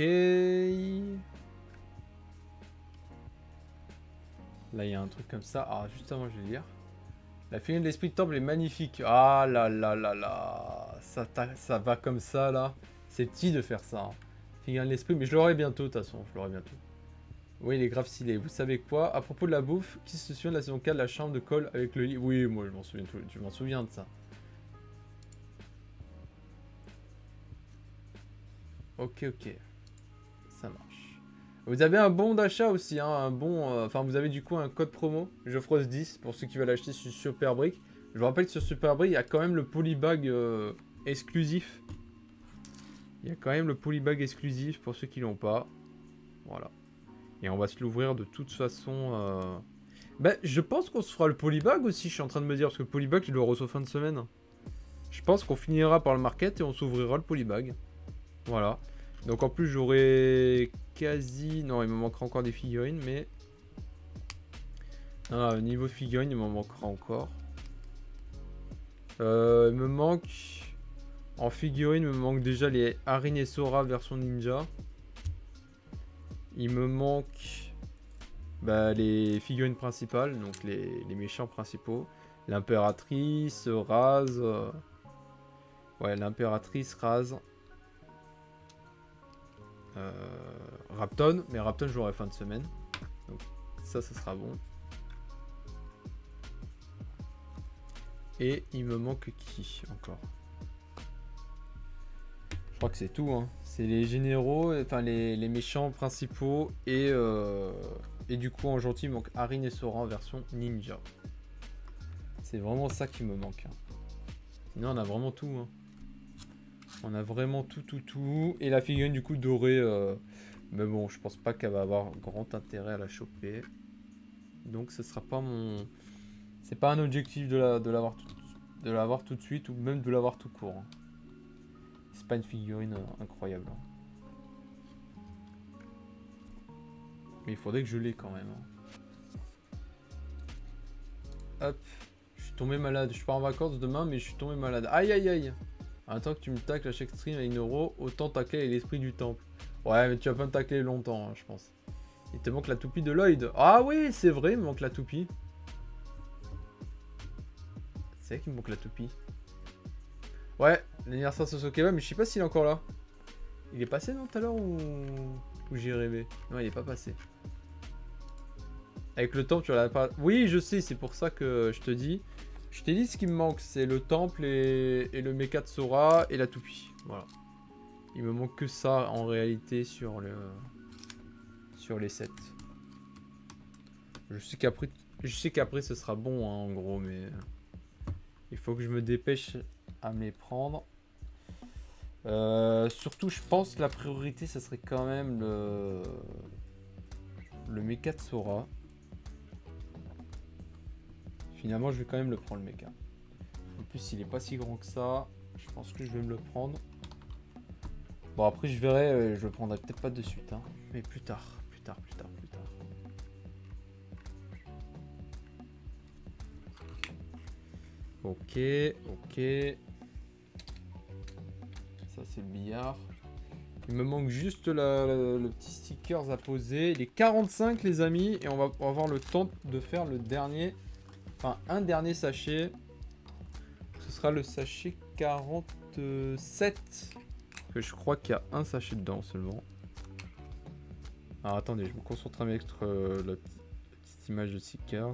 Là, il y a un truc comme ça. Ah, juste avant, je vais lire. La figurine de l'esprit de temple est magnifique. Ah là là là là. Ça va comme ça, là. C'est petit de faire ça. Hein. Figurine de l'esprit. Mais je l'aurai bientôt, de toute façon. Je l'aurai bientôt. Oui, il est grave stylé. Vous savez quoi? À propos de la bouffe, qui se souvient de la saison 4 de la chambre de Cole avec le lit? Oui, moi, je m'en souviens, je m'en souviens de ça. Ok, ok. Ça marche. Vous avez un bon d'achat aussi, hein, un bon... Enfin, vous avez du coup un code promo, Geoffros10, pour ceux qui veulent acheter sur Superbrick. Je vous rappelle que sur Superbrick, il y a quand même le polybag exclusif. Il y a quand même le polybag exclusif pour ceux qui l'ont pas. Voilà. Et on va se l'ouvrir de toute façon... Ben, je pense qu'on se fera le polybag aussi, je suis en train de me dire, parce que le polybag, je le reçois fin de semaine. Je pense qu'on finira par le market et on s'ouvrira le polybag. Voilà. Donc en plus, j'aurai quasi... Non, il me manquera encore des figurines, mais... Ah, niveau figurines, il m'en manquera encore. Il me manque... En figurines, il me manque déjà les Arin et Sora version ninja. Il me manque bah, les figurines principales, donc les méchants principaux. L'impératrice, Raz. Ouais, l'impératrice, Raz. Rapton, mais Rapton je l'aurai fin de semaine. Donc Ça sera bon. Et il me manque qui encore? Je crois que c'est tout, hein. C'est les généraux, enfin les méchants principaux et du coup en gentil il manque Arin et Sora en version ninja. C'est vraiment ça qui me manque. Hein. Sinon on a vraiment tout. Hein. On a vraiment tout. Et la figurine du coup dorée, mais bon je pense pas qu'elle va avoir grand intérêt à la choper. Donc ce sera pas mon... C'est pas un objectif de l'avoir tout de suite ou même de l'avoir tout court. Hein. C'est pas une figurine incroyable. Hein. Mais il faudrait que je l'ai quand même. Hein. Hop. Je suis tombé malade. Je pars en vacances demain, mais je suis tombé malade. Aïe aïe aïe. Attends que tu me tacles à chaque stream à 1 euro, autant tacler l'esprit du temple. Ouais, mais tu vas pas me tacler longtemps, hein, je pense. Il te manque la toupie de Lloyd. Ah oui, c'est vrai, il me manque la toupie. C'est vrai qu'il me manque la toupie. Ouais, l'anniversaire de Sosokeba, mais je sais pas s'il est encore là. Il est passé non tout à l'heure ou j'ai rêvé? Non, il est pas passé. Avec le temple, tu l'as pas... Oui, je sais, c'est pour ça que je te dis. Je t'ai dit ce qui me manque, c'est le temple et le mecha de Sora et la toupie. Voilà. Il me manque que ça en réalité sur les 7. Je sais qu'après ce sera bon hein, en gros, mais il faut que je me dépêche à me les prendre. Surtout, je pense que la priorité, ça serait quand même le mecha de Sora. Finalement, je vais quand même le prendre, le mecha. En plus, il est pas si grand que ça. Je pense que je vais me le prendre. Bon, après, je verrai. Je le prendrai peut-être pas de suite. Hein, mais plus tard. Ok. Ça, c'est le billard. Il me manque juste le petit stickers à poser. Les 45, les amis. Et on va avoir le temps de faire le dernier... Enfin, un dernier sachet. Ce sera le sachet 47. Que je crois qu'il y a un sachet dedans seulement. Alors attendez, je me concentre à mettre la petite image de stickers.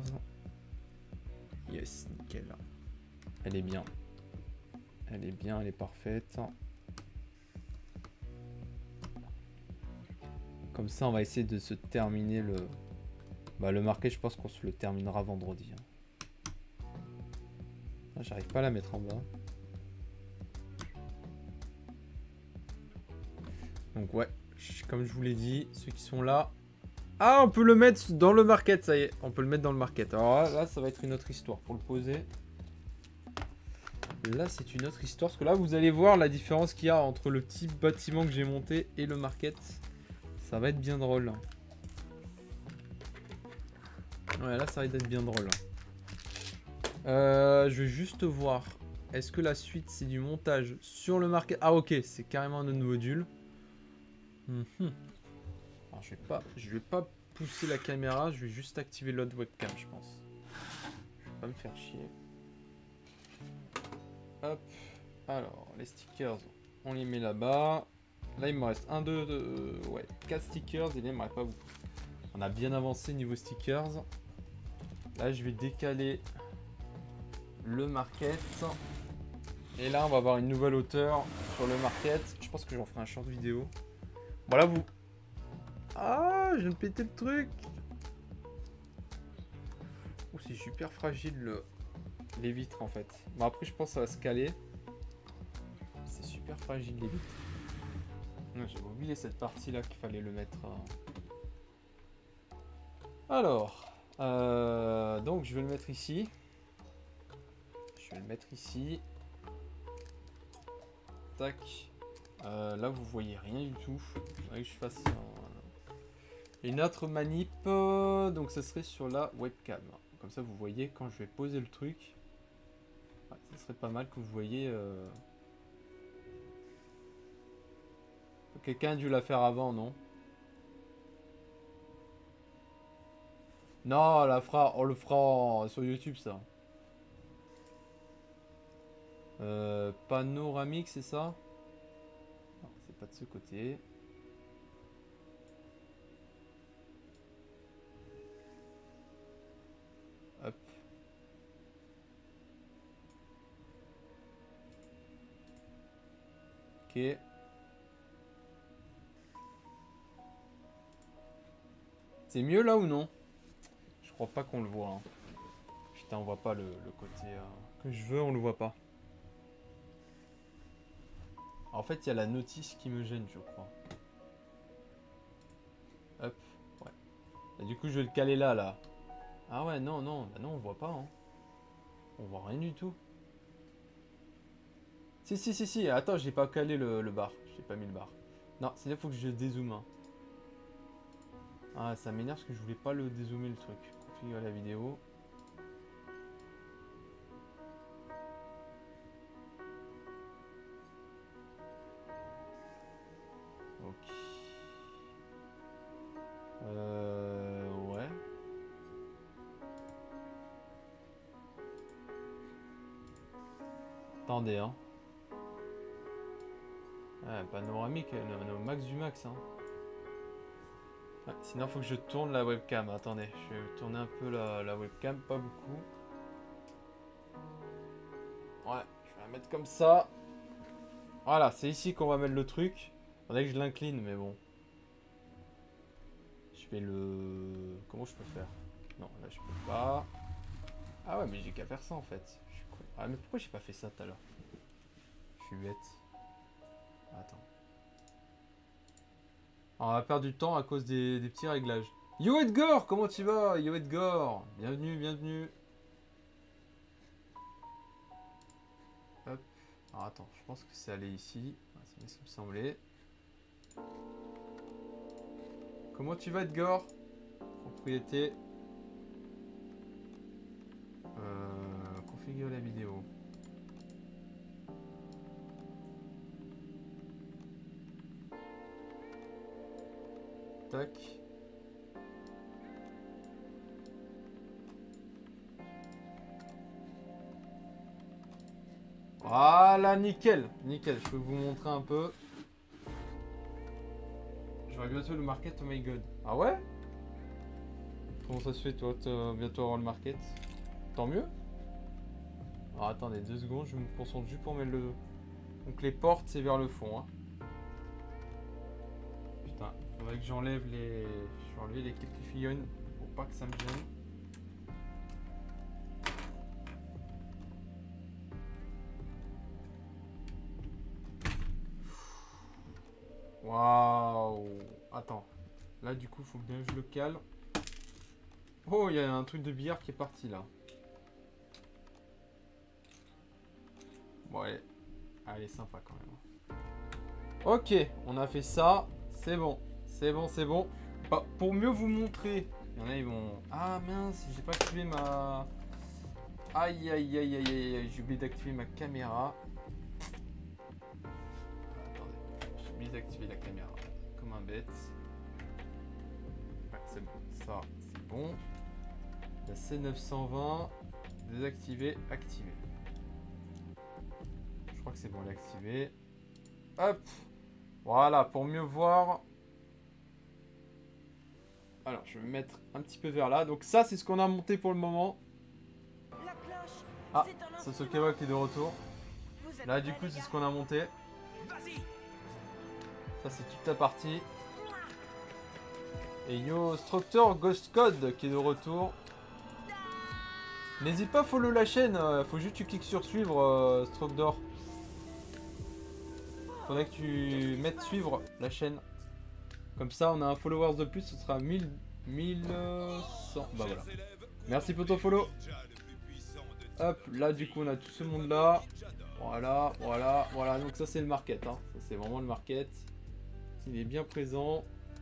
Yes, nickel. Elle est bien. Elle est parfaite. Comme ça, on va essayer de se terminer le... Bah, le marqué, je pense qu'on se le terminera vendredi. Hein. J'arrive pas à la mettre en bas. Donc ouais, comme je vous l'ai dit, ceux qui sont là... Ah, on peut le mettre dans le market, ça y est. On peut le mettre dans le market. Alors là, ça va être une autre histoire pour le poser. Là, c'est une autre histoire. Parce que là, vous allez voir la différence qu'il y a entre le petit bâtiment que j'ai monté et le market. Ça va être bien drôle. Ouais, là, ça va être bien drôle. Je vais juste voir. Est-ce que la suite, c'est du montage sur le market? Ah, ok, c'est carrément un autre module. Alors, je vais pas pousser la caméra. Je vais juste activer l'autre webcam, je pense. Je vais pas me faire chier. Hop. Alors, les stickers, on les met là-bas. Là, il me reste 1, 2, ouais, 4 stickers. Et là, il me reste pas beaucoup. On a bien avancé niveau stickers. Là, je vais décaler le market. Et là, on va avoir une nouvelle hauteur sur le market. Je pense que j'en ferai un short vidéo. Voilà, vous. Ah, je viens de péter le truc. Oh, c'est super fragile les vitres en fait. Bon, après, je pense que ça va se caler. C'est super fragile les vitres. J'avais oublié cette partie là qu'il fallait le mettre. Alors, donc je vais le mettre ici. Tac. Là, vous voyez rien du tout. Il faudrait que je fasse une autre manip. Donc, ça serait sur la webcam. Comme ça, vous voyez quand je vais poser le truc. Ouais, ça serait pas mal que vous voyez. Quelqu'un a dû la faire avant, non? Non, on le fera sur YouTube, ça. Panoramique, c'est ça? Non, c'est pas de ce côté. Ok. C'est mieux là ou non? Je crois pas qu'on le voit. Hein. Putain, on voit pas le côté que je veux, on le voit pas. En fait, il y a la notice qui me gêne, je crois. Hop, ouais. Et du coup, je vais le caler là, là. Ah ouais, non, non, bah non, on voit pas. Hein. On voit rien du tout. Si, si, si, si. Attends, j'ai pas calé le bar. J'ai pas mis le bar. Non, c'est là, faut que je dézoome. Hein. Ah, ça m'énerve parce que je voulais pas le dézoomer le truc. Configurer la vidéo. Ok. Ouais. Attendez, hein. Ouais, panoramique, on est au max du max, hein. Ouais, sinon, faut que je tourne la webcam. Attendez, je vais tourner un peu la webcam, pas beaucoup. Ouais, je vais la mettre comme ça. Voilà, c'est ici qu'on va mettre le truc. Faudrait que je l'incline, mais bon. Je vais le... Comment je peux faire? Non, là, je peux pas. Ah ouais, mais j'ai qu'à faire ça, en fait. Je suis con. Ah, mais pourquoi j'ai pas fait ça tout à l'heure? Je suis bête. Attends. Alors, on va perdre du temps à cause des petits réglages. Yo Edgar, comment tu vas? Yo Edgar, bienvenue, bienvenue. Hop. Alors attends, je pense que c'est allé ici. C'est bien ce qui me semblait. Comment tu vas Edgar? Propriété. Configurer la vidéo. Tac. Voilà, nickel, nickel. Je peux vous montrer un peu. J'aurai bientôt le market, oh my god. Ah ouais? Comment ça se fait, toi, bientôt avoir le market? Tant mieux. Alors attendez, 2 secondes, je me concentre juste pour mettre le... Donc les portes, c'est vers le fond, hein. Putain, faudrait que j'enlève les... Je vais enlever les quelques fillons pour pas que ça me gêne. Waouh. Attends. Là, du coup, faut bien que je le cale. Oh, il y a un truc de billard qui est parti, là. Bon, allez. Allez, sympa, quand même. Ok, on a fait ça. C'est bon. C'est bon, c'est bon. Bah, pour mieux vous montrer. Il y en a, ils vont... Ah, mince, j'ai pas activé ma... Aïe, aïe, aïe, aïe, aïe. J'ai oublié d'activer ma caméra. J'ai oublié d'activer la caméra. Comme un bête. Ouais, c'est bon. Ça, c'est bon. La C920. Désactiver, activer. Je crois que c'est bon, l'activer. Hop. Voilà, pour mieux voir. Alors, je vais me mettre un petit peu vers là. Donc ça, c'est ce qu'on a monté pour le moment. Ah, Sosokewa qui est de retour. Là, du coup, c'est ce qu'on a monté. Ça, c'est toute la partie. Et Yo Structor Ghost Code qui est de retour. N'hésite pas à follow la chaîne. Faut juste que tu cliques sur suivre, Structor. Faudrait que tu mettes suivre la chaîne. Comme ça, on a un followers de plus. Ce sera 1100. Bah voilà. Merci pour ton follow. Hop, là, du coup, on a tout ce monde-là. Voilà, voilà, voilà. Donc ça, c'est le market. Hein. Ça, c'est vraiment le market. Il est bien présent.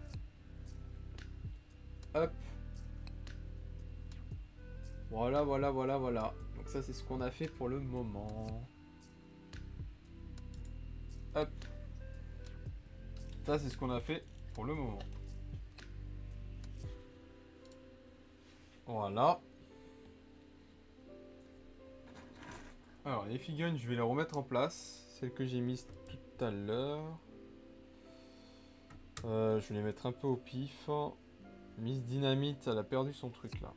Hop. Voilà, voilà, voilà, voilà. Donc ça, c'est ce qu'on a fait pour le moment. Hop. Ça, c'est ce qu'on a fait pour le moment. Voilà. Alors, les figurines, je vais les remettre en place. Celles que j'ai mises tout à l'heure. Je vais les mettre un peu au pif. Miss Dynamite, elle a perdu son truc là.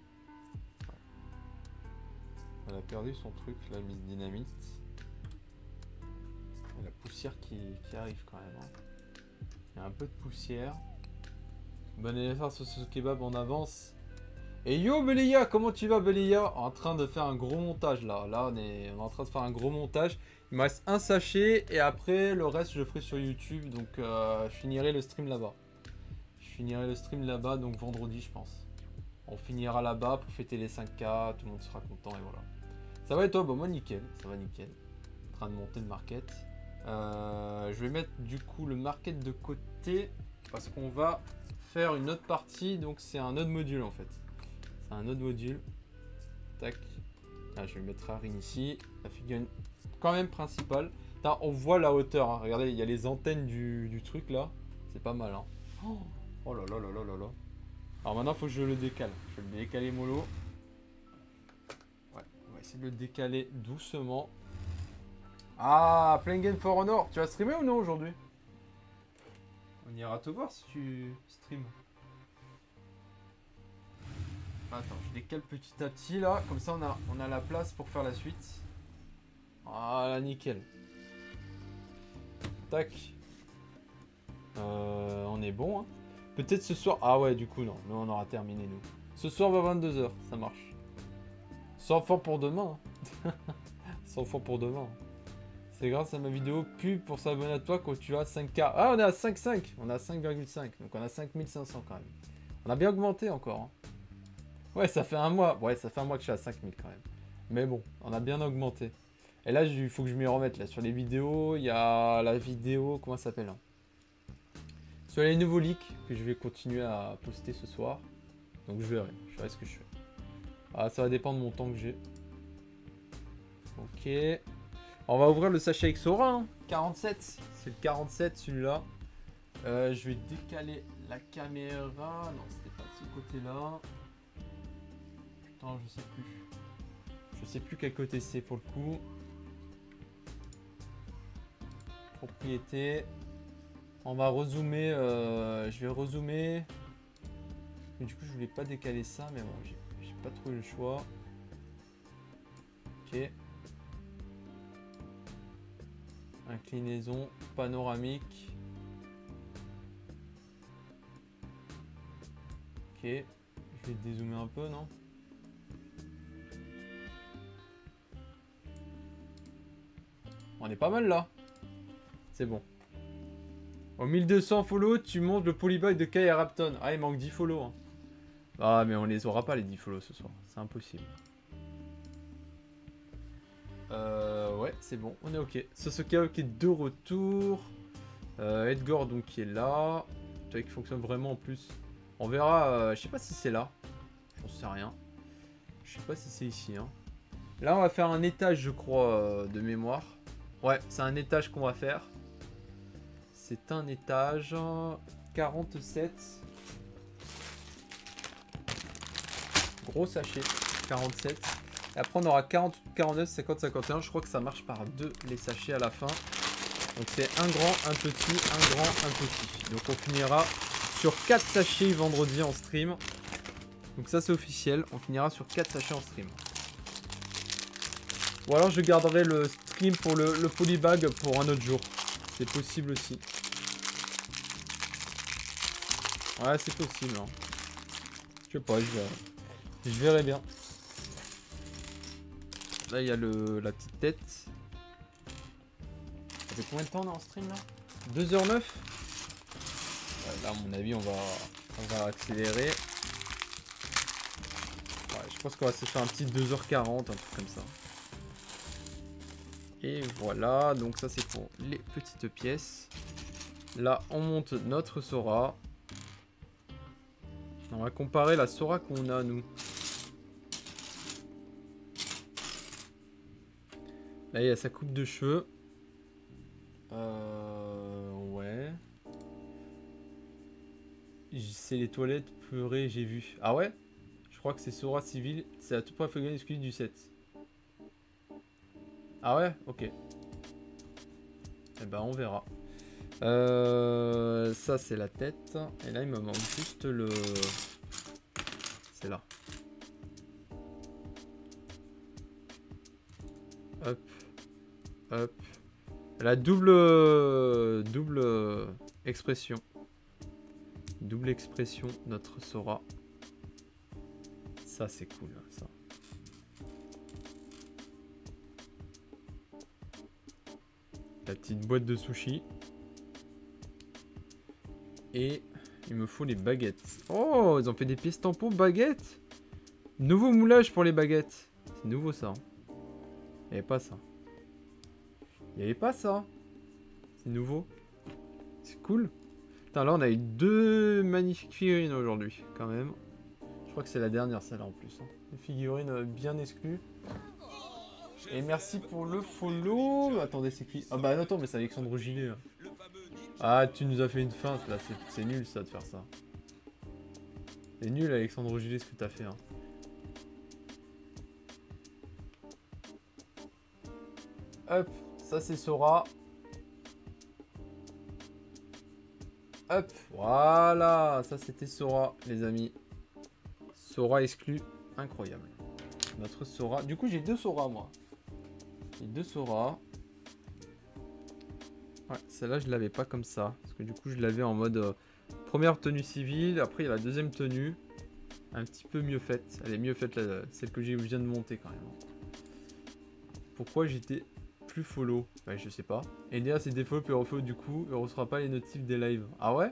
Elle a perdu son truc là, Miss Dynamite. Il y a la poussière qui arrive quand même. Hein. Il y a un peu de poussière. Bon anniversaire sur ce kebab en avance. Et yo Belia, comment tu vas Belia? En train de faire un gros montage là. Là on est en train de faire un gros montage. Il me reste un sachet et après le reste je le ferai sur YouTube. Donc je finirai le stream là-bas. Je finirai le stream là-bas donc vendredi je pense. On finira là-bas pour fêter les 5K. Tout le monde sera content et voilà. Ça va et toi? Bon moi nickel. Ça va nickel. En train de monter le market. Je vais mettre du coup le market de côté. Parce qu'on va faire une autre partie. Donc c'est un autre module en fait. C'est un autre module. Tac. Là, je vais mettre Arin ici. La figurine quand même principale. Là, on voit la hauteur. Hein. Regardez, il y a les antennes du truc là. C'est pas mal. Hein. Oh là là là là là là. Alors maintenant, il faut que je le décale. Je vais le décaler mollo. Ouais, on va essayer de le décaler doucement. Ah, Playing Game for Honor. Tu vas streamer ou non aujourd'hui? On ira te voir si tu streams. Attends, je décale petit à petit là, comme ça on a la place pour faire la suite. Voilà, nickel. Tac. On est bon, hein. Peut-être ce soir... Ah ouais, du coup, non. Nous, on aura terminé, nous. Ce soir, vers 22 h, ça marche. Sans fort pour demain. Hein. Sans fort pour demain. C'est grâce à ma vidéo pub pour s'abonner à toi quand tu as 5K. Ah, on est à 5,5. On est à 5,5. Donc, on a 5500 quand même. On a bien augmenté encore, hein. Ouais, ça fait un mois. Ouais, ça fait un mois que je suis à 5000 quand même. Mais bon, on a bien augmenté. Et là, il faut que je m'y remette. Là, sur les vidéos, il y a la vidéo... Comment ça s'appelle hein? Sur les nouveaux leaks que je vais continuer à poster ce soir. Donc, je verrai ce que je fais. Ah, ça va dépendre de mon temps que j'ai. Ok. On va ouvrir le sachet avec Sora. Hein. 47. C'est le 47, celui-là. Je vais décaler la caméra. Non, c'était pas de ce côté-là. Putain, je sais plus. Je sais plus quel côté c'est pour le coup. Propriété. On va rezoomer. Je vais rezoomer. Mais du coup, je voulais pas décaler ça. Mais bon, j'ai pas trouvé le choix. Ok. Inclinaison panoramique. Ok. Je vais dézoomer un peu, non? On est pas mal là. C'est bon. Au 1200 follow, tu montes le polybag de Kai à Rapton. Ah, il manque 10 follow. Hein. Ah, mais on les aura pas les 10 follow ce soir. C'est impossible. Ouais, c'est bon. On est ok. Sosoka qui est de retour. Edgar donc qui est là. Tu vois qu'il fonctionne vraiment en plus. On verra. Je sais pas si c'est là. J'en sais rien. Je sais pas si c'est ici. Hein. Là, on va faire un étage, je crois, de mémoire. Ouais, c'est un étage qu'on va faire. C'est un étage 47. Gros sachet, 47. Et après, on aura 40, 49, 50, 51. Je crois que ça marche par deux les sachets à la fin. Donc, c'est un grand, un petit, un grand, un petit. Donc, on finira sur 4 sachets vendredi en stream. Donc, ça, c'est officiel. On finira sur 4 sachets en stream. Ou alors, je garderai le stream pour le polybag pour un autre jour. C'est possible aussi. Ouais, c'est possible. Hein. Je sais pas, je verrai bien. Là, il y a la petite tête. Ça fait combien de temps on est en stream là? 2h09. Ouais, là, à mon avis, on va accélérer. Ouais, je pense qu'on va se faire un petit 2h40, un truc comme ça. Et voilà, donc ça c'est pour les petites pièces. Là, on monte notre Sora. On va comparer la Sora qu'on a, nous. Là, il y a sa coupe de cheveux. Ouais. C'est les toilettes pleurées, j'ai vu. Ah ouais? Je crois que c'est Sora civil. C'est la toute première figurine exclusive du set. Ah ouais? Ok. Eh ben, on verra. Ça, c'est la tête. Et là, il me manque juste le... C'est là. Hop. Hop. La double expression. Double expression, notre Sora. Ça, c'est cool, ça. La petite boîte de sushi. Et il me faut les baguettes. Oh, ils ont fait des pièces tampons baguettes. Nouveau moulage pour les baguettes. C'est nouveau, ça. Il n'y avait pas ça. Il n'y avait pas ça. C'est nouveau. C'est cool. Putain, là, on a eu 2 magnifiques figurines aujourd'hui, quand même. Je crois que c'est la dernière, celle-là, en plus. Hein. Une figurine bien exclue. Et merci pour le follow. Attendez, c'est qui? Ah bah attends, mais c'est Alexandre Gilet. Là. Ah, tu nous as fait une feinte, là. C'est nul, ça, de faire ça. C'est nul, Alexandre Gilet, ce que t'as fait. Hein. Hop, ça c'est Sora. Hop, voilà, ça c'était Sora, les amis. Sora exclu, incroyable. Notre Sora. Du coup, j'ai 2 Sora, moi. J'ai 2 Sora. Ouais, celle-là, je l'avais pas comme ça. Parce que du coup, je l'avais en mode première tenue civile. Après, il y a la deuxième tenue. Un petit peu mieux faite. Elle est mieux faite, celle que je viens de monter, quand même. Pourquoi j'étais plus follow? Ouais, je sais pas. Et Léa, c'est défaut, puis refait du coup, elle reçoit pas les notifs des lives. Ah ouais?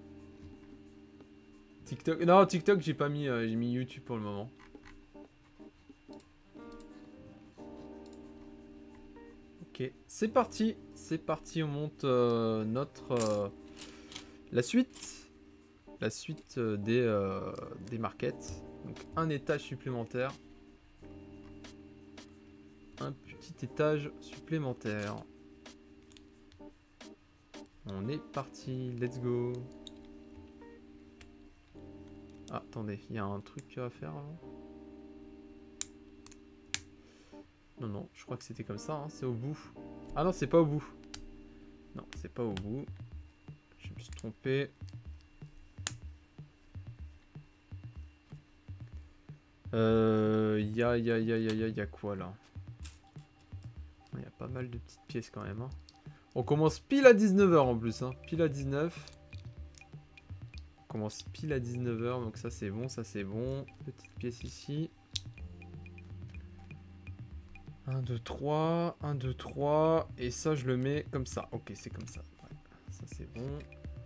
TikTok. Non, TikTok, j'ai pas mis. J'ai mis YouTube pour le moment. Ok, c'est parti. C'est parti, on monte notre. La suite. La suite des markets. Donc, un étage supplémentaire. Un petit étage supplémentaire. On est parti, let's go. Ah, attendez, il y a un truc à faire avant. Non, non, je crois que c'était comme ça, hein, c'est au bout. Ah non, c'est pas au bout. Non, c'est pas au bout. Je me suis trompé. Y a quoi là? Il y a pas mal de petites pièces quand même. Hein. On commence pile à 19 h en plus. Hein. Pile à 19. On commence pile à 19 h. Donc ça c'est bon, ça c'est bon. Petite pièce ici. 1, 2, 3. 1, 2, 3. Et ça je le mets comme ça. Ok, c'est comme ça. Ouais. Ça c'est bon.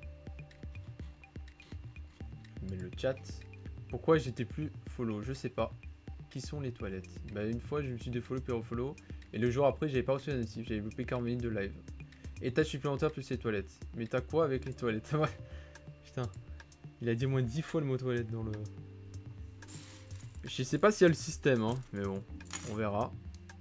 Je mets le chat. Pourquoi j'étais plus follow? Je sais pas. Qui sont les toilettes? Bah une fois je me suis défollow puis refollow. Et le jour après j'avais pas reçu la notif. J'avais loupé 40 minutes de live. Étage supplémentaire plus les toilettes. Mais t'as quoi avec les toilettes? Putain. Il a dit au moins 10 fois le mot toilette dans le... Je sais pas s'il y a le système, hein. Mais bon, on verra.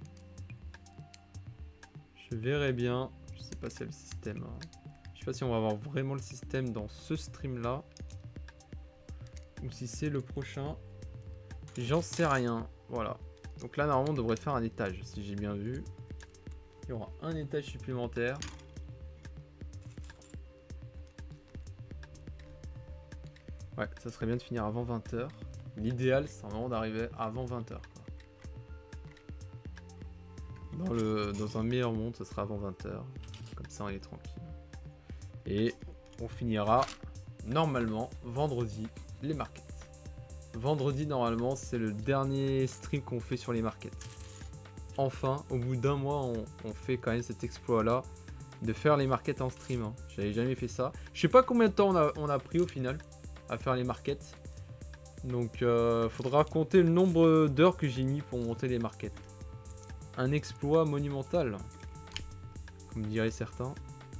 Je verrai bien. Je sais pas s'il y a le système. Hein. Je sais pas si on va avoir vraiment le système dans ce stream-là. Ou si c'est le prochain. J'en sais rien. Voilà. Donc là, normalement, on devrait faire un étage, si j'ai bien vu. Il y aura un étage supplémentaire. Ouais, ça serait bien de finir avant 20 h. L'idéal, c'est vraiment d'arriver avant 20 h. Dans un meilleur monde, ça sera avant 20 h. Comme ça, on est tranquille. Et on finira normalement vendredi les markets. Vendredi, normalement, c'est le dernier stream qu'on fait sur les markets. Enfin, au bout d'un mois, on fait quand même cet exploit-là de faire les markets en stream. Hein. J'avais jamais fait ça. Je sais pas combien de temps on a pris au final à faire les markets. Donc, faudra compter le nombre d'heures que j'ai mis pour monter les markets. Un exploit monumental, comme diraient certains.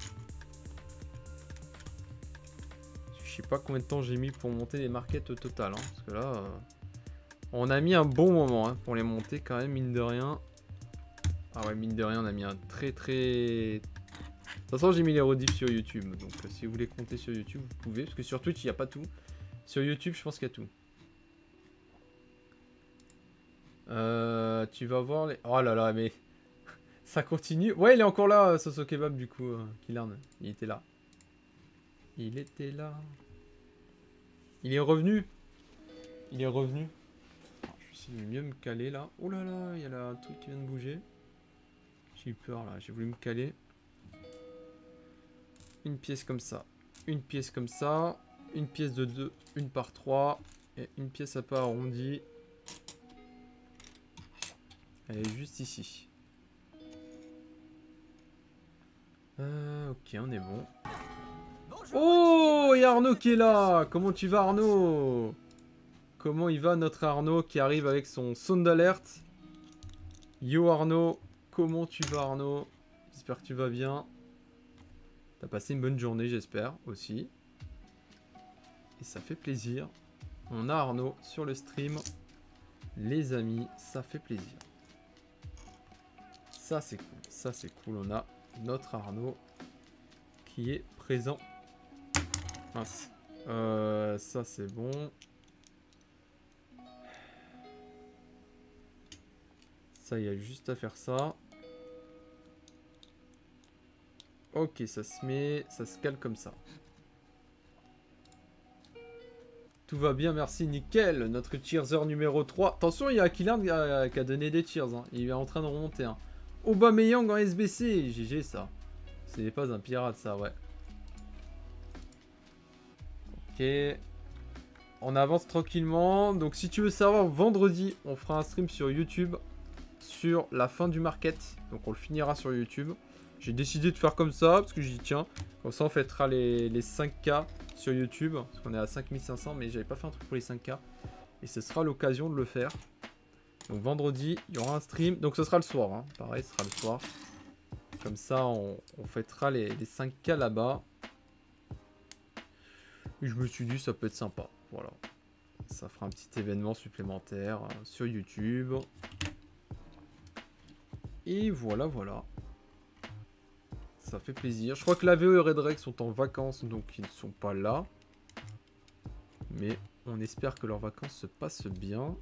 Je sais pas combien de temps j'ai mis pour monter les markets au total. Hein, parce que là, on a mis un bon moment hein, pour les monter quand même, mine de rien. Ah ouais, mine de rien, on a mis un très... De toute façon, j'ai mis les rediffs sur YouTube. Donc, si vous voulez compter sur YouTube, vous pouvez. Parce que sur Twitch, il n'y a pas tout. Sur YouTube, je pense qu'il y a tout. Tu vas voir les... Oh là là, mais... Ça continue. Ouais, il est encore là, Soso Kebab, du coup. Killarn, il était là. Il était là. Il est revenu. Il est revenu. Je vais essayer de mieux me caler, là. Oh là là, il y a là un truc qui vient de bouger. J'ai eu peur, là. J'ai voulu me caler. Une pièce comme ça. Une pièce comme ça. Une pièce de 2. Une par 3. Et une pièce à pas arrondie. Elle est juste ici. Ok, on est bon. Oh, il y a Arnaud qui est là. Comment tu vas, Arnaud? Comment il va, notre Arnaud qui arrive avec son son d'alerte? Yo Arnaud, comment tu vas, Arnaud? J'espère que tu vas bien. T'as passé une bonne journée, j'espère, aussi. Et ça fait plaisir. On a Arnaud sur le stream. Les amis, ça fait plaisir. Ça, c'est cool. Ça, c'est cool. On a notre Arnaud qui est présent. Mince. Ça, c'est bon. Ça, il y a juste à faire ça. Ok, ça se met, ça se cale comme ça. Tout va bien, merci, nickel. Notre cheerser numéro 3. Attention, il y a Killard qui a donné des cheers. Hein. Il est en train de remonter. Hein. Aubameyang en SBC. GG, ça. C'est pas un pirate, ça, ouais. Ok. On avance tranquillement. Donc, si tu veux savoir, vendredi, on fera un stream sur YouTube sur la fin du market. Donc, on le finira sur YouTube. J'ai décidé de faire comme ça, parce que j'ai dit, tiens, comme ça, on fêtera les 5K sur YouTube. Parce qu'on est à 5500, mais j'avais pas fait un truc pour les 5K. Et ce sera l'occasion de le faire. Donc, vendredi, il y aura un stream. Donc, ce sera le soir. Hein. Pareil, ce sera le soir. Comme ça, on fêtera les 5K là-bas. Et je me suis dit, ça peut être sympa. Voilà. Ça fera un petit événement supplémentaire sur YouTube. Et voilà, voilà. Ça fait plaisir. Je crois que l'AVE et Redrek sont en vacances, donc ils ne sont pas là. Mais on espère que leurs vacances se passent bien.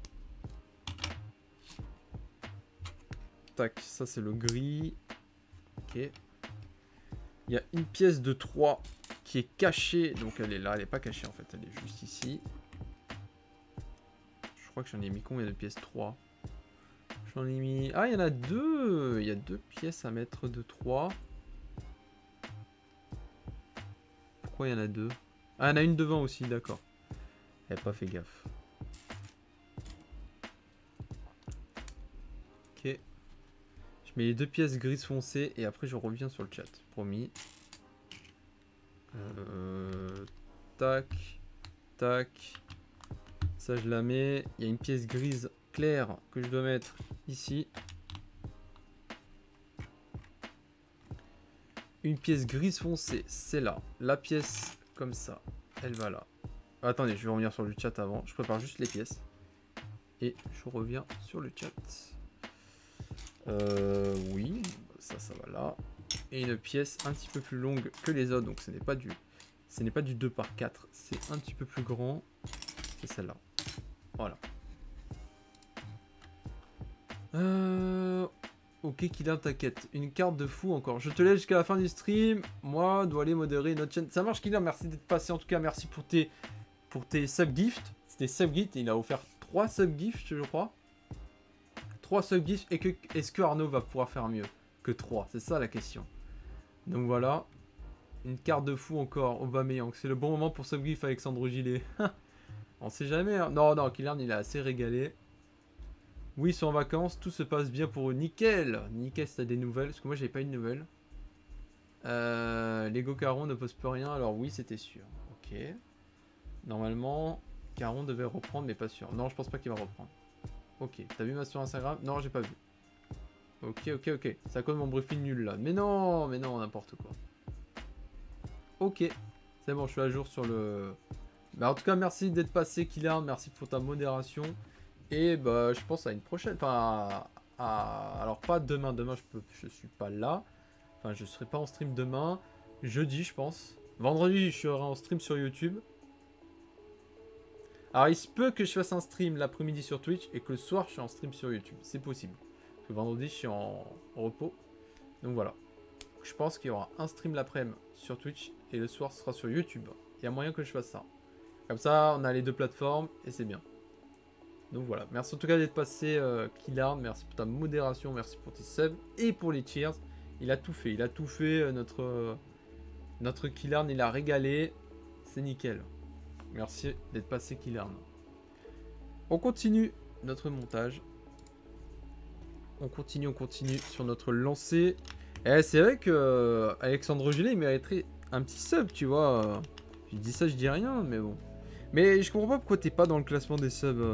Tac, ça c'est le gris. Ok. Il y a une pièce de 3 qui est cachée. Donc elle est là, elle n'est pas cachée en fait, elle est juste ici. Je crois que j'en ai mis combien de pièces? 3. J'en ai mis... Ah, il y en a 2. Il y a 2 pièces à mettre de 3. Pourquoi il y en a 2? Ah, il y en a une devant aussi, d'accord. Elle n'a pas fait gaffe. Ok. Je mets les 2 pièces grises foncées et après je reviens sur le chat. Promis. Tac. Tac. Ça je la mets. Il y a une pièce grise claire que je dois mettre ici. Une pièce grise foncée, c'est là. La pièce comme ça, elle va là. Attendez, je vais revenir sur le chat avant. Je prépare juste les pièces. Et je reviens sur le chat. Oui, ça va là. Et une pièce un petit peu plus longue que les autres. Donc ce n'est pas du 2x4. C'est un petit peu plus grand. C'est celle-là. Voilà. Ok, Kylian, t'inquiète. Une carte de fou encore. Je te laisse jusqu'à la fin du stream. Moi, dois aller modérer notre chaîne. Ça marche, Kylian. Merci d'être passé. En tout cas, merci pour tes sub-gifts. C'était sub-gift. Il a offert 3 sub-gifts, je crois. 3 sub-gifts. Et est-ce que Arnaud va pouvoir faire mieux que 3? C'est ça la question. Donc voilà. Une carte de fou encore. Aubameyang. C'est le bon moment pour sub-gift Alexandre Gillet. On sait jamais. Hein. Non, Kylian, il a assez régalé. Oui, ils sont en vacances, tout se passe bien pour eux. Nickel. Nickel, si t'as des nouvelles. Parce que moi, j'avais pas eu de nouvelles. Lego Caron ne pose plus rien. Alors oui, c'était sûr. Ok. Normalement, Caron devait reprendre, mais pas sûr. Non, je pense pas qu'il va reprendre. Ok. T'as vu ma sur Instagram? Non, j'ai pas vu. Ok. C'est à cause de mon briefing nul là. Mais non, n'importe quoi. Ok. C'est bon, je suis à jour sur le... Bah, en tout cas, merci d'être passé, Kylian. Merci pour ta modération. Et bah, je pense à une prochaine. Enfin, alors pas demain. Demain, je suis pas là. Enfin, je serai pas en stream demain. Jeudi, je pense. Vendredi, je serai en stream sur YouTube. Alors, il se peut que je fasse un stream l'après-midi sur Twitch et que le soir, je suis en stream sur YouTube. C'est possible. Parce que vendredi, je suis en repos. Donc voilà. Je pense qu'il y aura un stream l'après-midi sur Twitch et le soir, ce sera sur YouTube. Il y a moyen que je fasse ça. Comme ça, on a les 2 plateformes et c'est bien. Donc voilà, merci en tout cas d'être passé, Killard, merci pour ta modération, merci pour tes subs et pour les cheers. Il a tout fait, notre Notre Killarn, il a régalé. C'est nickel. Merci d'être passé, Killarn. On continue notre montage. On continue sur notre lancée. Et c'est vrai que Alexandre Gillet, il mériterait un petit sub, tu vois. Je dis ça, je dis rien, mais bon. Mais je comprends pas pourquoi t'es pas dans le classement des subs,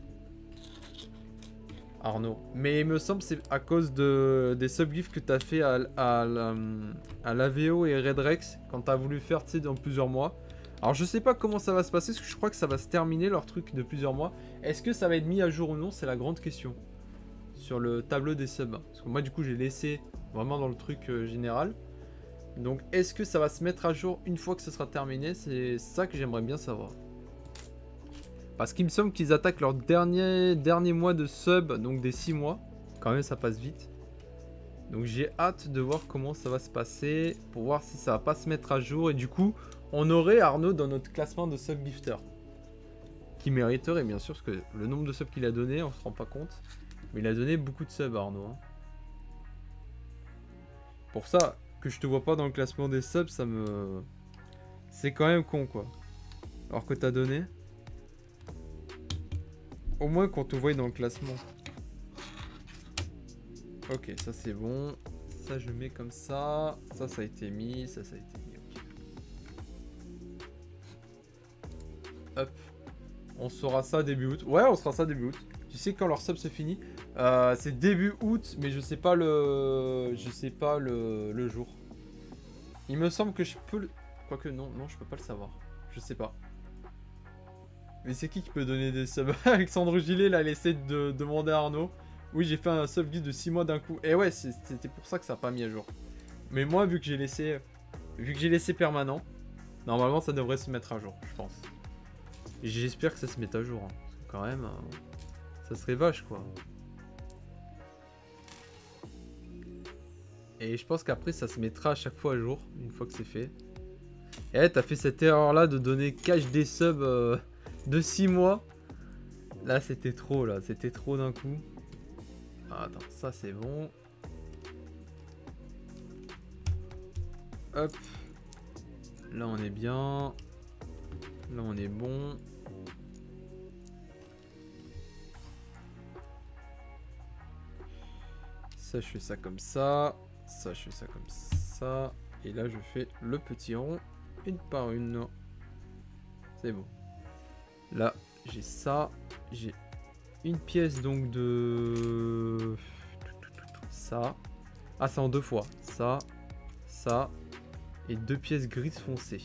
Arnaud. Mais il me semble que c'est à cause des sub-gifs que t'as fait à l'AVO et Redrex quand t'as voulu faire, tu sais, dans plusieurs mois. Alors je sais pas comment ça va se passer, parce que je crois que ça va se terminer leur truc de plusieurs mois. Est-ce que ça va être mis à jour ou non? C'est la grande question. Sur le tableau des subs. Parce que moi du coup j'ai laissé vraiment dans le truc général. Donc est-ce que ça va se mettre à jour une fois que ce sera terminé? C'est ça que j'aimerais bien savoir. Parce qu'il me semble qu'ils attaquent leur dernier mois de sub, donc des 6 mois. Quand même ça passe vite. Donc j'ai hâte de voir comment ça va se passer. Pour voir si ça va pas se mettre à jour. Et du coup on aurait Arnaud dans notre classement de sub gifter. Qui mériterait bien sûr, parce que le nombre de subs qu'il a donné, on se rend pas compte. Mais il a donné beaucoup de subs, Arnaud. Hein. Pour ça, que je te vois pas dans le classement des subs, ça me... C'est quand même con, quoi. Alors que t'as donné. Au moins qu'on te voie dans le classement. Ok, ça c'est bon. Ça, je mets comme ça. Ça a été mis. Ça a été mis. Ok. Hop. On saura ça début août. Ouais, on sera ça début août. Tu sais quand leur sub se finit? C'est début août, mais je sais pas le jour. Il me semble que je peux le... Quoique non, je peux pas le savoir. Je sais pas. Mais c'est qui peut donner des subs? Alexandre Gillet, là, il essaie de demander à Arnaud. Oui, j'ai fait un sub guide de 6 mois d'un coup. Et ouais, c'était pour ça que ça n'a pas mis à jour. Mais moi, vu que j'ai laissé permanent, normalement, ça devrait se mettre à jour, je pense. J'espère que ça se mette à jour. Hein. Quand même... Ça serait vache quoi. Et je pense qu'après ça se mettra à chaque fois à jour, une fois que c'est fait. Et t'as fait cette erreur là de donner cash des subs de 6 mois. Là c'était trop là, c'était trop d'un coup. Ah, attends, ça c'est bon. Hop. Là on est bien. Là on est bon. Ça, je fais ça comme ça. Ça, je fais ça comme ça. Et là, je fais le petit rond, une par une. C'est bon. Là, j'ai ça. J'ai une pièce, donc, de... Ça. Ah, c'est en 2 fois. Ça. Ça. Et 2 pièces grises foncées.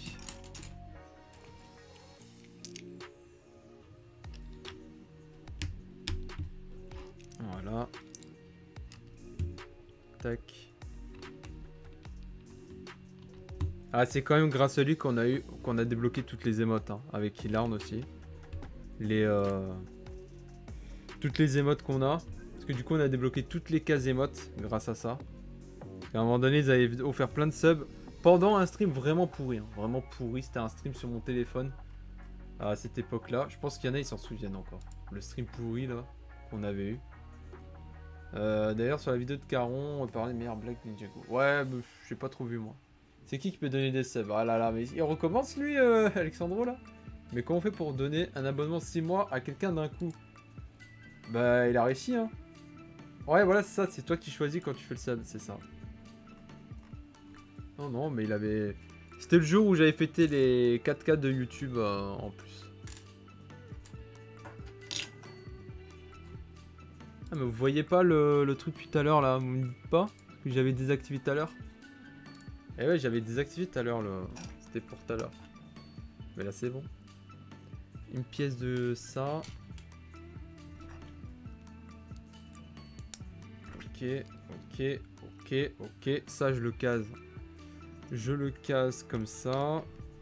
Voilà. Tac. Ah, c'est quand même grâce à lui qu'on a débloqué toutes les émotes, hein, avec Killarn aussi. Toutes les émotes qu'on a. Parce que du coup, on a débloqué toutes les cases émotes grâce à ça. À un moment donné, ils avaient offert plein de subs pendant un stream vraiment pourri. Hein, vraiment pourri. C'était un stream sur mon téléphone à cette époque-là. Je pense qu'il y en a, ils s'en souviennent encore. Le stream pourri là qu'on avait eu. D'ailleurs sur la vidéo de Caron on parlait de meilleure blague Ninjago. Ouais, bah, j'ai pas trop vu moi. C'est qui peut donner des subs? Ah là là, mais il recommence lui, Alexandro là. Mais comment on fait pour donner un abonnement 6 mois à quelqu'un d'un coup? Bah il a réussi hein. Ouais voilà c'est ça, c'est toi qui choisis quand tu fais le sub, c'est ça. Non mais il avait... C'était le jour où j'avais fêté les 4K de YouTube en plus. Ah mais vous voyez pas le truc tout à l'heure là, vous me dites pas que j'avais désactivé tout à l'heure? Eh ouais j'avais désactivé tout à l'heure, c'était pour tout à l'heure. Mais là c'est bon. Une pièce de ça. Ok. Ça je le case. Je le case comme ça.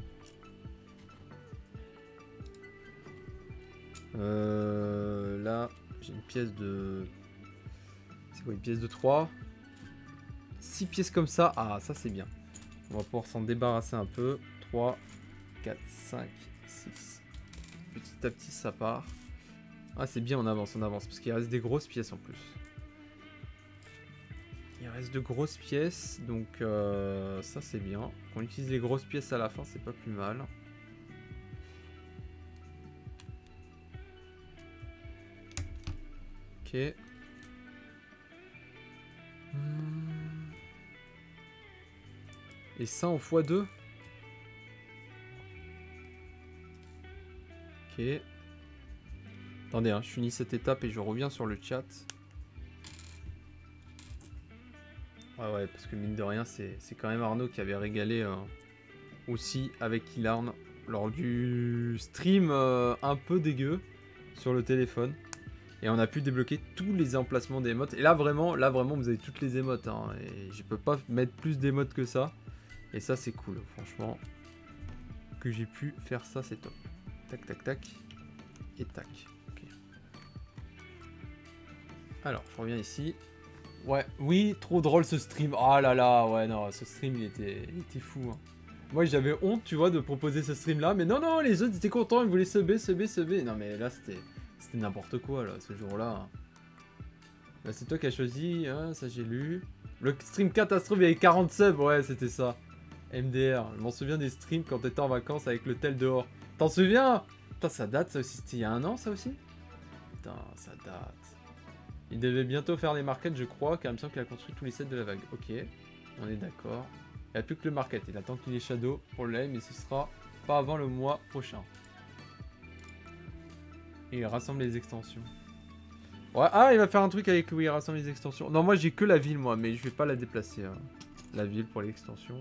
Là j'ai une pièce de... C'est quoi une pièce de 3? 6 pièces comme ça. Ah ça c'est bien. On va pouvoir s'en débarrasser un peu. 3, 4, 5, 6. Petit à petit ça part. Ah c'est bien, on avance. Parce qu'il reste des grosses pièces en plus. Il reste de grosses pièces, donc ça c'est bien. Qu'on utilise les grosses pièces à la fin, c'est pas plus mal. Ok. Et ça en x2. Ok. Attendez, hein, je finis cette étape et je reviens sur le chat. Ouais, parce que mine de rien, c'est quand même Arnaud qui avait régalé aussi avec Killarn lors du stream un peu dégueu sur le téléphone. Et on a pu débloquer tous les emplacements des émotes. Et là vraiment, vous avez toutes les émotes. Hein, et je peux pas mettre plus d'émotes que ça. Et ça, c'est cool, franchement. Que j'ai pu faire ça, c'est top. Tac, tac, tac. Et tac. Ok. Alors, je reviens ici. Ouais, oui, trop drôle ce stream. Oh là là, ouais, non, ce stream, il était fou. Hein. Moi, j'avais honte, tu vois, de proposer ce stream-là. Mais non, non, les autres étaient contents, ils voulaient subber. Non, mais là, c'était n'importe quoi, là, ce jour-là. Là, c'est toi qui as choisi, hein, ça j'ai lu. Le stream catastrophe, il y avait 40 subs, ouais, c'était ça. MDR, je m'en souviens des streams quand t'étais en vacances avec le tel dehors. T'en souviens? Putain, ça date, ça aussi. C'était il y a 1 an, ça aussi? Putain, ça date. Il devait bientôt faire les markets, je crois, car il me semble qu'il a construit tous les sets de la vague. Ok, on est d'accord. Il n'y a plus que le market. Il attend qu'il y ait Shadow pour le live, mais ce sera pas avant le mois prochain. Et il rassemble les extensions. Ouais, ah, il va faire un truc avec où il rassemble les extensions. Non, moi j'ai que la ville, moi, mais je vais pas la déplacer. Hein. La ville pour l'extension.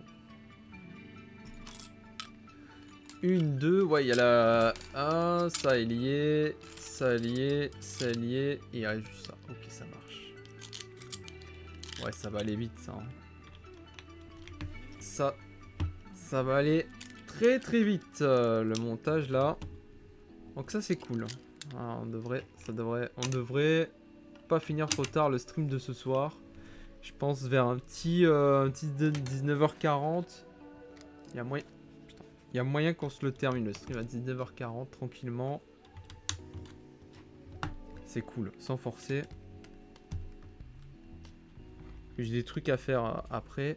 1, 2, ouais, il y a la 1, ça est lié, ça est lié, ça est lié, et il reste juste ça. Ok, ça marche. Ouais, ça va aller vite, ça. Hein. Ça va aller très très vite, le montage là. Donc ça c'est cool. Alors, on devrait pas finir trop tard le stream de ce soir. Je pense vers un petit 19h40. Il y a moyen. Il y a moyen qu'on se le termine le stream à 19h40 tranquillement. C'est cool, sans forcer. J'ai des trucs à faire après.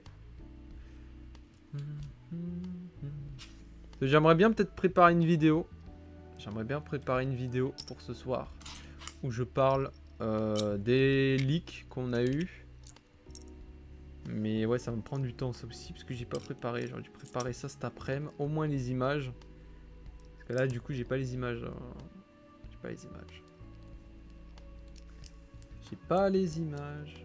J'aimerais bien peut-être préparer une vidéo. J'aimerais bien préparer une vidéo pour ce soir. Où je parle des leaks qu'on a eu. Mais ouais, ça va me prendre du temps ça aussi. Parce que j'ai pas préparé. J'aurais dû préparer ça cet après-midi. Au moins les images. Parce que là, du coup, j'ai pas les images. J'ai pas les images. J'ai pas les images.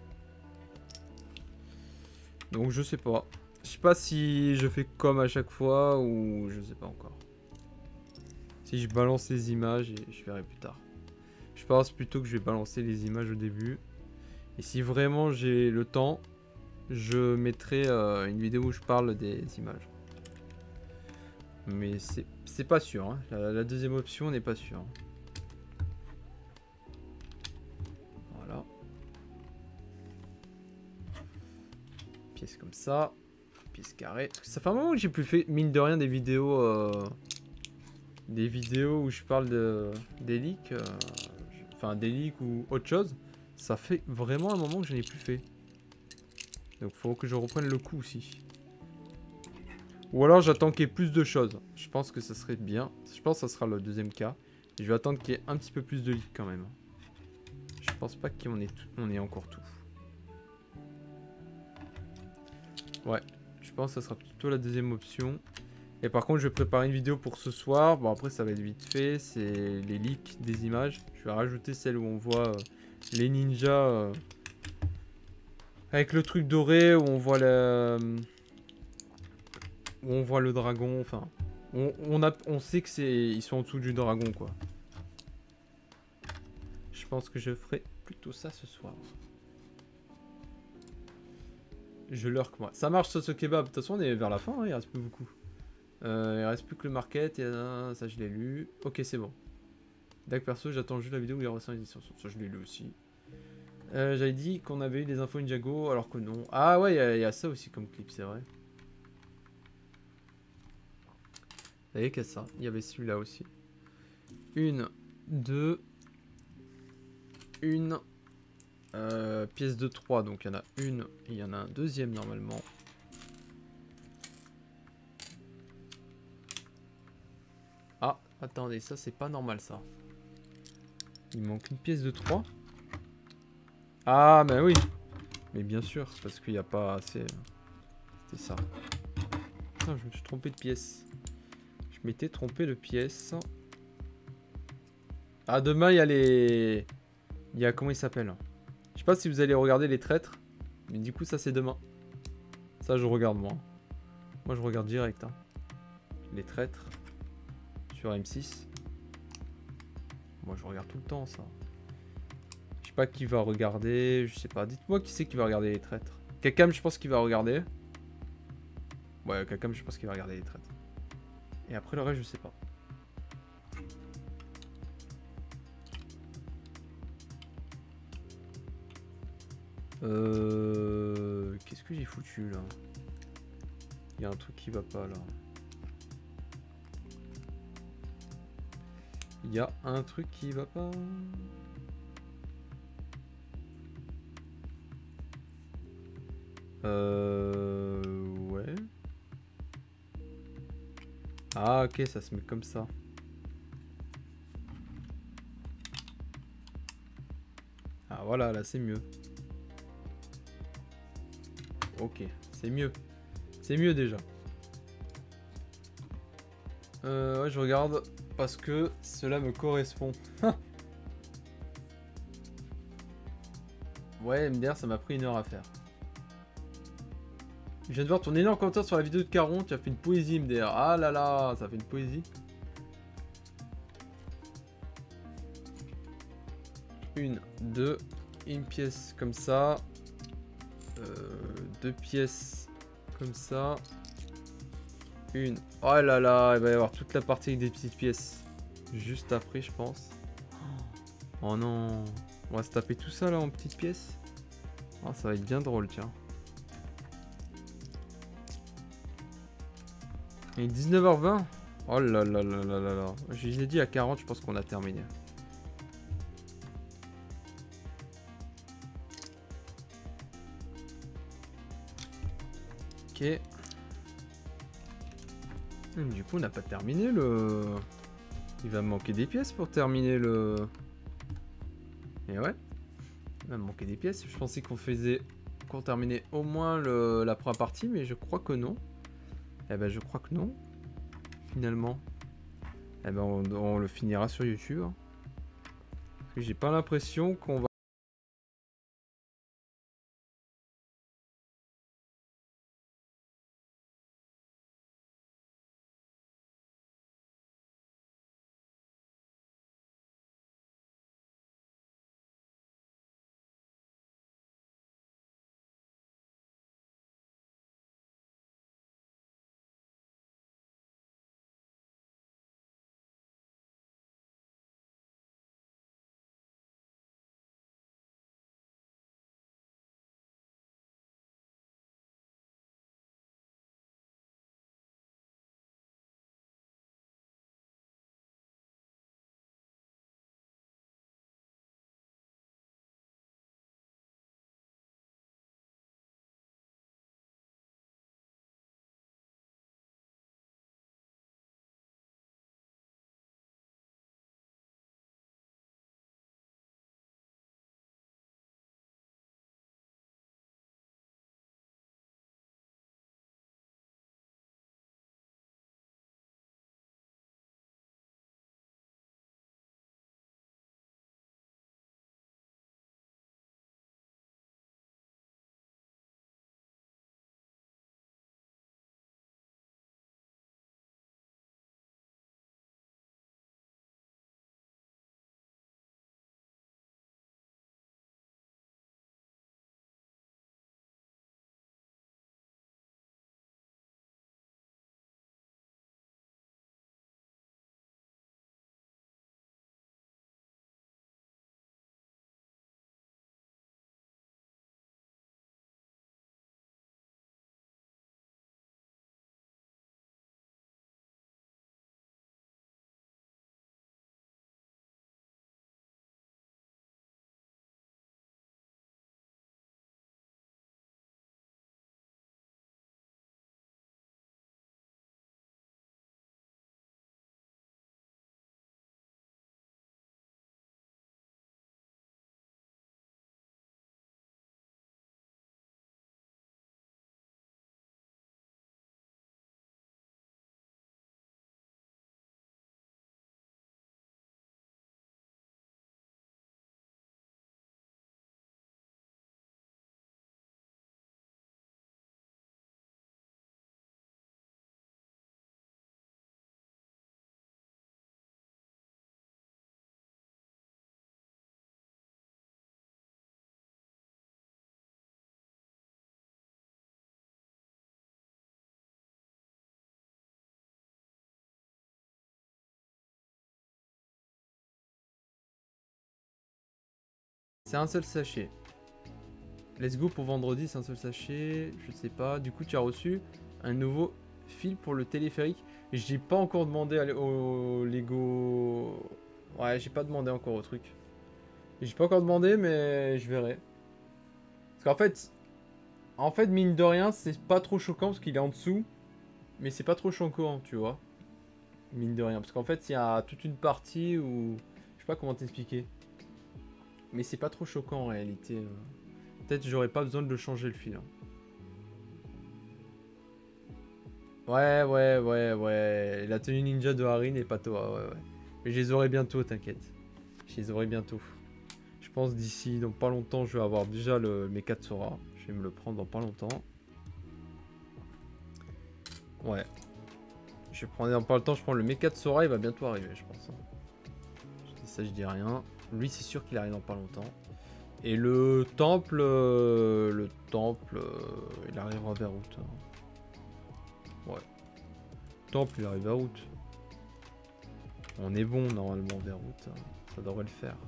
Donc je sais pas. Je sais pas si je fais comme à chaque fois ou je sais pas encore. Si je balance les images et je verrai plus tard. Je pense plutôt que je vais balancer les images au début. Et si vraiment j'ai le temps, je mettrai une vidéo où je parle des images. Mais c'est pas sûr. Hein. La deuxième option n'est pas sûre. Voilà. Pièce comme ça. Pièce carrée. Parce que ça fait un moment que j'ai plus fait, mine de rien, des vidéos... Des vidéos où je parle des leaks. Enfin, des leaks ou autre chose. Ça fait vraiment un moment que je n'ai plus fait. Donc il faut que je reprenne le coup aussi. Ou alors j'attends qu'il y ait plus de choses. Je pense que ça serait bien. Je pense que ça sera le deuxième cas. Et je vais attendre qu'il y ait un petit peu plus de leaks quand même. Je pense pas qu'on ait encore tout. Ouais. Je pense que ça sera plutôt la deuxième option. Et par contre je vais préparer une vidéo pour ce soir. Bon après ça va être vite fait. C'est les leaks des images. Je vais rajouter celle où on voit les ninjas. Avec le truc doré où on voit le dragon, enfin on sait que ils sont en dessous du dragon quoi. Je pense que je ferai plutôt ça ce soir. Je lurk moi. Ça marche ce kebab. De toute façon on est vers la fin, hein, il reste plus beaucoup. Il reste plus que le market, ça je l'ai lu. Ok c'est bon. D'accord perso j'attends juste la vidéo où il ressent les extensions. Ça je l'ai lu aussi. J'avais dit qu'on avait eu des infos Ninjago alors que non. Ah ouais, il y a ça aussi comme clip, c'est vrai. Vous savez qu'il y a ça. Il y avait celui-là aussi. 1, 2. 1, Pièce de 3, donc il y en a une et il y en a un deuxième normalement. Ah, attendez, ça c'est pas normal ça. Il manque une pièce de 3. Ah, mais oui. Mais bien sûr, c'est parce qu'il n'y a pas assez... C'était ça. Putain, je me suis trompé de pièce. Je m'étais trompé de pièce. Ah, demain, il y a les... Il y a... Comment il s'appelle? Je sais pas si vous allez regarder les traîtres. Mais du coup, ça, c'est demain. Ça, je regarde, moi. Moi, je regarde direct. Hein. Les traîtres. Sur M6. Moi, je regarde tout le temps, ça. Je sais pas qui va regarder. Je sais pas. Dites-moi qui c'est qui va regarder les traîtres. Kakam, je pense qu'il va regarder. Ouais, Kakam, je pense qu'il va regarder les traîtres. Et après, le reste, je sais pas. Qu'est-ce que j'ai foutu là? Il y a un truc qui va pas là. Il y a un truc qui va pas. Ouais. Ah ok, ça se met comme ça. Ah voilà, là c'est mieux. Ok, c'est mieux. C'est mieux déjà. Ouais, je regarde parce que cela me correspond. Ouais, MDR, ça m'a pris 1 heure à faire. Je viens de voir ton énorme commentaire sur la vidéo de Caron, tu as fait une poésie MDR. Ah là là, ça fait une poésie. Une, deux, une pièce comme ça. 2 pièces comme ça. Une. Oh là là, il va y avoir toute la partie avec des petites pièces. Juste après, je pense. Oh non. On va se taper tout ça là en petites pièces. Oh, ça va être bien drôle, tiens. Il est 19h20. Oh là là là là là là. Je l'ai dit à 40, je pense qu'on a terminé. Ok. Du coup, on n'a pas terminé le... Il va me manquer des pièces pour terminer le... Et ouais. Il va me manquer des pièces. Je pensais qu'on terminait au moins la première partie, mais je crois que non. Eh ben, je crois que non. Finalement. Eh ben, on le finira sur YouTube. Parce que j'ai pas l'impression qu'on va... C'est un seul sachet. Let's go pour vendredi, c'est un seul sachet. Je sais pas. Du coup, tu as reçu un nouveau fil pour le téléphérique. J'ai pas encore demandé au Lego. Ouais, j'ai pas demandé encore au truc. J'ai pas encore demandé, mais je verrai. Parce qu'en fait, mine de rien, c'est pas trop choquant parce qu'il est en dessous. Mais c'est pas trop choquant, tu vois. Mine de rien. Parce qu'en fait, il y a toute une partie où... Je sais pas comment t'expliquer. Mais c'est pas trop choquant en réalité. Peut-être j'aurais pas besoin de le changer le fil. Hein. Ouais. La tenue ninja de Harin et pas toi, ouais. Mais je les aurai bientôt, t'inquiète. Je les aurai bientôt. Je pense d'ici, donc pas longtemps, je vais avoir déjà le mecha de Sora. Je vais me le prendre dans pas longtemps. Ouais. Je vais prendre dans pas longtemps, je prends le mecha de Sora, il va bientôt arriver, je pense. Je dis ça, je dis rien. Lui, c'est sûr qu'il arrive dans pas longtemps. Et le temple, il arrivera vers août. Ouais. Le temple, il arrive vers août. On est bon normalement vers août. Ça devrait le faire.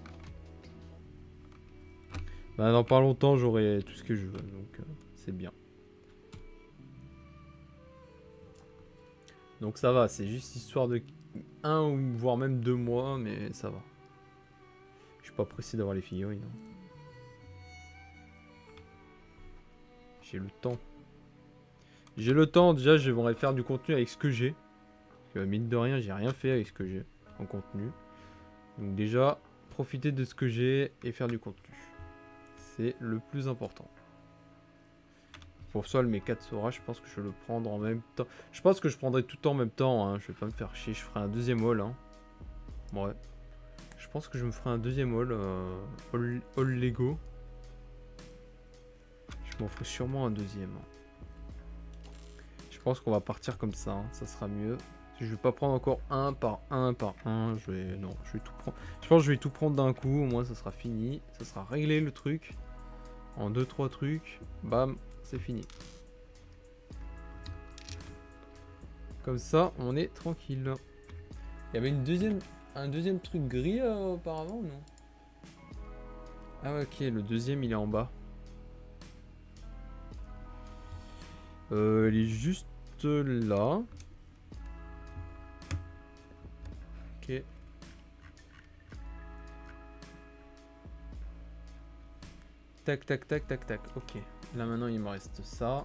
Bah, dans pas longtemps, j'aurai tout ce que je veux, donc c'est bien. Donc ça va, c'est juste histoire de 1 ou voire même 2 mois, mais ça va. Je suis pas pressé d'avoir les figurines. Hein. J'ai le temps. J'ai le temps, déjà je vais faire du contenu avec ce que j'ai. Parce que mine de rien, j'ai rien fait avec ce que j'ai en contenu. Donc déjà, profiter de ce que j'ai et faire du contenu. C'est le plus important. Pour ça, le mecha de Sora, je pense que je vais le prendre en même temps. Je pense que je prendrai tout en même temps. Hein. Je vais pas me faire chier. Je ferai un deuxième haul. Hein. Ouais. Je pense que je me ferai un deuxième haul. Haul Lego. Je m'en ferai sûrement un deuxième. Je pense qu'on va partir comme ça. Hein. Ça sera mieux. Je vais pas prendre encore un par un. Je vais tout prendre. Je pense que je vais tout prendre d'un coup. Au moins, ça sera fini. Ça sera réglé le truc. En 2-3 trucs. Bam. C'est fini. Comme ça, on est tranquille. Il y avait un deuxième truc gris auparavant, non? Ah ouais, ok, le deuxième il est en bas. Il est juste là. Ok. Tac, tac, tac, tac, tac. Ok. Là maintenant il me reste ça.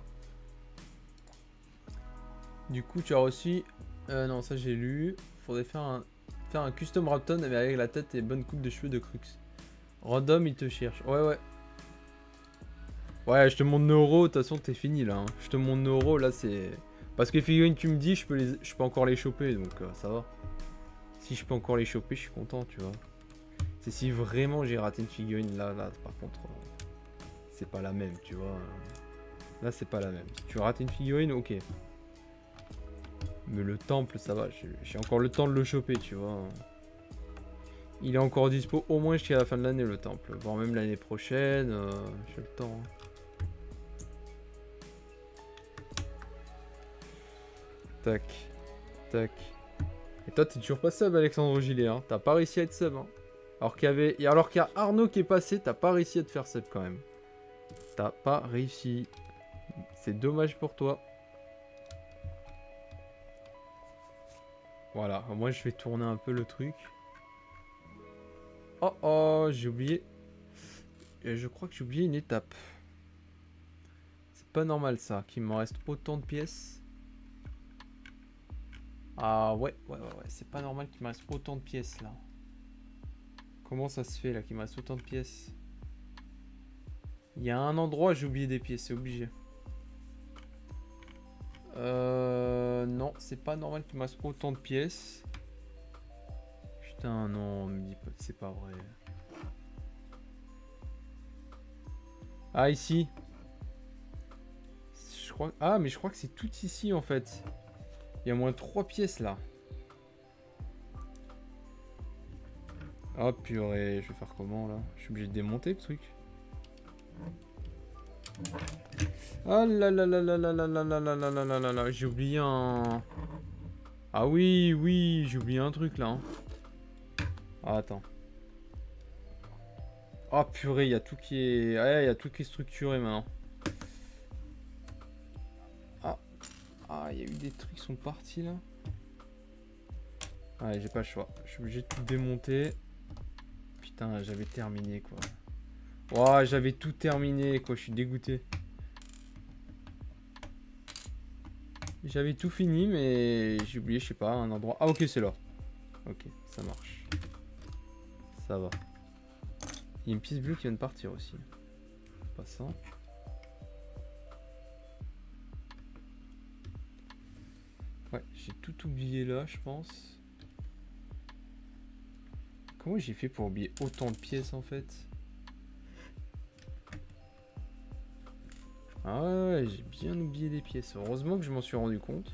Du coup tu as reçu... non ça j'ai lu. Faudrait faire un custom Rapton mais avec la tête et bonne coupe de cheveux de Crux. Random il te cherche. Ouais. Ouais je te montre Neuro, de toute façon t'es fini là. Hein. Je te montre Neuro là c'est... Parce que les figurines tu me dis je peux encore les choper donc ça va. Si je peux encore les choper je suis content tu vois. C'est si vraiment j'ai raté une figurine là par contre... c'est pas la même, tu vois. Là, c'est pas la même. Si tu rates une figurine, ok. Mais le temple, ça va. J'ai encore le temps de le choper, tu vois. Il est encore dispo au moins jusqu'à la fin de l'année, le temple. Voire même l'année prochaine. J'ai le temps. Tac. Tac. Et toi, t'es toujours pas sub, Alexandre Gilet. Hein. T'as pas réussi à être sub. Hein. Alors qu'il y a Arnaud qui est passé, t'as pas réussi à te faire sub quand même. T'as pas réussi. C'est dommage pour toi. Voilà, moi je vais tourner un peu le truc. Oh, j'ai oublié. Je crois que j'ai oublié une étape. C'est pas normal ça, qu'il me reste autant de pièces. Ah ouais, c'est pas normal qu'il me reste autant de pièces là. Comment ça se fait là qu'il me reste autant de pièces? Il y a un endroit où j'ai oublié des pièces, c'est obligé. Non, c'est pas normal qu'il me reste autant de pièces. Putain, non, me dis pas, c'est pas vrai. Ah, ici. Je crois... Ah, mais je crois que c'est tout ici en fait. Il y a moins 3 pièces là. Oh purée, je vais faire comment là? Je suis obligé de démonter le truc. Ah là là là là là là là là là là là là là là, j'ai oublié un... Ah oui, j'ai oublié un truc là. Hein. Ah, attends. Oh purée, il y a tout qui est... Ouais, il y a tout qui est structuré maintenant. Ah. Ah, il y a eu des trucs qui sont partis là. Ouais, j'ai pas le choix. Je suis obligé de tout démonter. Putain, j'avais terminé quoi. Oh, j'avais tout terminé quoi, je suis dégoûté. J'avais tout fini, mais j'ai oublié, je sais pas, un endroit. Ah, ok, c'est là. Ok, ça marche. Ça va. Il y a une pièce bleue qui vient de partir aussi. Passant. Ouais, j'ai tout oublié là, je pense. Comment j'ai fait pour oublier autant de pièces en fait? Ah ouais, j'ai bien oublié des pièces. Heureusement que je m'en suis rendu compte.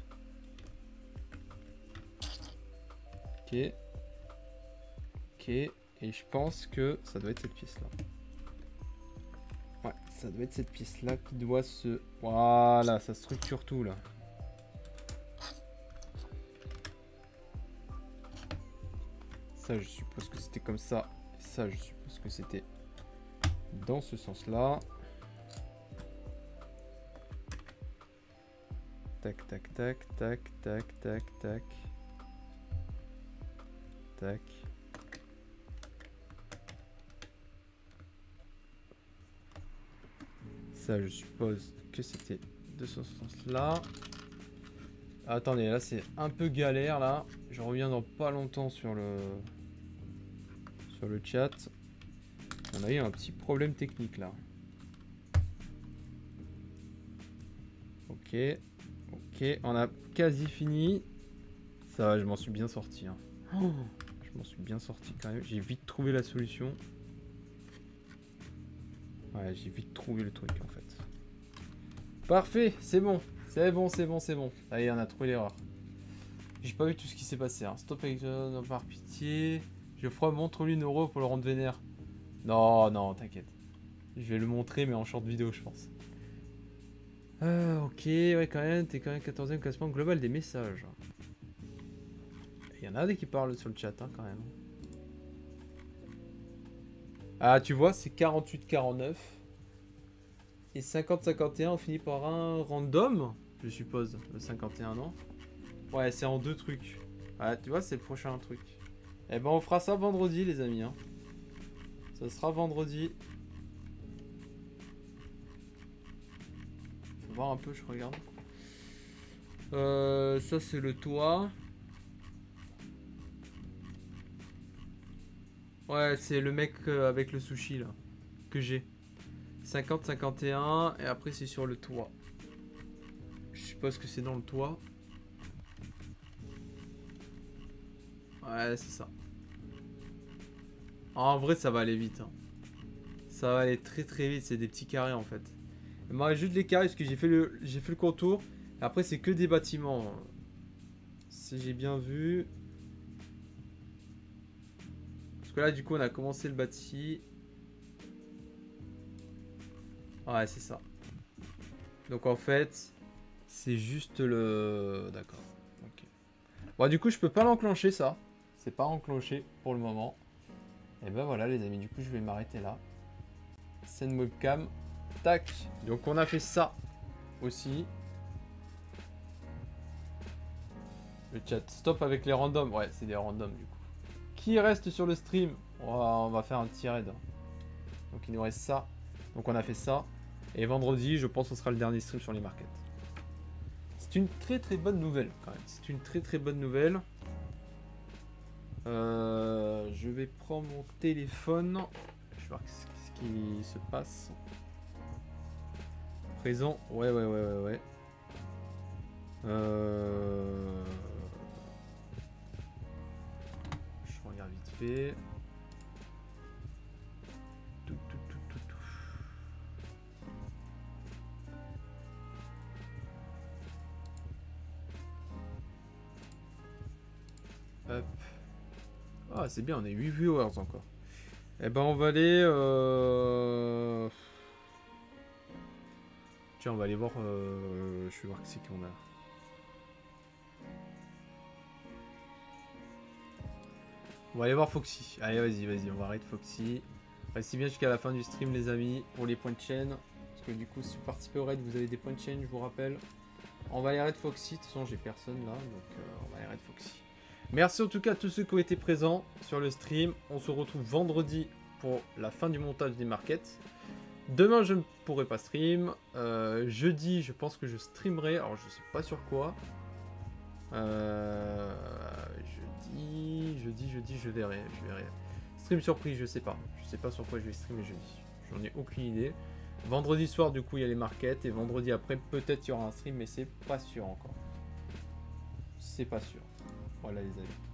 Ok. Ok. Et je pense que ça doit être cette pièce-là. Ouais, ça doit être cette pièce-là qui doit se... Voilà, ça structure tout là. Ça, je suppose que c'était comme ça. Et ça, je suppose que c'était dans ce sens-là. Tac, tac, tac, tac, tac, tac, tac. Tac. Ça, je suppose que c'était de ce sens-là. Attendez, là, c'est un peu galère, là. Je reviens dans pas longtemps sur le chat. On a eu un petit problème technique, là. Ok. Ok, on a quasi fini. Ça va, je m'en suis bien sorti. Hein. Oh, je m'en suis bien sorti quand même. J'ai vite trouvé la solution. Ouais, j'ai vite trouvé le truc en fait. Parfait, c'est bon. C'est bon, c'est bon, c'est bon. Allez, on a trouvé l'erreur. J'ai pas vu tout ce qui s'est passé. Hein. Stop avec par pitié. Geoffroy, montre-lui une euro pour le rendre vénère. Non, non, t'inquiète. Je vais le montrer, mais en short vidéo, je pense. Ok, ouais, quand même, t'es quand même 14e classement global des messages. Il y en a des qui parlent sur le chat, hein, quand même. Ah, tu vois, c'est 48-49. Et 50-51, on finit par un random, je suppose. Le 51, non? Ouais, c'est en deux trucs. Ah, tu vois, c'est le prochain truc. Eh ben, on fera ça vendredi, les amis. Hein. Ça sera vendredi. Faut voir un peu, je regarde. Ça, c'est le toit. Ouais, c'est le mec avec le sushi, là. Que j'ai. 50-51. Et après, c'est sur le toit. Je suppose que c'est dans le toit. Ouais, c'est ça. En vrai, ça va aller vite. Hein. Ça va aller très très vite. C'est des petits carrés, en fait. Il m'en reste juste les carrés parce que j'ai fait le contour. Et après, c'est que des bâtiments. Si j'ai bien vu. Parce que là, du coup, on a commencé le bâti. Ouais, c'est ça. Donc, en fait, c'est juste le... D'accord. Ok. Bon, du coup, je peux pas l'enclencher, ça. C'est pas enclenché pour le moment. Et ben voilà, les amis. Du coup, je vais m'arrêter là. Scène webcam. Tac. Donc, on a fait ça aussi. Le chat. Stop avec les randoms. Ouais, c'est des randoms, du coup. Qui reste sur le stream? On va faire un petit raid. Donc il nous reste ça. Donc on a fait ça. Et vendredi, je pense que ce sera le dernier stream sur les markets. C'est une très très bonne nouvelle quand même. C'est une très très bonne nouvelle. Je vais prendre mon téléphone. Je vais voir ce qui se passe. Présent. Ouais. Je regarde vite fait. Tout. Hop. Ah, c'est bien, on a 8 viewers encore. Eh ben, on va aller... Tiens, on va aller voir... Je vais voir qui c'est qu'on a. On va aller voir Foxy. Allez, vas-y, on va arrêter Foxy. Restez bien jusqu'à la fin du stream les amis, pour les points de chaîne. Parce que du coup, si vous participez au raid, vous avez des points de chaîne, je vous rappelle. On va aller raid Foxy, de toute façon j'ai personne là, donc on va aller raid Foxy. Merci en tout cas à tous ceux qui ont été présents sur le stream. On se retrouve vendredi pour la fin du montage des markets. Demain je ne pourrai pas stream. Jeudi je pense que je streamerai, alors je sais pas sur quoi. Jeudi je verrai. Stream surprise, je sais pas sur quoi je vais streamer jeudi. J'en ai aucune idée. Vendredi soir du coup il y a les markets et vendredi après peut-être il y aura un stream mais c'est pas sûr encore. C'est pas sûr. Voilà les amis.